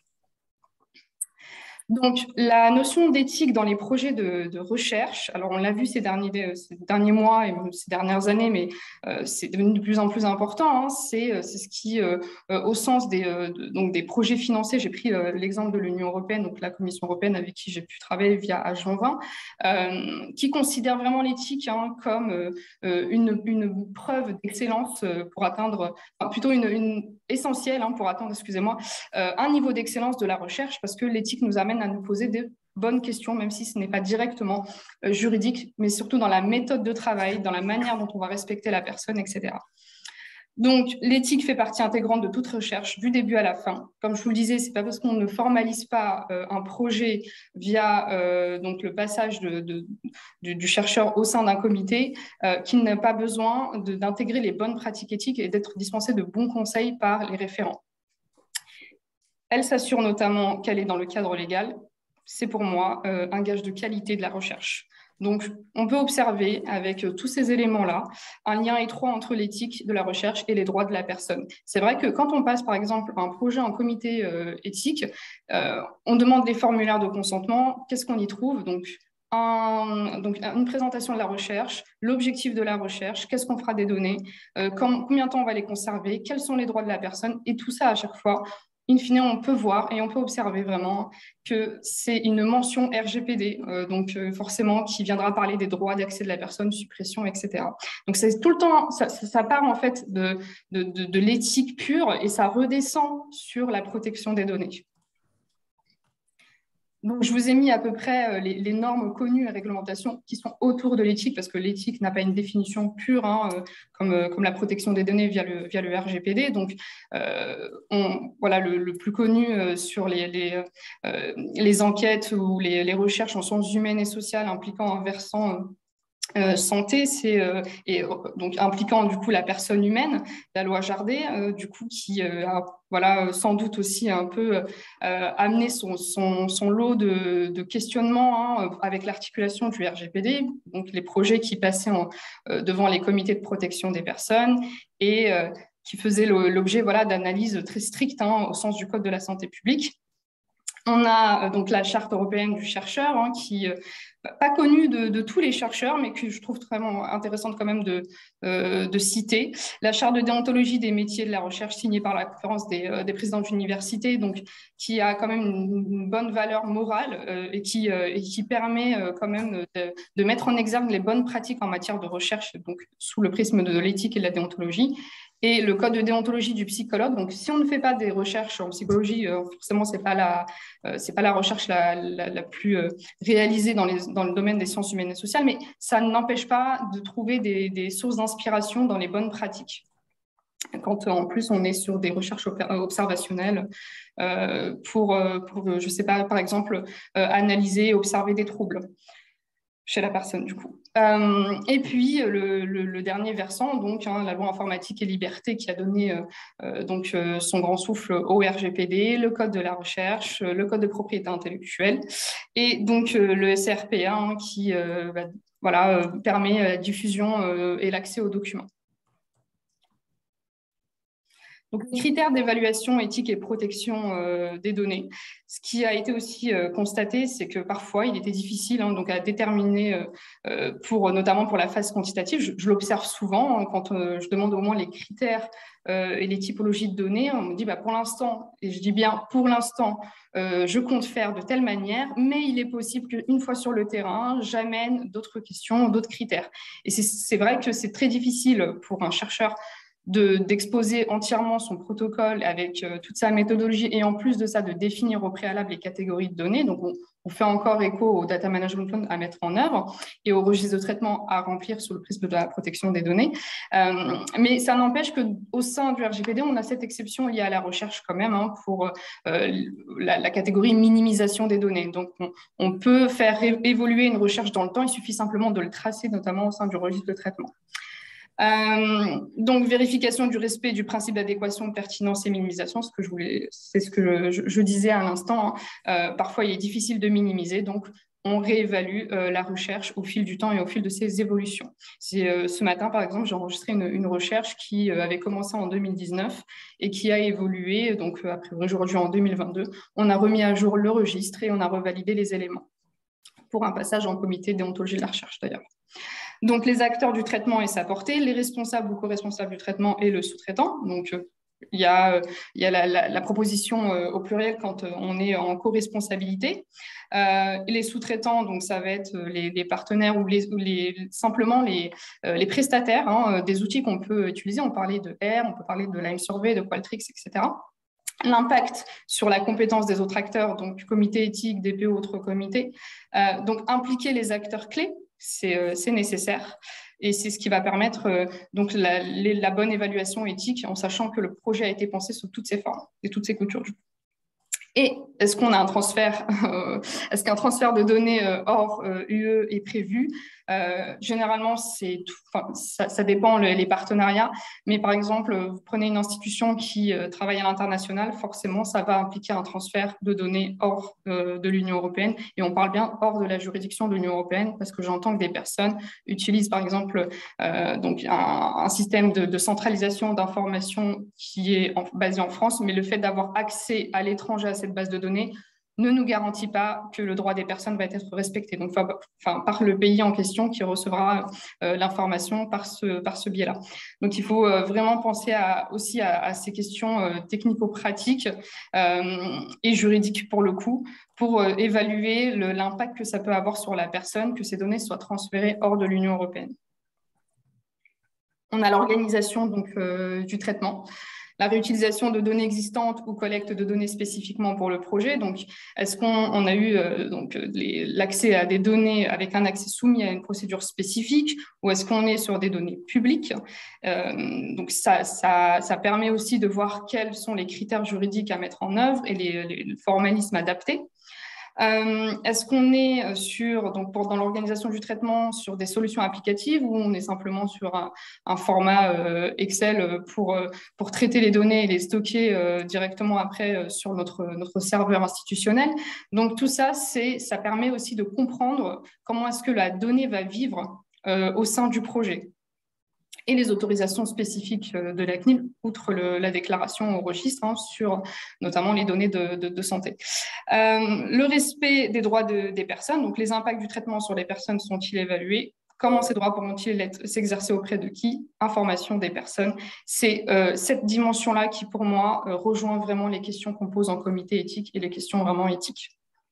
Donc, la notion d'éthique dans les projets de recherche, alors on l'a vu ces derniers mois et ces dernières années, mais c'est devenu de plus en plus important, c'est ce qui, au sens des projets financés, j'ai pris l'exemple de l'Union européenne, donc la Commission européenne avec qui j'ai pu travailler via H20, qui considère vraiment l'éthique comme une preuve d'excellence pour atteindre, plutôt essentielle pour atteindre, excusez-moi, un niveau d'excellence de la recherche, parce que l'éthique nous amène à nous poser des bonnes questions, même si ce n'est pas directement juridique, mais surtout dans la méthode de travail, dans la manière dont on va respecter la personne, etc. Donc, l'éthique fait partie intégrante de toute recherche, du début à la fin. Comme je vous le disais, ce n'est pas parce qu'on ne formalise pas un projet via donc le passage du chercheur au sein d'un comité qu'il n'a pas besoin d'intégrer les bonnes pratiques éthiques et d'être dispensé de bons conseils par les référents. Elle s'assure notamment qu'elle est dans le cadre légal. C'est pour moi un gage de qualité de la recherche. Donc, on peut observer avec tous ces éléments-là un lien étroit entre l'éthique de la recherche et les droits de la personne. C'est vrai que quand on passe, par exemple, un projet en comité éthique, on demande des formulaires de consentement. Qu'est-ce qu'on y trouve ? Donc, donc une présentation de la recherche, l'objectif de la recherche, qu'est-ce qu'on fera des données, combien de temps on va les conserver, quels sont les droits de la personne, et tout ça à chaque fois. In fine, on peut voir et on peut observer vraiment que c'est une mention RGPD, donc forcément qui viendra parler des droits d'accès de la personne, suppression, etc. Donc c'est tout le temps, ça part en fait de l'éthique pure et ça redescend sur la protection des données. Donc, je vous ai mis à peu près les normes connues et réglementations qui sont autour de l'éthique, parce que l'éthique n'a pas une définition pure, hein, comme la protection des données via le RGPD. Donc, voilà, le plus connu sur les enquêtes ou les recherches en sciences humaines et sociales impliquant un versant santé, et donc impliquant du coup la personne humaine, la loi Jardé, du coup qui a voilà sans doute aussi un peu amené son lot de questionnements, hein, avec l'articulation du RGPD, donc les projets qui passaient devant les comités de protection des personnes et qui faisaient l'objet voilà d'analyses très strictes, hein, au sens du Code de la santé publique. On a donc la Charte européenne du chercheur, hein, qui pas connue de tous les chercheurs, mais que je trouve vraiment intéressante quand même de citer. La Charte de déontologie des métiers de la recherche signée par la conférence des présidents d'université, donc qui a quand même une bonne valeur morale et qui permet quand même de mettre en exergue les bonnes pratiques en matière de recherche, donc sous le prisme de l'éthique et de la déontologie. Et le code de déontologie du psychologue. Donc, si on ne fait pas des recherches en psychologie, forcément, c'est pas la recherche la plus réalisée dans le domaine des sciences humaines et sociales, mais ça n'empêche pas de trouver des sources d'inspiration dans les bonnes pratiques. Quand en plus on est sur des recherches observationnelles pour je sais pas, par exemple, analyser, observer des troubles chez la personne, du coup. Et puis, le dernier versant, donc, hein, la loi informatique et liberté qui a donné son grand souffle au RGPD, le code de la recherche, le code de propriété intellectuelle, et donc le SRPA, hein, qui permet la diffusion et l'accès aux documents. Donc, les critères d'évaluation éthique et protection des données. Ce qui a été aussi constaté, c'est que parfois, il était difficile, hein, donc à déterminer, notamment pour la phase quantitative. Je l'observe souvent, hein, quand je demande au moins les critères et les typologies de données. On me dit, pour l'instant, et je dis bien pour l'instant, je compte faire de telle manière, mais il est possible qu'une fois sur le terrain, j'amène d'autres questions, d'autres critères. Et c'est vrai que c'est très difficile pour un chercheur d'exposer entièrement son protocole avec toute sa méthodologie et en plus de ça, de définir au préalable les catégories de données. Donc, on fait encore écho au Data Management Plan à mettre en œuvre et au registre de traitement à remplir sous le prisme de la protection des données. Mais ça n'empêche qu'au sein du RGPD, on a cette exception liée à la recherche quand même, hein, pour la catégorie minimisation des données. Donc, on peut faire évoluer une recherche dans le temps, il suffit simplement de le tracer, notamment au sein du registre de traitement. Donc, vérification du respect du principe d'adéquation, de pertinence et minimisation, c'est ce que je disais à l'instant. Hein. Parfois, il est difficile de minimiser, donc on réévalue la recherche au fil du temps et au fil de ses évolutions. Ce matin, par exemple, j'ai enregistré une recherche qui avait commencé en 2019 et qui a évolué, donc après aujourd'hui en 2022. On a remis à jour le registre et on a revalidé les éléments pour un passage en comité de déontologie de la recherche d'ailleurs. Donc, les acteurs du traitement et sa portée, les responsables ou co-responsables du traitement et le sous-traitant. Donc, il y a la proposition au pluriel quand on est en co-responsabilité. Les sous-traitants, donc ça va être les partenaires ou simplement les prestataires, hein, des outils qu'on peut utiliser. On parlait de R, on peut parler de Lime Survey, de Qualtrics, etc. L'impact sur la compétence des autres acteurs, donc comité éthique, DPO, autres comités. Donc, impliquer les acteurs clés, c'est nécessaire et c'est ce qui va permettre donc la bonne évaluation éthique en sachant que le projet a été pensé sous toutes ses formes et toutes ses coutures. Et est-ce qu'on a un transfert est-ce qu'un transfert de données hors UE est prévu? Généralement, ça dépend les partenariats. Mais par exemple, vous prenez une institution qui travaille à l'international, forcément, ça va impliquer un transfert de données hors de l'Union européenne. Et on parle bien hors de la juridiction de l'Union européenne parce que j'entends que des personnes utilisent par exemple donc un système de centralisation d'informations qui est basé en France, mais le fait d'avoir accès à l'étranger à cette base de données ne nous garantit pas que le droit des personnes va être respecté, donc par le pays en question qui recevra l'information par ce biais-là. Donc il faut vraiment penser aussi à ces questions technico-pratiques et juridiques pour le coup, pour évaluer l'impact que ça peut avoir sur la personne, que ces données soient transférées hors de l'Union européenne. On a l'organisation du traitement, la réutilisation de données existantes ou collecte de données spécifiquement pour le projet. Donc, est-ce qu'on a eu l'accès à des données avec un accès soumis à une procédure spécifique, ou est-ce qu'on est sur des données publiques? Donc, ça permet aussi de voir quels sont les critères juridiques à mettre en œuvre et les formalismes adaptés. Est-ce qu'on est dans l'organisation du traitement sur des solutions applicatives, ou on est simplement sur un format Excel pour traiter les données et les stocker directement après sur notre serveur institutionnel? Donc tout ça, ça permet aussi de comprendre comment est-ce que la donnée va vivre au sein du projet. Et les autorisations spécifiques de la CNIL, outre la déclaration au registre sur notamment les données de santé. Le respect des droits des personnes, donc les impacts du traitement sur les personnes sont-ils évalués? Comment ces droits pourront-ils s'exercer auprès de qui? Information des personnes. C'est cette dimension-là qui, pour moi, rejoint vraiment les questions qu'on pose en comité éthique et les questions vraiment éthiques.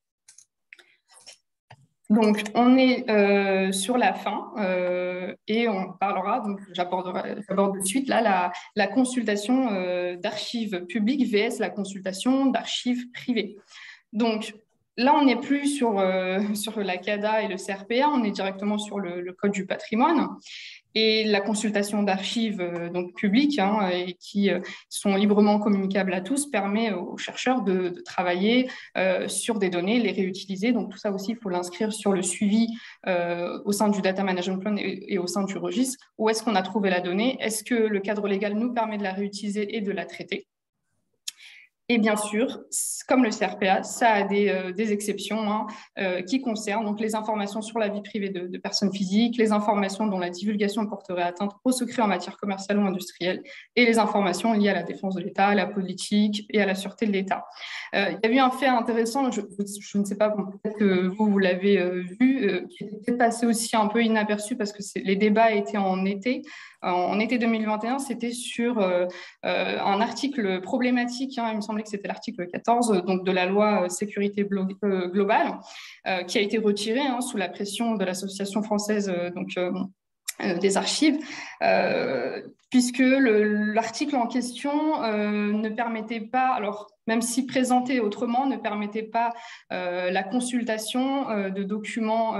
Donc, on est sur la fin et on parlera, donc j'aborde de suite là, la consultation d'archives publiques vs la consultation d'archives privées. Donc, là, on n'est plus sur la CADA et le CRPA, on est directement sur le Code du patrimoine. Et la consultation d'archives publiques et qui sont librement communicables à tous permet aux chercheurs de travailler sur des données, les réutiliser. Donc tout ça aussi, il faut l'inscrire sur le suivi au sein du Data Management Plan et au sein du registre. Où est-ce qu'on a trouvé la donnée? Est-ce que le cadre légal nous permet de la réutiliser et de la traiter? Et bien sûr, comme le CRPA, ça a des exceptions qui concernent donc les informations sur la vie privée de personnes physiques, les informations dont la divulgation porterait atteinte au secret en matière commerciale ou industrielle, et les informations liées à la défense de l'État, à la politique et à la sûreté de l'État. Il y a eu un fait intéressant, je ne sais pas, peut-être que vous l'avez vu, qui était passé aussi un peu inaperçu parce que les débats étaient en été. En été 2021, c'était sur un article problématique, il me semblait que c'était l'article 14 donc de la loi sécurité globale, qui a été retiré sous la pression de l'Association française des archives, puisque l'article en question ne permettait pas, alors même si présenté autrement, ne permettait pas la consultation de documents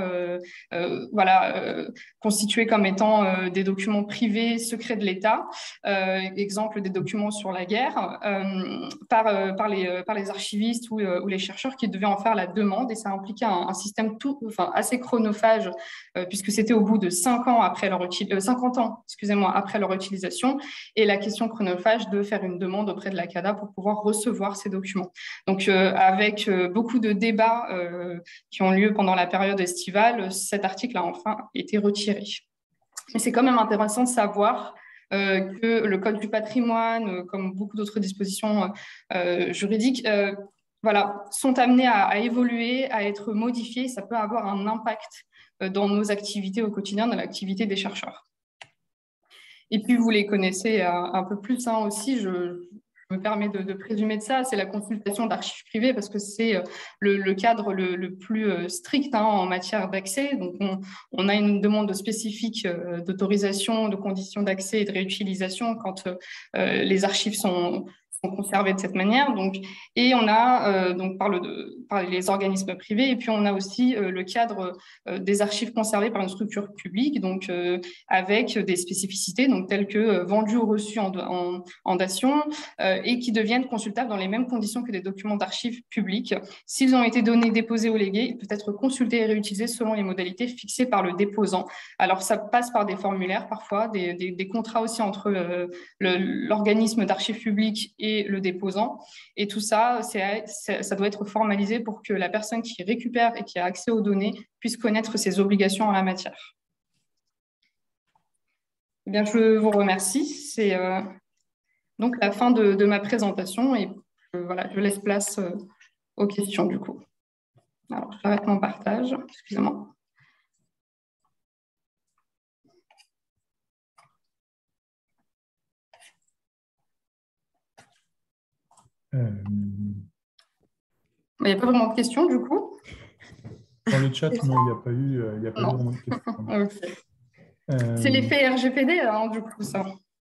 constitués comme étant des documents privés, secrets de l'État, exemple des documents sur la guerre, par les archivistes ou les chercheurs qui devaient en faire la demande, et ça impliquait un système assez chronophage, puisque c'était au bout de 50 ans après leur utilisation, et la question chronophage de faire une demande auprès de la CADA pour pouvoir recevoir ces documents. Donc, avec beaucoup de débats qui ont lieu pendant la période estivale, cet article a enfin été retiré. Mais c'est quand même intéressant de savoir que le Code du patrimoine, comme beaucoup d'autres dispositions juridiques, sont amenées à évoluer, à être modifiées. Ça peut avoir un impact dans nos activités au quotidien, dans l'activité des chercheurs. Et puis, vous les connaissez un peu plus aussi, je me permets de présumer de ça, c'est la consultation d'archives privées, parce que c'est le cadre le plus strict en matière d'accès. Donc, on a une demande spécifique d'autorisation, de conditions d'accès et de réutilisation quand les archives sont conservées de cette manière. Donc, et on a, par les organismes privés, et puis on a aussi le cadre des archives conservées par une structure publique, donc avec des spécificités telles que vendues ou reçues en dation, et qui deviennent consultables dans les mêmes conditions que des documents d'archives publiques. S'ils ont été donnés, déposés ou légués, ils peuvent être consultés et réutilisés selon les modalités fixées par le déposant. Alors, ça passe par des formulaires parfois, des contrats aussi entre l'organisme d'archives publiques et le déposant. Et tout ça, ça doit être formalisé pour que la personne qui récupère et qui a accès aux données puisse connaître ses obligations en la matière. Eh bien, je vous remercie. C'est donc la fin de ma présentation et je laisse place aux questions du coup. Alors, j'arrête mon partage, excusez-moi. Il n'y a pas vraiment de questions du coup. Dans le chat, non, il n'y a pas eu vraiment de questions. Okay. C'est l'effet RGPD, hein, du coup, ça.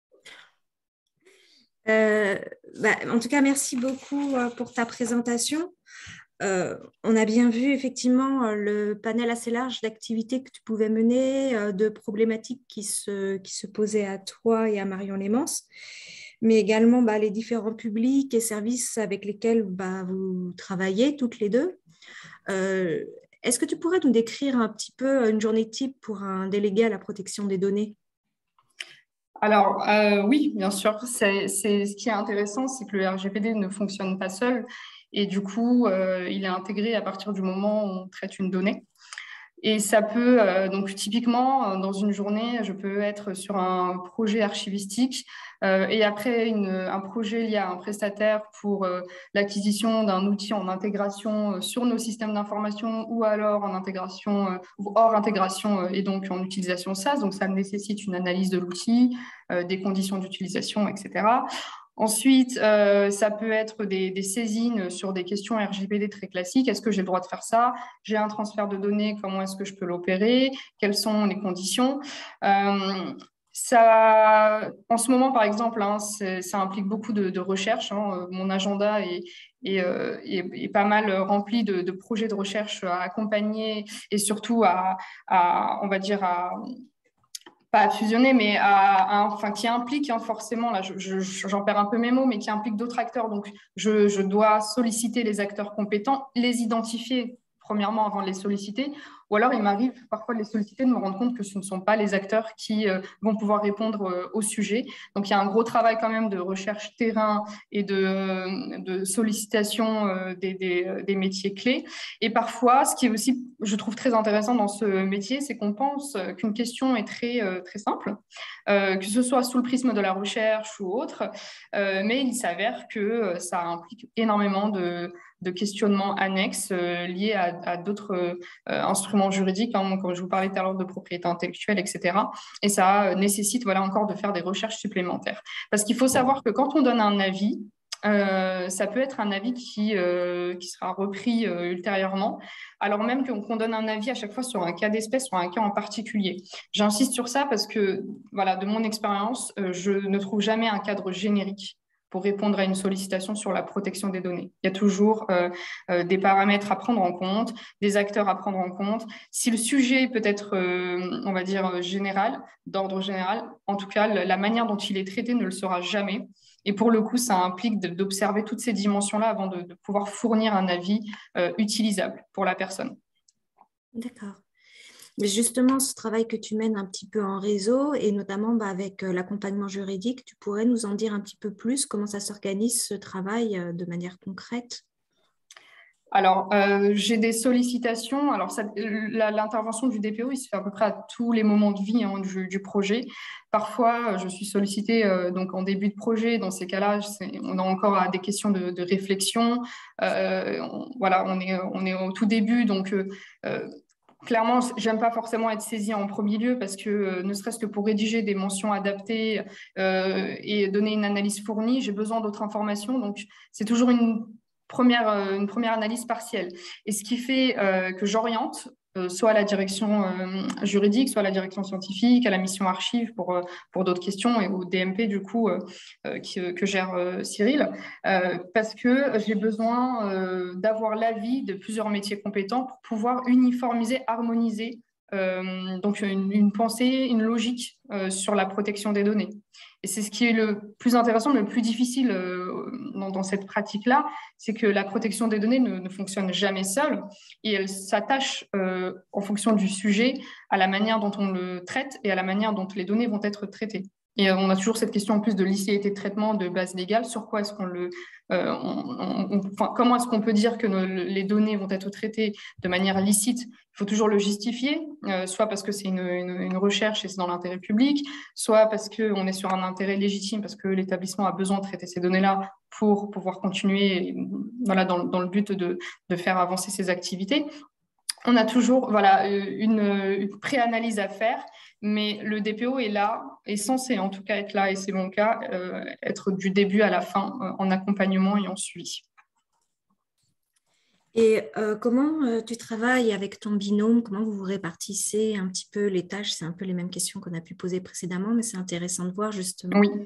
En tout cas, merci beaucoup pour ta présentation. On a bien vu effectivement le panel assez large d'activités que tu pouvais mener, de problématiques qui se posaient à toi et à Marion Lémence, mais également les différents publics et services avec lesquels vous travaillez toutes les deux. Est-ce que tu pourrais nous décrire un petit peu une journée type pour un délégué à la protection des données ? Alors, oui, bien sûr. Ce qui est intéressant, c'est que le RGPD ne fonctionne pas seul. Et du coup, il est intégré à partir du moment où on traite une donnée. Et ça peut, donc typiquement, dans une journée, je peux être sur un projet archivistique et après un projet lié à un prestataire pour l'acquisition d'un outil en intégration sur nos systèmes d'information ou alors en intégration ou hors intégration et donc en utilisation SaaS. Donc, ça nécessite une analyse de l'outil, des conditions d'utilisation, etc. Ensuite, ça peut être des saisines sur des questions RGPD très classiques. Est-ce que j'ai le droit de faire ça? J'ai un transfert de données, comment est-ce que je peux l'opérer? Quelles sont les conditions? Ça, en ce moment, par exemple, ça implique beaucoup de recherche. Mon agenda est pas mal rempli de projets de recherche à accompagner et surtout on va dire, pas à fusionner, mais qui implique forcément, là j'en perds un peu mes mots, mais qui implique d'autres acteurs. Donc, je dois solliciter les acteurs compétents, les identifier premièrement avant de les solliciter, ou alors il m'arrive parfois de les solliciter, de me rendre compte que ce ne sont pas les acteurs qui vont pouvoir répondre au sujet. Donc, il y a un gros travail quand même de recherche terrain et de sollicitation des métiers clés. Et parfois, ce qui est aussi, je trouve, très intéressant dans ce métier, c'est qu'on pense qu'une question est très, très simple, que ce soit sous le prisme de la recherche ou autre, mais il s'avère que ça implique énormément de questionnements annexes liés à d'autres instruments juridiques, comme je vous parlais tout à l'heure de propriété intellectuelle, etc. Et ça nécessite encore de faire des recherches supplémentaires. Parce qu'il faut savoir que quand on donne un avis, ça peut être un avis qui sera repris ultérieurement, alors même qu'on donne un avis à chaque fois sur un cas d'espèce, sur un cas en particulier. J'insiste sur ça parce que, de mon expérience, je ne trouve jamais un cadre générique pour répondre à une sollicitation sur la protection des données. Il y a toujours des paramètres à prendre en compte, des acteurs à prendre en compte. Si le sujet peut être, on va dire, général, d'ordre général, en tout cas, la manière dont il est traité ne le sera jamais. Et pour le coup, ça implique d'observer toutes ces dimensions-là avant de pouvoir fournir un avis utilisable pour la personne. D'accord. Mais justement, ce travail que tu mènes un petit peu en réseau et notamment avec l'accompagnement juridique, tu pourrais nous en dire un petit peu plus comment ça s'organise ce travail de manière concrète? Alors, j'ai des sollicitations. Alors, l'intervention du DPO, il se fait à peu près à tous les moments de vie du projet. Parfois, je suis sollicitée donc en début de projet. Dans ces cas-là, on a encore des questions de réflexion. On est au tout début, donc clairement, j'aime pas forcément être saisie en premier lieu parce que ne serait-ce que pour rédiger des mentions adaptées et donner une analyse fournie, j'ai besoin d'autres informations. Donc, c'est toujours une première analyse partielle. Et ce qui fait que j'oriente soit à la direction juridique, soit à la direction scientifique, à la mission archive pour d'autres questions et au DMP du coup que gère Cyril, parce que j'ai besoin d'avoir l'avis de plusieurs métiers compétents pour pouvoir uniformiser, harmoniser donc une pensée, une logique sur la protection des données. Et c'est ce qui est le plus intéressant, mais le plus difficile dans cette pratique-là, c'est que la protection des données ne fonctionne jamais seule et elle s'attache en fonction du sujet à la manière dont on le traite et à la manière dont les données vont être traitées. Et on a toujours cette question en plus de licéité de traitement, de base légale. Sur quoi est-ce qu'on le... comment est-ce qu'on peut dire que les données vont être traitées de manière licite? Il faut toujours le justifier, soit parce que c'est une recherche et c'est dans l'intérêt public, soit parce qu'on est sur un intérêt légitime, parce que l'établissement a besoin de traiter ces données-là pour pouvoir continuer voilà, dans le but de faire avancer ses activités. On a toujours voilà, une préanalyse à faire, mais le DPO est là, est censé en tout cas être là, et c'est mon cas, être du début à la fin en accompagnement et en suivi. Et comment tu travailles avec ton binôme? Comment vous vous répartissez un petit peu les tâches? C'est un peu les mêmes questions qu'on a pu poser précédemment, mais c'est intéressant de voir justement. Oui.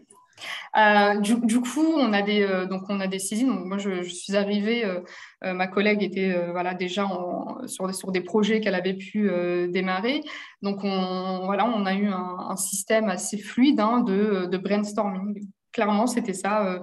Du coup, on a des saisines. Donc, moi, je suis arrivée, ma collègue était voilà, déjà sur des projets qu'elle avait pu démarrer. Donc, on a eu un système assez fluide de brainstorming. Clairement, c'était ça.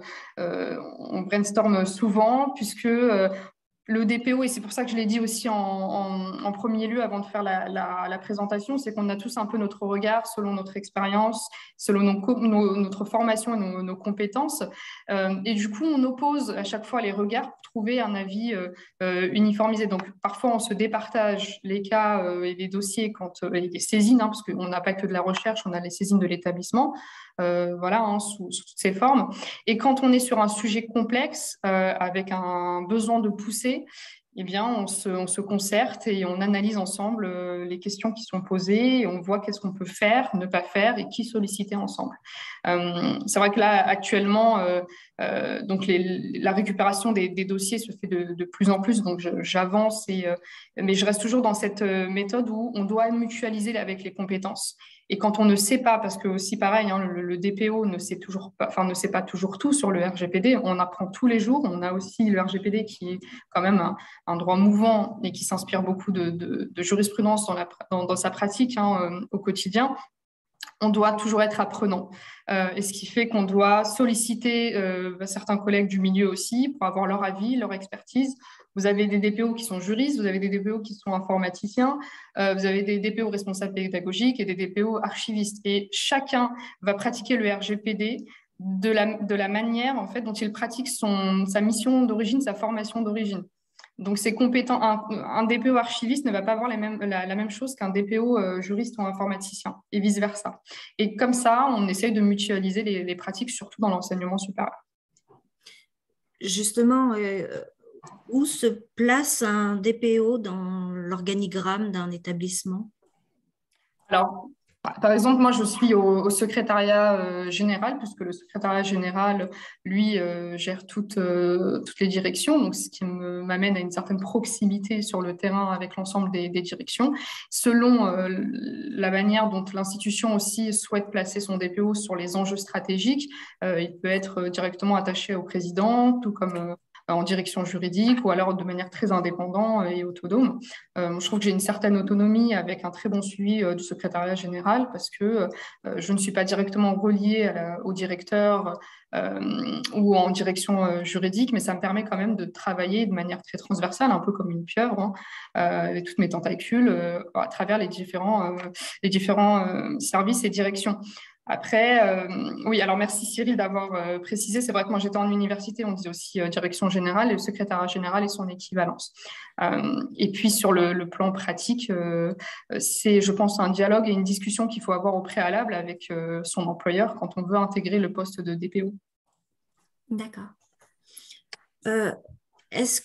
On brainstorm souvent puisque le DPO, et c'est pour ça que je l'ai dit aussi en premier lieu avant de faire la présentation, c'est qu'on a tous un peu notre regard selon notre expérience, selon notre formation et nos compétences. Et du coup, on oppose à chaque fois les regards pour trouver un avis uniformisé. Donc, parfois, on se départage les cas et les dossiers et les saisines, parce qu'on n'a pas que de la recherche, on a les saisines de l'établissement. Voilà, sous toutes ces formes. Et quand on est sur un sujet complexe, avec un besoin de pousser, eh bien, on se concerte et on analyse ensemble les questions qui sont posées, et on voit qu'est-ce qu'on peut faire, ne pas faire, et qui solliciter ensemble. C'est vrai que là, actuellement, donc la récupération des dossiers se fait de plus en plus, donc j'avance, mais je reste toujours dans cette méthode où on doit mutualiser avec les compétences. Et quand on ne sait pas, parce que aussi pareil, le DPO ne sait pas toujours tout sur le RGPD, on apprend tous les jours. On a aussi le RGPD qui est quand même un droit mouvant et qui s'inspire beaucoup de jurisprudence dans sa pratique au quotidien. On doit toujours être apprenant. Et ce qui fait qu'on doit solliciter certains collègues du milieu aussi pour avoir leur avis, leur expertise. Vous avez des DPO qui sont juristes, vous avez des DPO qui sont informaticiens, vous avez des DPO responsables pédagogiques et des DPO archivistes. Et chacun va pratiquer le RGPD de la manière en fait, dont il pratique sa mission d'origine, sa formation d'origine. Donc, c'est compétent. Un DPO archiviste ne va pas avoir la même chose qu'un DPO juriste ou informaticien, et vice-versa. Et comme ça, on essaye de mutualiser les pratiques, surtout dans l'enseignement supérieur. Justement, où se place un DPO dans l'organigramme d'un établissement? Alors, par exemple, moi, je suis au secrétariat général, puisque le secrétariat général, lui, gère toutes les directions, donc ce qui m'amène à une certaine proximité sur le terrain avec l'ensemble des directions. Selon la manière dont l'institution aussi souhaite placer son DPO sur les enjeux stratégiques, il peut être directement attaché au président, tout comme en direction juridique, ou alors de manière très indépendante et autonome. Je trouve que j'ai une certaine autonomie avec un très bon suivi du secrétariat général, parce que je ne suis pas directement reliée au directeur ou en direction juridique, mais ça me permet quand même de travailler de manière très transversale, un peu comme une pieuvre, avec toutes mes tentacules à travers les différents services et directions. Après, oui, alors merci Cyril d'avoir précisé. C'est vrai que moi j'étais en université, on dit aussi direction générale, et le secrétariat général est son équivalence. Et puis sur le plan pratique, c'est, je pense, un dialogue et une discussion qu'il faut avoir au préalable avec son employeur quand on veut intégrer le poste de DPO. D'accord. Est-ce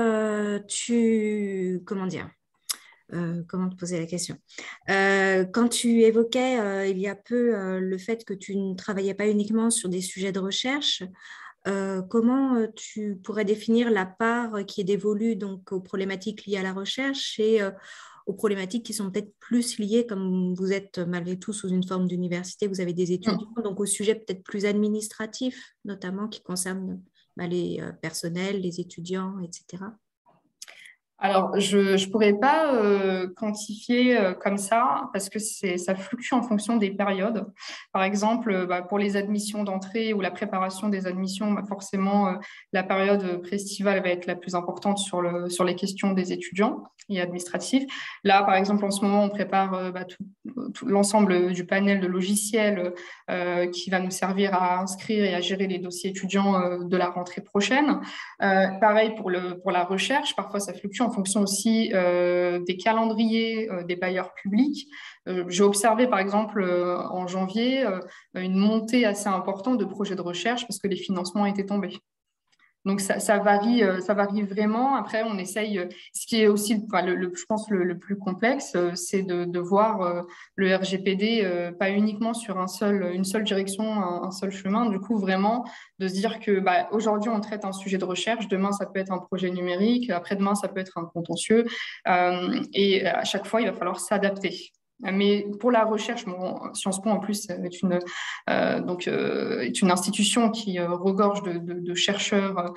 que comment te poser la question? Quand tu évoquais il y a peu le fait que tu ne travaillais pas uniquement sur des sujets de recherche, comment tu pourrais définir la part qui est dévolue donc aux problématiques liées à la recherche et aux problématiques qui sont peut-être plus liées, comme vous êtes malgré tout sous une forme d'université, vous avez des étudiants, donc aux sujets peut-être plus administratifs, notamment qui concernent les personnels, les étudiants, etc. Alors, je ne pourrais pas quantifier comme ça parce que ça fluctue en fonction des périodes. Par exemple, pour les admissions d'entrée ou la préparation des admissions, forcément, la période prestivale va être la plus importante sur les questions des étudiants et administratifs. Là, par exemple, en ce moment, on prépare tout l'ensemble du panel de logiciels qui va nous servir à inscrire et à gérer les dossiers étudiants de la rentrée prochaine. Pareil pour la recherche, parfois ça fluctue en fonction aussi des calendriers des bailleurs publics. J'ai observé par exemple en janvier une montée assez importante de projets de recherche parce que les financements étaient tombés. Donc ça varie vraiment. Après, on essaye. Ce qui est aussi, je pense, le plus complexe, c'est de voir le RGPD pas uniquement sur une seule direction, un seul chemin. Du coup, vraiment de se dire que aujourd'hui on traite un sujet de recherche, demain ça peut être un projet numérique, après-demain ça peut être un contentieux, et à chaque fois il va falloir s'adapter. Mais pour la recherche, Sciences Po en plus est une institution qui regorge de chercheurs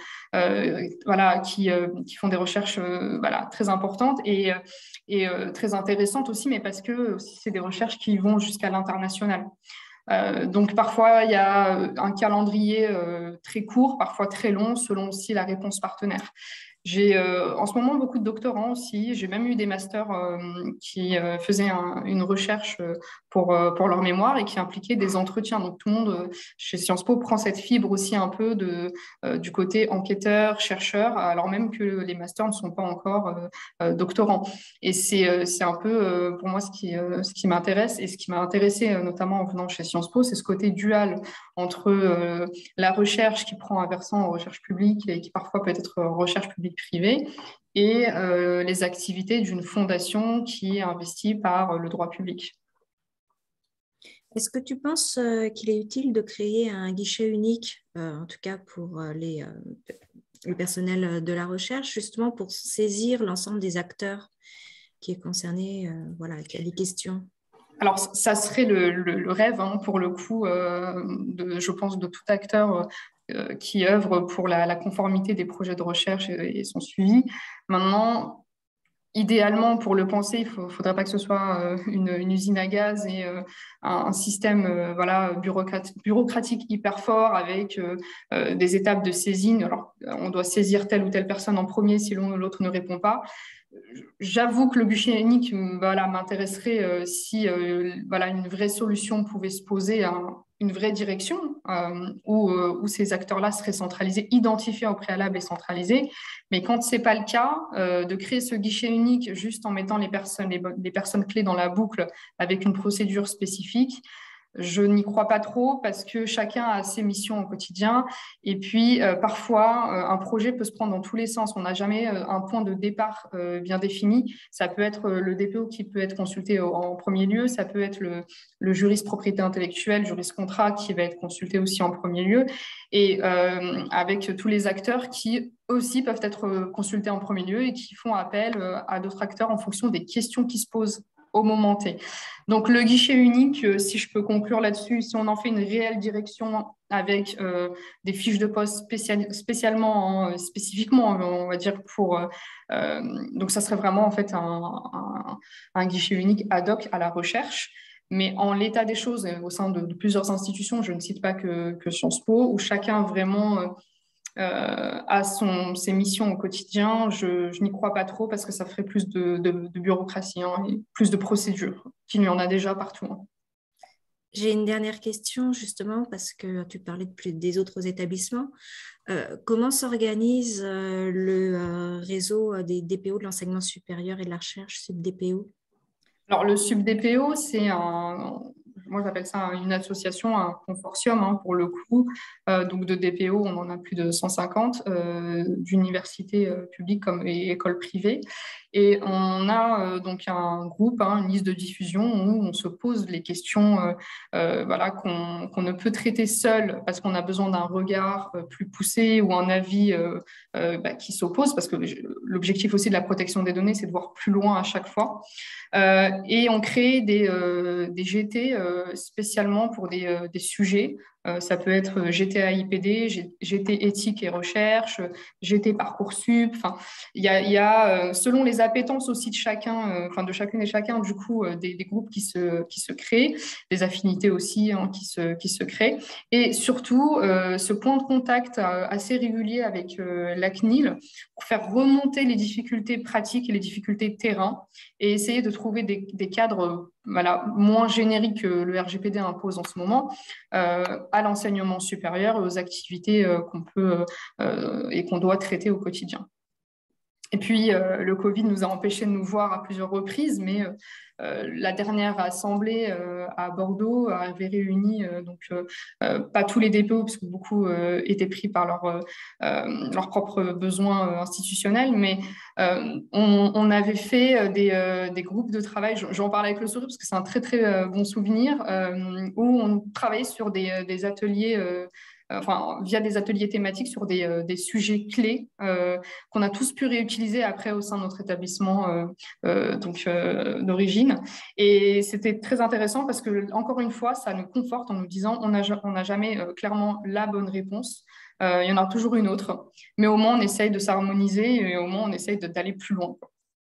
qui font des recherches très importantes et très intéressantes aussi, mais parce que c'est des recherches qui vont jusqu'à l'international. Donc parfois il y a un calendrier très court, parfois très long, selon aussi la réponse partenaire. J'ai en ce moment beaucoup de doctorants aussi. J'ai même eu des masters qui faisaient une recherche pour leur mémoire et qui impliquaient des entretiens. Donc tout le monde chez Sciences Po prend cette fibre aussi un peu du côté enquêteur, chercheur, alors même que les masters ne sont pas encore doctorants. Et c'est un peu pour moi ce qui m'intéresse et ce qui m'a intéressé notamment en venant chez Sciences Po, c'est ce côté dual entre la recherche qui prend un versant en recherche publique et qui parfois peut être recherche publique privée et les activités d'une fondation qui est investie par le droit public. Est-ce que tu penses qu'il est utile de créer un guichet unique, en tout cas pour les personnels de la recherche, justement pour saisir l'ensemble des acteurs qui est concerné, qui a des questions? Alors, ça serait le rêve, pour le coup, je pense, de tout acteur qui œuvre pour la conformité des projets de recherche et son suivi. Maintenant, idéalement, pour le penser, il ne faudrait pas que ce soit une usine à gaz et un système bureaucratique hyper fort avec des étapes de saisine. Alors, on doit saisir telle ou telle personne en premier si l'autre ne répond pas. J'avoue que le guichet unique m'intéresserait si une vraie solution pouvait se poser à une vraie direction où ces acteurs-là seraient centralisés, identifiés au préalable et centralisés. Mais quand ce n'est pas le cas, de créer ce guichet unique juste en mettant les personnes clés dans la boucle avec une procédure spécifique, je n'y crois pas trop parce que chacun a ses missions au quotidien et puis parfois un projet peut se prendre dans tous les sens. On n'a jamais un point de départ bien défini. Ça peut être le DPO qui peut être consulté en premier lieu, ça peut être le juriste propriété intellectuelle, juriste contrat qui va être consulté aussi en premier lieu et avec tous les acteurs qui aussi peuvent être consultés en premier lieu et qui font appel à d'autres acteurs en fonction des questions qui se posent au moment T. Donc, le guichet unique, si je peux conclure là-dessus, si on en fait une réelle direction avec des fiches de poste spécifiquement, on va dire, donc, ça serait vraiment en fait un guichet unique ad hoc à la recherche. Mais en l'état des choses, au sein de plusieurs institutions, je ne cite pas que Sciences Po, où chacun vraiment à ses missions au quotidien, je n'y crois pas trop parce que ça ferait plus de bureaucratie et plus de procédures, qu'il y en a déjà partout. J'ai une dernière question justement parce que tu parlais des autres établissements. Comment s'organise le réseau des DPO de l'enseignement supérieur et de la recherche, SUBDPO? Alors, le SUBDPO, c'est moi j'appelle ça une association, un consortium pour le coup. Donc de DPO, on en a plus de 150, d'universités publiques et écoles privées. Et on a donc un groupe, une liste de diffusion où on se pose les questions qu'on ne peut traiter seul parce qu'on a besoin d'un regard plus poussé ou un avis qui s'oppose, parce que l'objectif aussi de la protection des données, c'est de voir plus loin à chaque fois. Et on crée des GT spécialement pour des sujets Ça peut être GT AIPD, GT éthique et recherche, GT Parcoursup. Enfin, il y a selon les appétences aussi de chacun, de chacune et chacun, du coup, des groupes qui se créent, des affinités aussi qui se créent. Et surtout, ce point de contact assez régulier avec la CNIL pour faire remonter les difficultés pratiques et les difficultés de terrain et essayer de trouver des cadres moins génériques que le RGPD impose en ce moment, à l'enseignement supérieur et aux activités qu'on peut et qu'on doit traiter au quotidien. Et puis, le Covid nous a empêchés de nous voir à plusieurs reprises, mais la dernière assemblée à Bordeaux avait réuni, pas tous les DPO, parce que beaucoup étaient pris par leurs propres besoins institutionnels, mais on avait fait des groupes de travail, j'en parle avec le sourire, parce que c'est un très, très bon souvenir, où on travaillait sur des ateliers via des ateliers thématiques sur des sujets clés qu'on a tous pu réutiliser après au sein de notre établissement d'origine. Et c'était très intéressant parce que, encore une fois, ça nous conforte en nous disant on n'a jamais clairement la bonne réponse. Il y en a toujours une autre, mais au moins on essaye de s'harmoniser et au moins on essaye d'aller plus loin.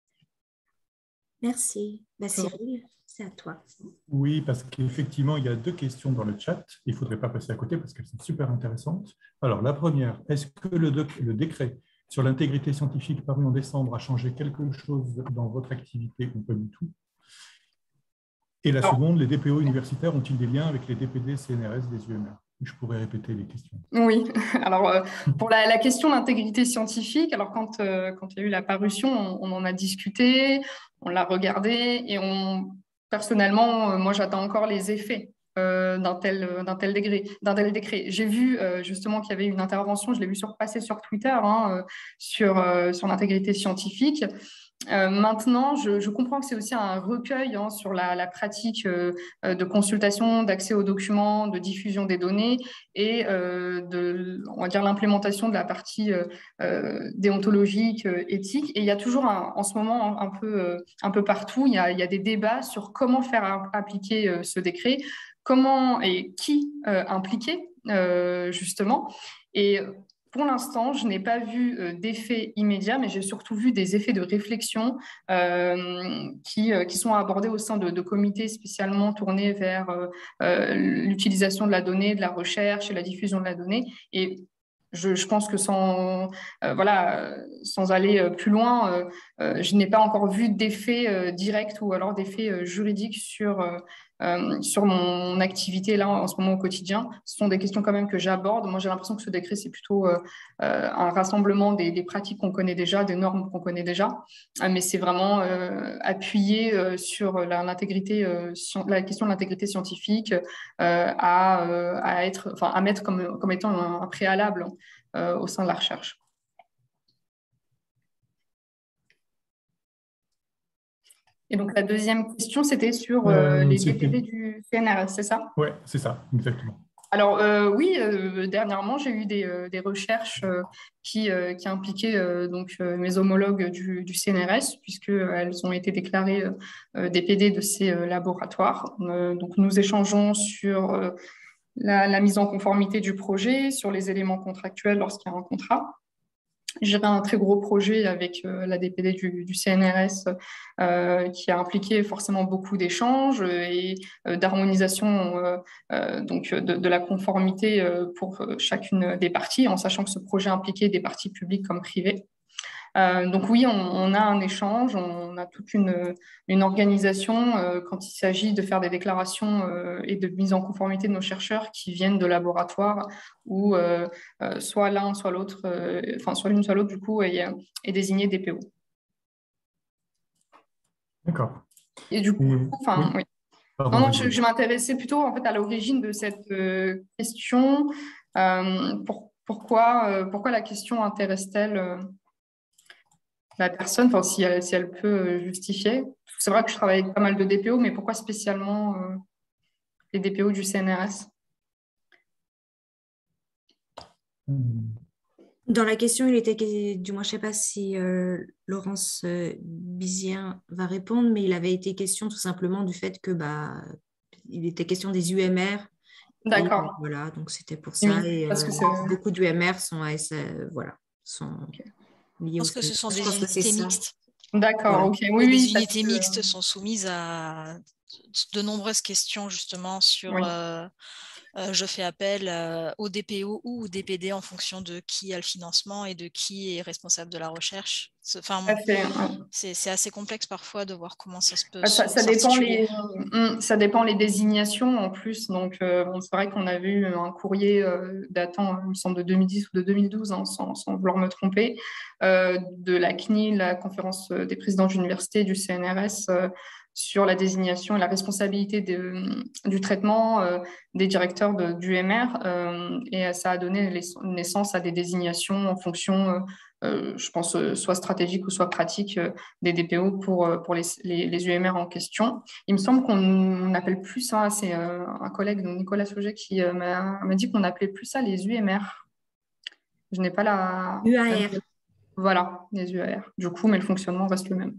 Merci. Cyril, c'est à toi. Oui, parce qu'effectivement, il y a 2 questions dans le chat. Il ne faudrait pas passer à côté parce qu'elles sont super intéressantes. Alors, la première, est-ce que le décret sur l'intégrité scientifique paru en décembre a changé quelque chose dans votre activité ou pas du tout? Et la seconde, les DPO universitaires ont-ils des liens avec les DPD, CNRS des UMR? Je pourrais répéter les questions. Oui, alors pour la question d'intégrité scientifique, alors quand il y a eu la parution, on en a discuté, on l'a regardé et personnellement, moi j'attends encore les effets d'un tel décret. J'ai vu justement qu'il y avait une intervention, je l'ai vu passer sur Twitter, sur l'intégrité scientifique. Maintenant, je comprends que c'est aussi un recueil sur la pratique de consultation, d'accès aux documents, de diffusion des données et on va dire l'implémentation de la partie déontologique, éthique. Et il y a toujours en ce moment un peu partout, il y a des débats sur comment faire appliquer ce décret, comment et qui impliquer justement. Et pour l'instant, je n'ai pas vu d'effets immédiats, mais j'ai surtout vu des effets de réflexion qui sont abordés au sein de comités spécialement tournés vers l'utilisation de la donnée, de la recherche et la diffusion de la donnée. Et je pense que sans aller plus loin, je n'ai pas encore vu d'effet direct ou alors d'effet juridique sur mon activité là en ce moment au quotidien. Ce sont des questions quand même que j'aborde. Moi, j'ai l'impression que ce décret, c'est plutôt un rassemblement des pratiques qu'on connaît déjà, des normes qu'on connaît déjà, mais c'est vraiment appuyé sur la question de l'intégrité scientifique à mettre comme étant un préalable au sein de la recherche. Et donc, la deuxième question, c'était sur les DPD du CNRS, c'est ça? Oui, c'est ça, exactement. Alors, oui, dernièrement, j'ai eu des recherches qui impliquaient mes homologues du CNRS, puisqu'elles ont été déclarées DPD de ces laboratoires. Donc, nous échangeons sur la mise en conformité du projet, sur les éléments contractuels lorsqu'il y a un contrat. J'ai un très gros projet avec la DPD du CNRS qui a impliqué forcément beaucoup d'échanges et d'harmonisation de la conformité pour chacune des parties, en sachant que ce projet impliquait des parties publiques comme privées. Donc oui, on a un échange, on a toute une organisation quand il s'agit de faire des déclarations et de mise en conformité de nos chercheurs qui viennent de laboratoires où soit l'un, soit l'autre, soit l'une, soit l'autre du coup est désigné DPO. D'accord. Et du coup, oui. Pardon, non, je m'intéressais plutôt en fait à l'origine de cette question. Pourquoi la question intéresse-t-elle la personne, si elle peut justifier? C'est vrai que je travaille avec pas mal de DPO, mais pourquoi spécialement les DPO du CNRS? Dans la question, il était, du moins je ne sais pas si Laurence Bizien va répondre, mais il avait été question tout simplement du fait que il était question des UMR D'accord. Voilà, donc c'était pour ça. Oui, Et parce que beaucoup d'UMR sont, voilà, sont liés Je pense que ce sont des unités mixtes. D'accord, Voilà. ok. Et Oui, les oui, unités mixtes sont soumises à de nombreuses questions justement sur Oui. je fais appel au DPO ou au DPD en fonction de qui a le financement et de qui est responsable de la recherche. Enfin, c'est assez complexe parfois de voir comment ça se peut ça dépend les désignations en plus. Donc, c'est vrai qu'on avait eu un courrier datant, il me semble, de 2010 ou de 2012, hein, sans vouloir me tromper, de la CNIL, la conférence des présidents d'université, du CNRS, sur la désignation et la responsabilité du traitement des directeurs d'UMR. Et ça a donné naissance à des désignations en fonction, je pense, soit stratégique ou soit pratique des DPO pour les UMR en question. Il me semble qu'on n'appelle plus ça, c'est un collègue, donc Nicolas Sauget, qui m'a dit qu'on n'appelait plus ça les UMR. Je n'ai pas la... UAR. Voilà, les UAR. Du coup, mais le fonctionnement reste le même.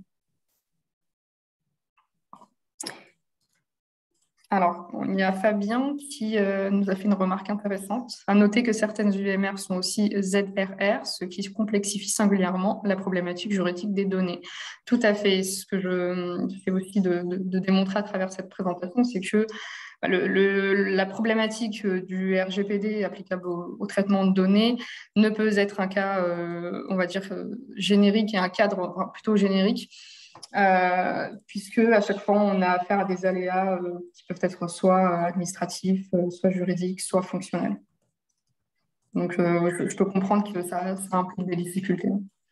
Alors, il y a Fabien qui nous a fait une remarque intéressante. À noter que certaines UMR sont aussi ZRR, ce qui complexifie singulièrement la problématique juridique des données. Tout à fait. Ce que je fais aussi de démontrer à travers cette présentation, c'est que la problématique du RGPD applicable au traitement de données ne peut être un cas, on va dire, générique et un cadre plutôt générique. Puisque à chaque fois on a affaire à des aléas qui peuvent être soit administratifs, soit juridiques, soit fonctionnels. Donc je peux comprendre que ça implique des difficultés.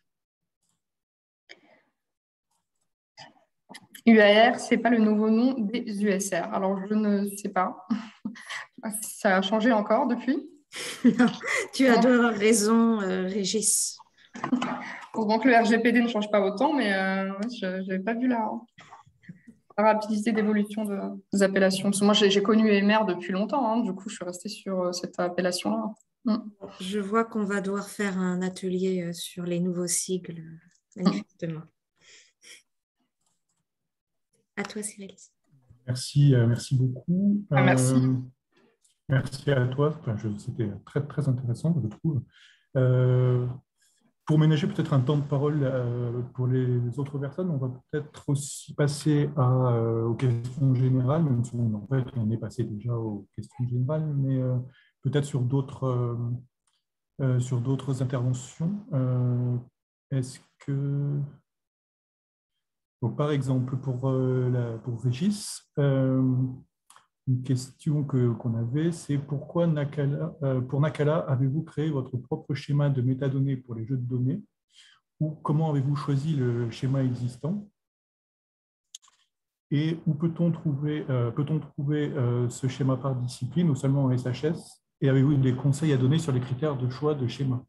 UAR, c'est pas le nouveau nom des USR. Alors je ne sais pas. Ça a changé encore depuis. Non, tu as raison, Régis. Heureusement que le RGPD ne change pas autant, mais je n'avais pas vu la rapidité d'évolution des appellations. Parce que moi, j'ai connu EMR depuis longtemps, hein, du coup, je suis restée sur cette appellation-là. Je vois qu'on va devoir faire un atelier sur les nouveaux sigles, manifestement. À toi, Cyril. Merci beaucoup. Merci. Merci à toi. C'était très, très intéressant, je trouve. Pour ménager peut-être un temps de parole pour les autres personnes, on va peut-être aussi passer aux questions générales, même si en fait, on est passé déjà aux questions générales, mais peut-être sur d'autres interventions. Est-ce que... Donc, par exemple, pour Régis, une question qu'on avait, c'est pourquoi pour Nakala, avez-vous créé votre propre schéma de métadonnées pour les jeux de données ou comment avez-vous choisi le schéma existant? Et où peut-on trouver ce schéma par discipline ou seulement en SHS? Et avez-vous des conseils à donner sur les critères de choix de schéma?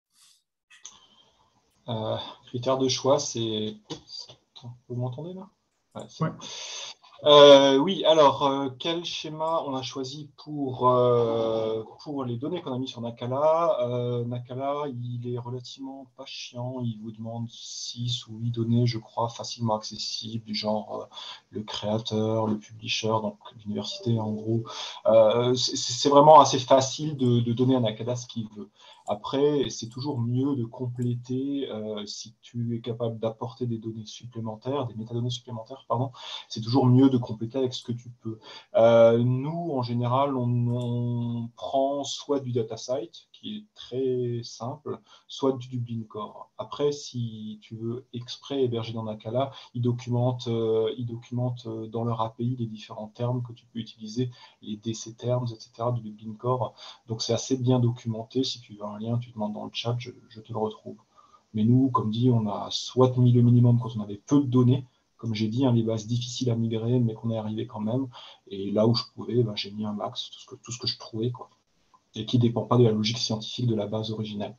Critères de choix, c'est... Vous m'entendez là? Ouais, c'est bon. Oui, alors, quel schéma on a choisi pour les données qu'on a mis sur Nakala? Nakala, il est relativement pas chiant, il vous demande 6 ou 8 données, je crois, facilement accessibles, du genre le créateur, le publisher, donc l'université en gros. C'est vraiment assez facile de donner à Nakala ce qu'il veut. Après, c'est toujours mieux de compléter si tu es capable d'apporter des données supplémentaires, des métadonnées supplémentaires, pardon, c'est toujours mieux de compléter avec ce que tu peux. Nous, en général, on prend soit du datasite, qui est très simple, soit du Dublin Core. Après, si tu veux exprès héberger dans Nakala, ils documentent dans leur API les différents termes que tu peux utiliser, les DC terms, etc., du Dublin Core. Donc, c'est assez bien documenté. Si tu veux un lien, tu demandes dans le chat, je te le retrouve. Mais nous, comme dit, on a soit mis le minimum quand on avait peu de données, comme j'ai dit, les bases difficiles à migrer, mais qu'on est arrivé quand même. Et là où je pouvais, j'ai mis un max, tout ce que je trouvais, quoi. Et qui ne dépend pas de la logique scientifique de la base originale.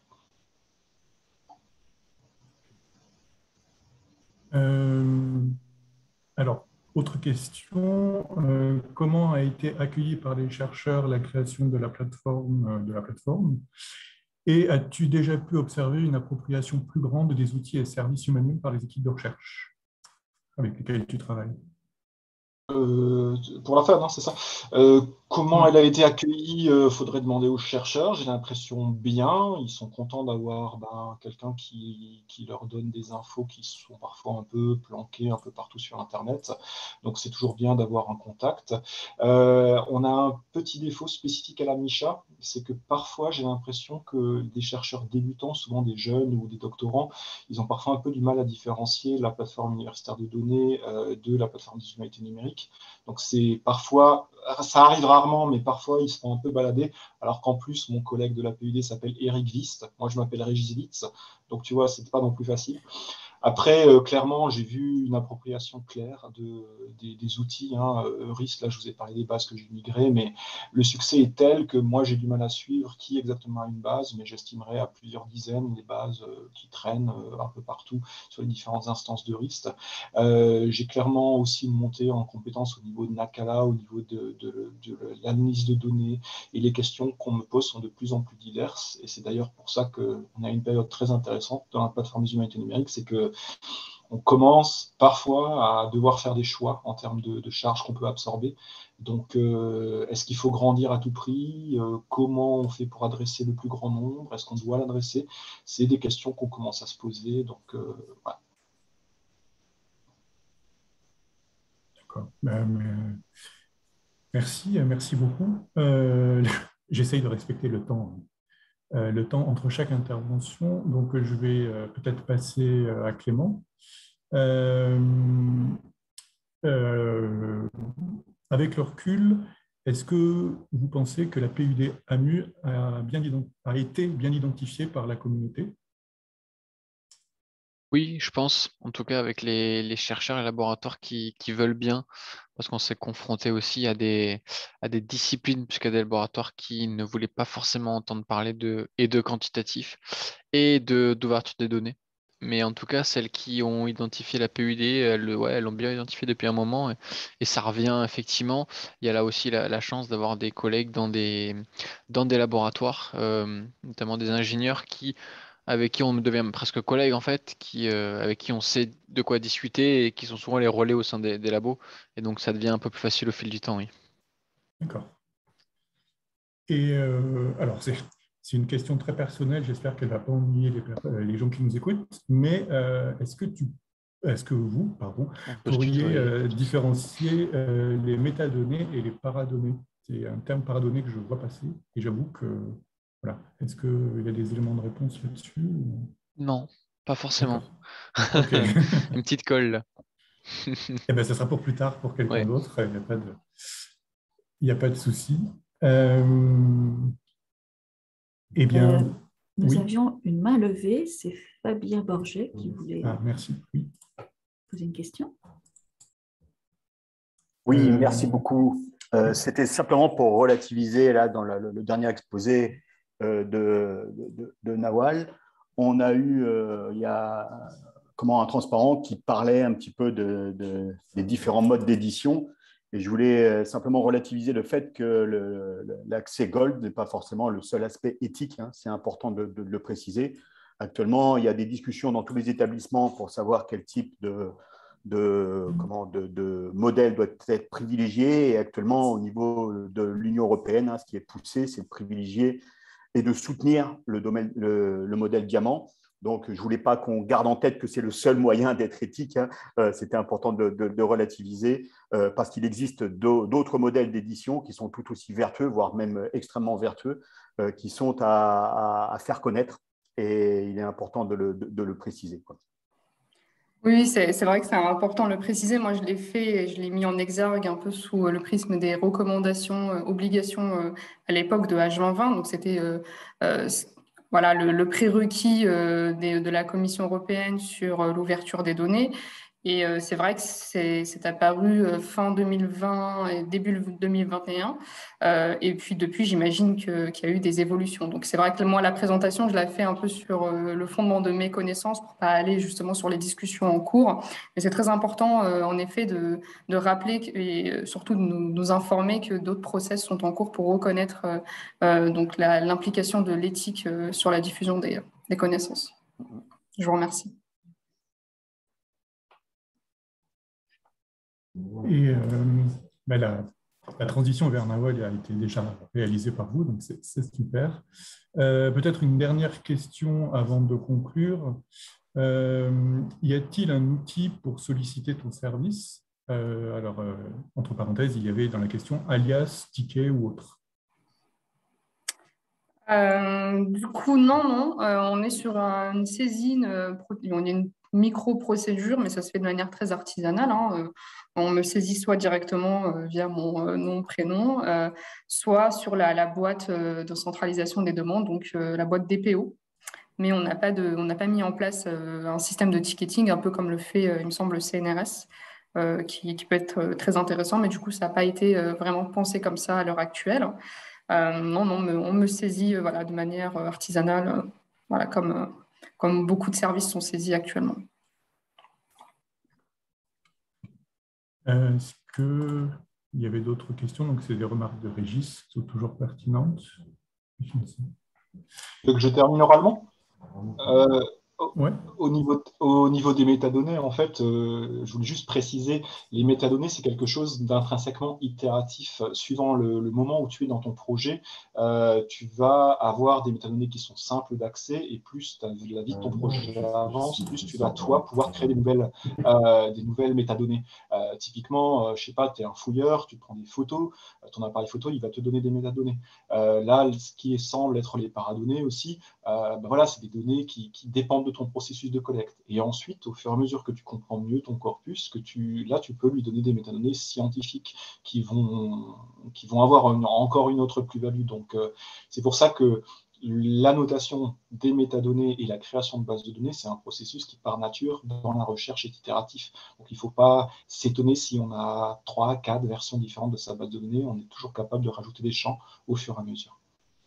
Alors, autre question, comment a été accueillie par les chercheurs la création de la plateforme et as-tu déjà pu observer une appropriation plus grande des outils et services humanimes par les équipes de recherche avec lesquelles tu travailles? Pour la fin, non, c'est ça. Comment elle a été accueillie, faudrait demander aux chercheurs. J'ai l'impression bien. Ils sont contents d'avoir quelqu'un qui leur donne des infos qui sont parfois un peu planquées un peu partout sur Internet. Donc c'est toujours bien d'avoir un contact. On a un petit défaut spécifique à la MICHA, c'est que parfois j'ai l'impression que des chercheurs débutants, souvent des jeunes ou des doctorants, ils ont parfois un peu du mal à différencier la plateforme universitaire de données de la plateforme des humanités numériques. Donc c'est parfois, ça arrive rarement, mais parfois ils se font un peu balader, alors qu'en plus mon collègue de la PUD s'appelle Eric Wist, moi je m'appelle Régis Witz, donc tu vois, c'est pas non plus facile. Après, clairement, j'ai vu une appropriation claire des outils. RIS, là, je vous ai parlé des bases que j'ai migrées, mais le succès est tel que moi, j'ai du mal à suivre qui exactement a une base, mais j'estimerais à plusieurs dizaines les bases qui traînent un peu partout sur les différentes instances de RIS. J'ai clairement aussi une montée en compétences au niveau de Nakala, au niveau de l'analyse de données, et les questions qu'on me pose sont de plus en plus diverses, et c'est d'ailleurs pour ça qu'on a une période très intéressante dans la plateforme des humanités numériques, c'est que on commence parfois à devoir faire des choix en termes de charges qu'on peut absorber. Donc, est-ce qu'il faut grandir à tout prix? Comment on fait pour adresser le plus grand nombre? Est-ce qu'on doit l'adresser? C'est des questions qu'on commence à se poser. Donc, voilà. D'accord. Merci beaucoup. J'essaye de respecter le temps entre chaque intervention. Donc, je vais peut-être passer à Clément. Avec le recul, est-ce que vous pensez que la PUD AMU a été bien identifiée par la communauté? Oui, je pense, en tout cas avec les chercheurs et laboratoires qui veulent bien, parce qu'on s'est confronté aussi à des disciplines, puisqu'il y a des laboratoires qui ne voulaient pas forcément entendre parler de quantitatif et d'ouverture des données. Mais en tout cas, celles qui ont identifié la PUD, elles l'ont bien identifié depuis un moment, et ça revient effectivement. Il y a là aussi la chance d'avoir des collègues dans des laboratoires, notamment des ingénieurs avec qui on devient presque collègues en fait, avec qui on sait de quoi discuter et qui sont souvent les relais au sein des labos. Et donc ça devient un peu plus facile au fil du temps, oui. D'accord. Et alors, c'est une question très personnelle, j'espère qu'elle ne va pas ennuyer les gens qui nous écoutent, mais est-ce que vous pourriez différencier les métadonnées et les paradonnées? C'est un terme paradonnées que je vois passer, et j'avoue que, voilà, est-ce qu'il y a des éléments de réponse là-dessus? Non, pas forcément. Okay. Une petite colle, là. Eh bien, ça sera pour plus tard, pour quelqu'un d'autre, il n'y a pas de souci. Eh bien, nous avions une main levée, c'est Fabien Borget qui voulait merci. Oui. poser une question. Oui, merci beaucoup. C'était simplement pour relativiser, là, dans le dernier exposé de Nawal, on a eu, il y a un transparent qui parlait un petit peu des différents modes d'édition. Et je voulais simplement relativiser le fait que l'accès Gold n'est pas forcément le seul aspect éthique, hein, c'est important de le préciser. Actuellement, il y a des discussions dans tous les établissements pour savoir quel type de modèle doit être privilégié. Et actuellement, au niveau de l'Union européenne, hein, ce qui est poussé, c'est de privilégier et de soutenir le modèle diamant. Donc, je ne voulais pas qu'on garde en tête que c'est le seul moyen d'être éthique. Hein. C'était important de relativiser parce qu'il existe d'autres modèles d'édition qui sont tout aussi vertueux, voire même extrêmement vertueux, qui sont à faire connaître. Et il est important de le préciser, quoi. Oui, c'est vrai que c'est important de le préciser. Moi, je l'ai fait et je l'ai mis en exergue un peu sous le prisme des recommandations, obligations à l'époque de H2020. Donc, c'était voilà, le prérequis de la Commission européenne sur l'ouverture des données. Et c'est vrai que c'est apparu fin 2020 et début 2021. Et puis depuis, j'imagine qu'il y a eu des évolutions. Donc c'est vrai que moi, la présentation, je la fais un peu sur le fondement de mes connaissances pour pas aller justement sur les discussions en cours. Mais c'est très important, en effet, de rappeler et surtout de nous informer que d'autres process sont en cours pour reconnaître donc l'implication de l'éthique sur la diffusion des connaissances. Je vous remercie. Et la transition vers Nawal a été déjà réalisée par vous, donc c'est super. Peut-être une dernière question avant de conclure. Y a-t-il un outil pour solliciter ton service? Entre parenthèses, il y avait dans la question alias, ticket ou autre. Du coup, non. On est sur une saisine, on a une micro-procédure, mais ça se fait de manière très artisanale. On me saisit soit directement via mon nom, prénom, soit sur la boîte de centralisation des demandes, donc la boîte DPO. Mais on n'a pas mis en place un système de ticketing, un peu comme le fait, il me semble, le CNRS, qui peut être très intéressant, mais du coup, ça n'a pas été vraiment pensé comme ça à l'heure actuelle. Non, on me saisit de manière artisanale, comme beaucoup de services sont saisis actuellement. Est-ce qu'il y avait d'autres questions? Donc, c'est des remarques de Régis qui sont toujours pertinentes. Tu veux que je termine oralement? Ouais. Au niveau des métadonnées, en fait, je voulais juste préciser, les métadonnées, c'est quelque chose d'intrinsèquement itératif. Suivant le moment où tu es dans ton projet, tu vas avoir des métadonnées qui sont simples d'accès, et plus la vie de ton projet avance, plus tu vas, toi, pouvoir créer des nouvelles métadonnées. Typiquement, je sais pas, tu es un fouilleur, tu prends des photos, ton appareil photo, il va te donner des métadonnées. Là, ce qui semble être les paradonnées aussi, voilà, c'est des données qui dépendent de ton processus de collecte. Et ensuite, au fur et à mesure que tu comprends mieux ton corpus, là, tu peux lui donner des métadonnées scientifiques qui vont avoir encore une autre plus-value. Donc, c'est pour ça que l'annotation des métadonnées et la création de bases de données, c'est un processus qui, par nature, dans la recherche, est itératif. Donc, il ne faut pas s'étonner si on a 3, 4 versions différentes de sa base de données. On est toujours capable de rajouter des champs au fur et à mesure.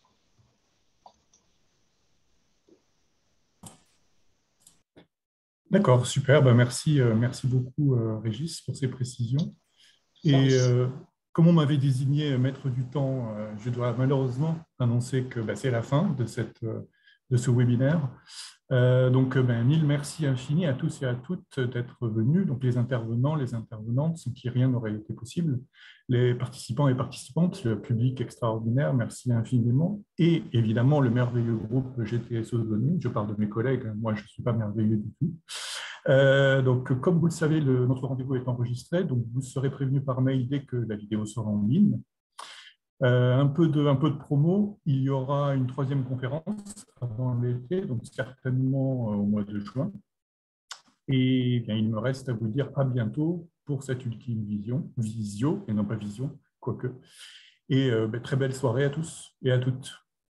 D'accord, super. Merci beaucoup, Régis, pour ces précisions. Et comme on m'avait désigné maître du temps, je dois malheureusement annoncer que c'est la fin de ce webinaire. Donc, mille merci infini à tous et à toutes d'être venus, donc les intervenants, les intervenantes, sans qui rien n'aurait été possible, les participants et participantes, le public extraordinaire, merci infiniment, et évidemment le merveilleux groupe GTS Ozone. Je parle de mes collègues, moi je ne suis pas merveilleux du tout. Donc, comme vous le savez, notre rendez-vous est enregistré, donc vous serez prévenu par mail dès que la vidéo sera en ligne. Un peu de promo, il y aura une 3e conférence avant l'été, donc certainement au mois de juin. Et bien, il me reste à vous dire à bientôt pour cette ultime visio, et non pas vision, quoique. Et très belle soirée à tous et à toutes.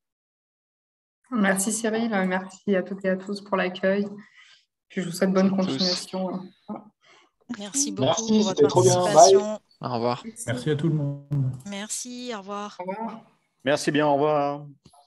Merci Cyril, merci à toutes et à tous pour l'accueil. Puis je vous souhaite bonne continuation. Merci beaucoup merci, pour votre trop participation. bien. Au revoir. Merci à tout le monde. Merci, au revoir. Au revoir. Merci bien, au revoir.